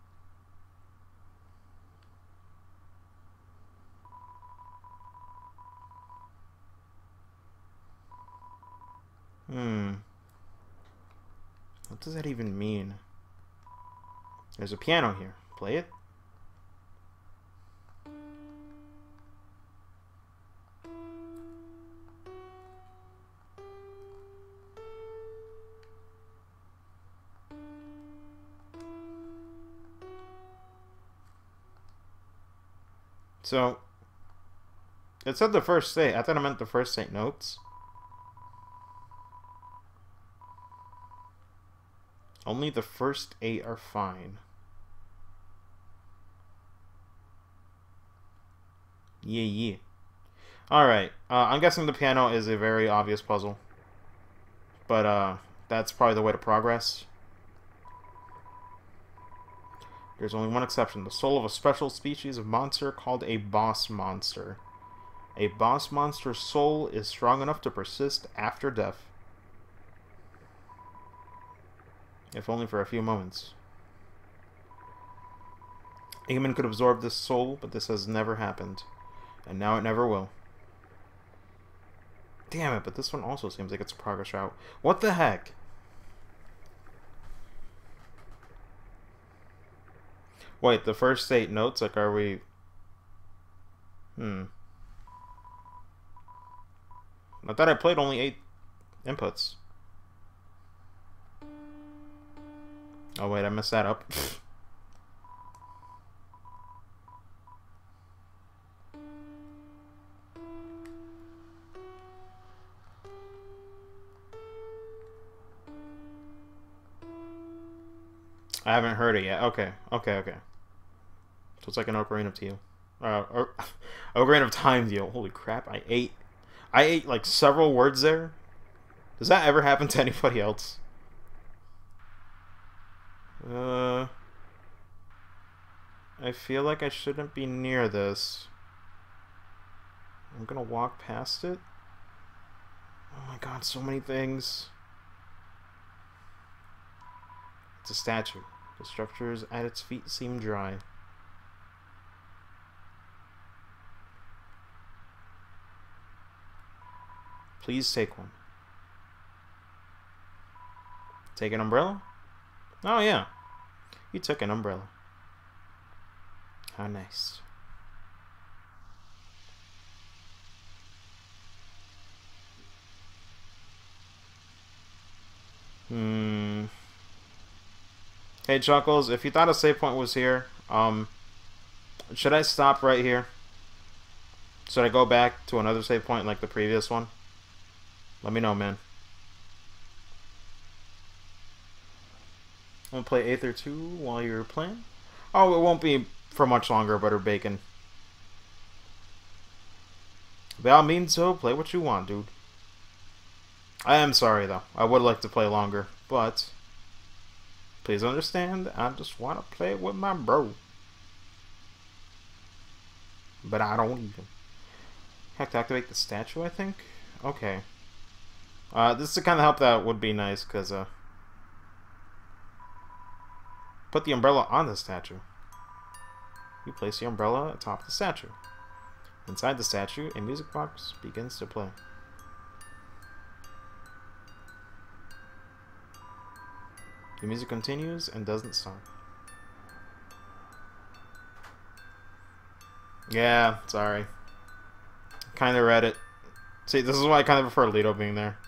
Hmm. What does that even mean? There's a piano here. Play it. So, it said the first eight. I thought it meant the first eight notes. Only the first eight are fine. Yeah, yeah. Alright, uh, I'm guessing the piano is a very obvious puzzle. But, uh, that's probably the way to progress. There's only one exception. The soul of a special species of monster called a boss monster. A boss monster's soul is strong enough to persist after death. If only for a few moments. A human could absorb this soul, but this has never happened. And now it never will. Damn it, but this one also seems like it's a progress route. What the heck? Wait, the first eight notes, like, are we... Hmm. I thought I played only eight inputs. Oh, wait, I messed that up. I haven't heard it yet. Okay, okay, okay. So it's like an Ocarina of Teal. Uh, or, Ocarina of Time deal. Holy crap, I ate... I ate, like, several words there. Does that ever happen to anybody else? Uh... I feel like I shouldn't be near this. I'm gonna walk past it. Oh my god, so many things. It's a statue. The structures at its feet seem dry. Please take one. Take an umbrella? Oh yeah. You took an umbrella. How nice. Hmm. Hey Chuckles, if you thought a save point was here, um, should I stop right here? Should I go back to another save point like the previous one? Let me know, man. I'm gonna play Aether two while you're playing. Oh, it won't be for much longer, Butter Bacon. By all means, so play what you want, dude. I am sorry, though. I would like to play longer, but please understand, I just want to play with my bro. but I don't even. Have to activate the statue, I think? Okay. Uh, this is the kind of help that would be nice, because, uh... put the umbrella on the statue. You place the umbrella atop the statue. Inside the statue, a music box begins to play. The music continues and doesn't stop. Yeah, sorry. Kinda read it. See, this is why I kind of prefer Litoh being there.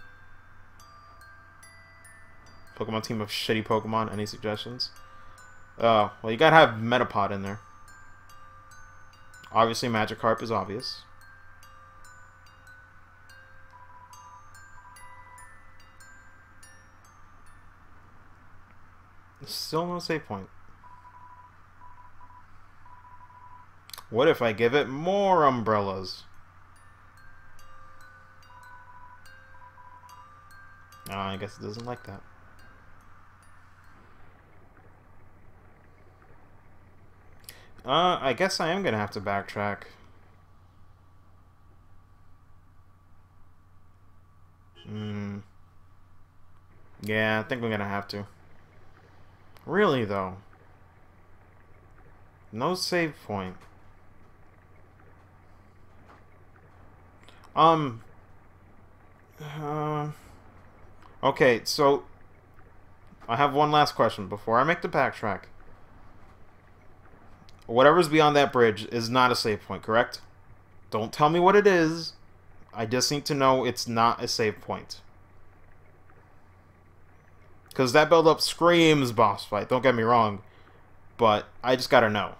Pokemon team of shitty Pokemon. Any suggestions? Oh, well, you gotta have Metapod in there. Obviously, Magikarp is obvious. Still no save point. What if I give it more umbrellas? Oh, I guess it doesn't like that. Uh, I guess I am gonna have to backtrack. Hmm. Yeah, I think I'm gonna have to. Really, though? No save point. Um. Uh, okay, so I have one last question before I make the backtrack. Whatever's beyond that bridge is not a save point, correct? Don't tell me what it is. I just need to know it's not a save point. Because that build-up screams boss fight, don't get me wrong. But I just gotta know.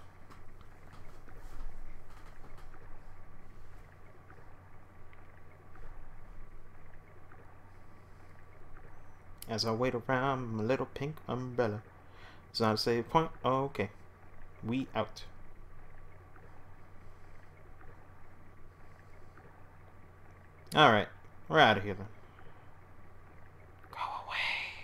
As I wait around my little pink umbrella. It's not a save point? Okay. We out. Alright. We're out of here then. Go away.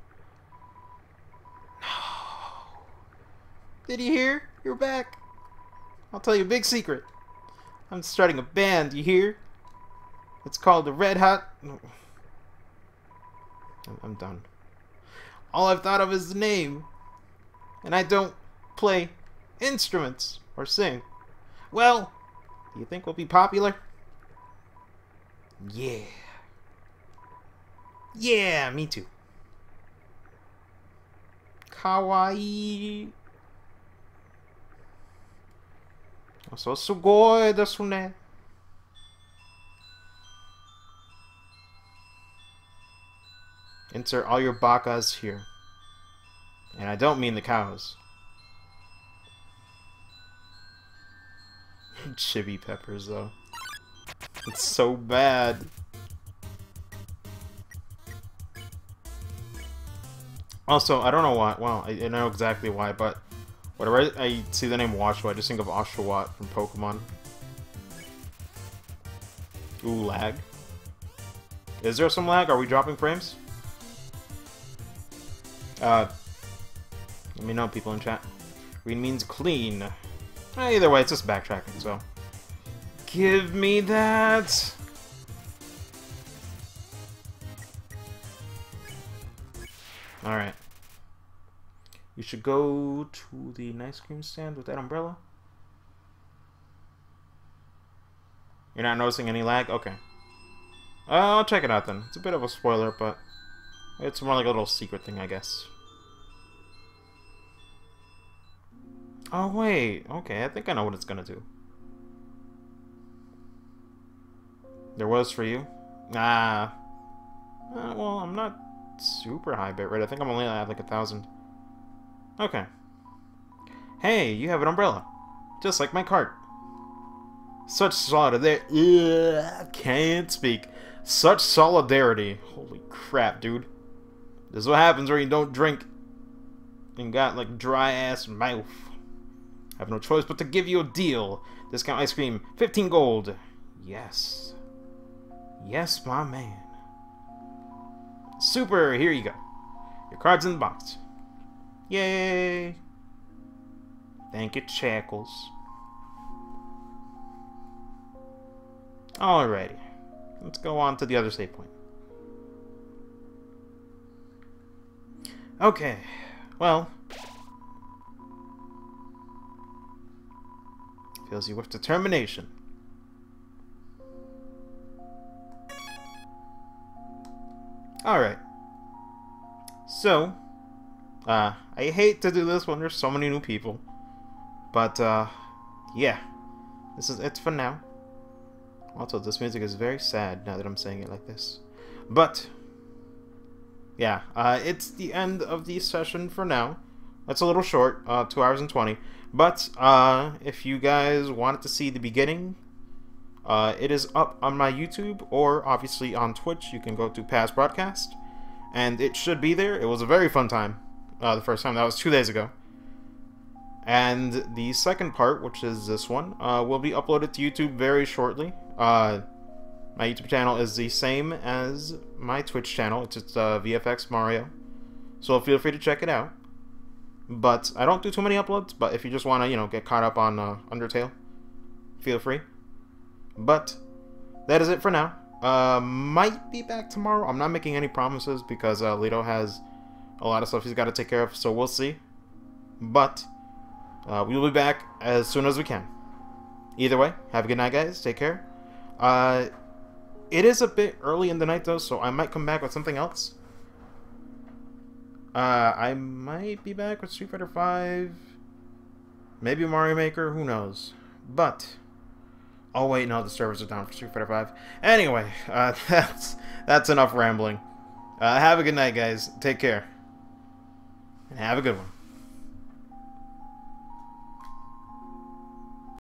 No. Did you hear? You're back. I'll tell you a big secret. I'm starting a band, you hear? It's called the Red Hot... I'm done. All I've thought of is the name. And I don't play instruments or sing. Well, do you think we'll be popular? Yeah. Yeah, me too. Kawaii. So sugoi desu ne. Insert all your bakas here. And I don't mean the cows. Chibi peppers, though. It's so bad. Also, I don't know why. Well, I, I know exactly why, but whenever I, I see the name Washu, I just think of Oshawott from Pokemon. Ooh, lag. Is there some lag? Are we dropping frames? Uh, let me know, people in chat. Green means clean. Eh, either way, it's just backtracking, so... Give me that! Alright. You should go to the ice cream stand with that umbrella. You're not noticing any lag? Okay. Uh, I'll check it out then. It's a bit of a spoiler, but... it's more like a little secret thing, I guess. Oh, wait. Okay, I think I know what it's gonna do. There was for you? Ah. Uh, well, I'm not super high bit rate. I think I'm only at like a thousand. Okay. Hey, you have an umbrella. Just like my cart. Such solidarity. I can't speak. Such solidarity. Holy crap, dude. This is what happens when you don't drink and got like dry ass mouth. I have no choice but to give you a deal. Discount ice cream, fifteen gold. Yes. Yes, my man. Super, here you go. Your card's in the box. Yay. Thank you, Shackles. Alrighty. Let's go on to the other save point. Okay. Well. Fills you with determination. Alright. So, uh, I hate to do this when there's so many new people. But, uh, yeah. This is it for now. Also, this music is very sad now that I'm saying it like this. But, yeah, uh, it's the end of the session for now. That's a little short, uh, two hours and twenty. But, uh, if you guys wanted to see the beginning, uh, it is up on my YouTube, or obviously on Twitch. You can go to Past Broadcast, and it should be there. It was a very fun time, uh, the first time. That was two days ago. And the second part, which is this one, uh, will be uploaded to YouTube very shortly. Uh, my YouTube channel is the same as my Twitch channel. It's, it's uh, V F X Mario. So feel free to check it out. But I don't do too many uploads, but if you just want to, you know, get caught up on uh, Undertale, feel free. But that is it for now. Uh, might be back tomorrow. I'm not making any promises because uh, Litoh has a lot of stuff he's got to take care of, so we'll see. But uh, we will be back as soon as we can. Either way, have a good night, guys. Take care. Uh, it is a bit early in the night, though, so I might come back with something else. Uh, I might be back with Street Fighter five. Maybe Mario Maker, who knows. But, oh wait, no, the servers are down for Street Fighter five. Anyway, uh, that's, that's enough rambling. Uh, have a good night, guys. Take care. And have a good one.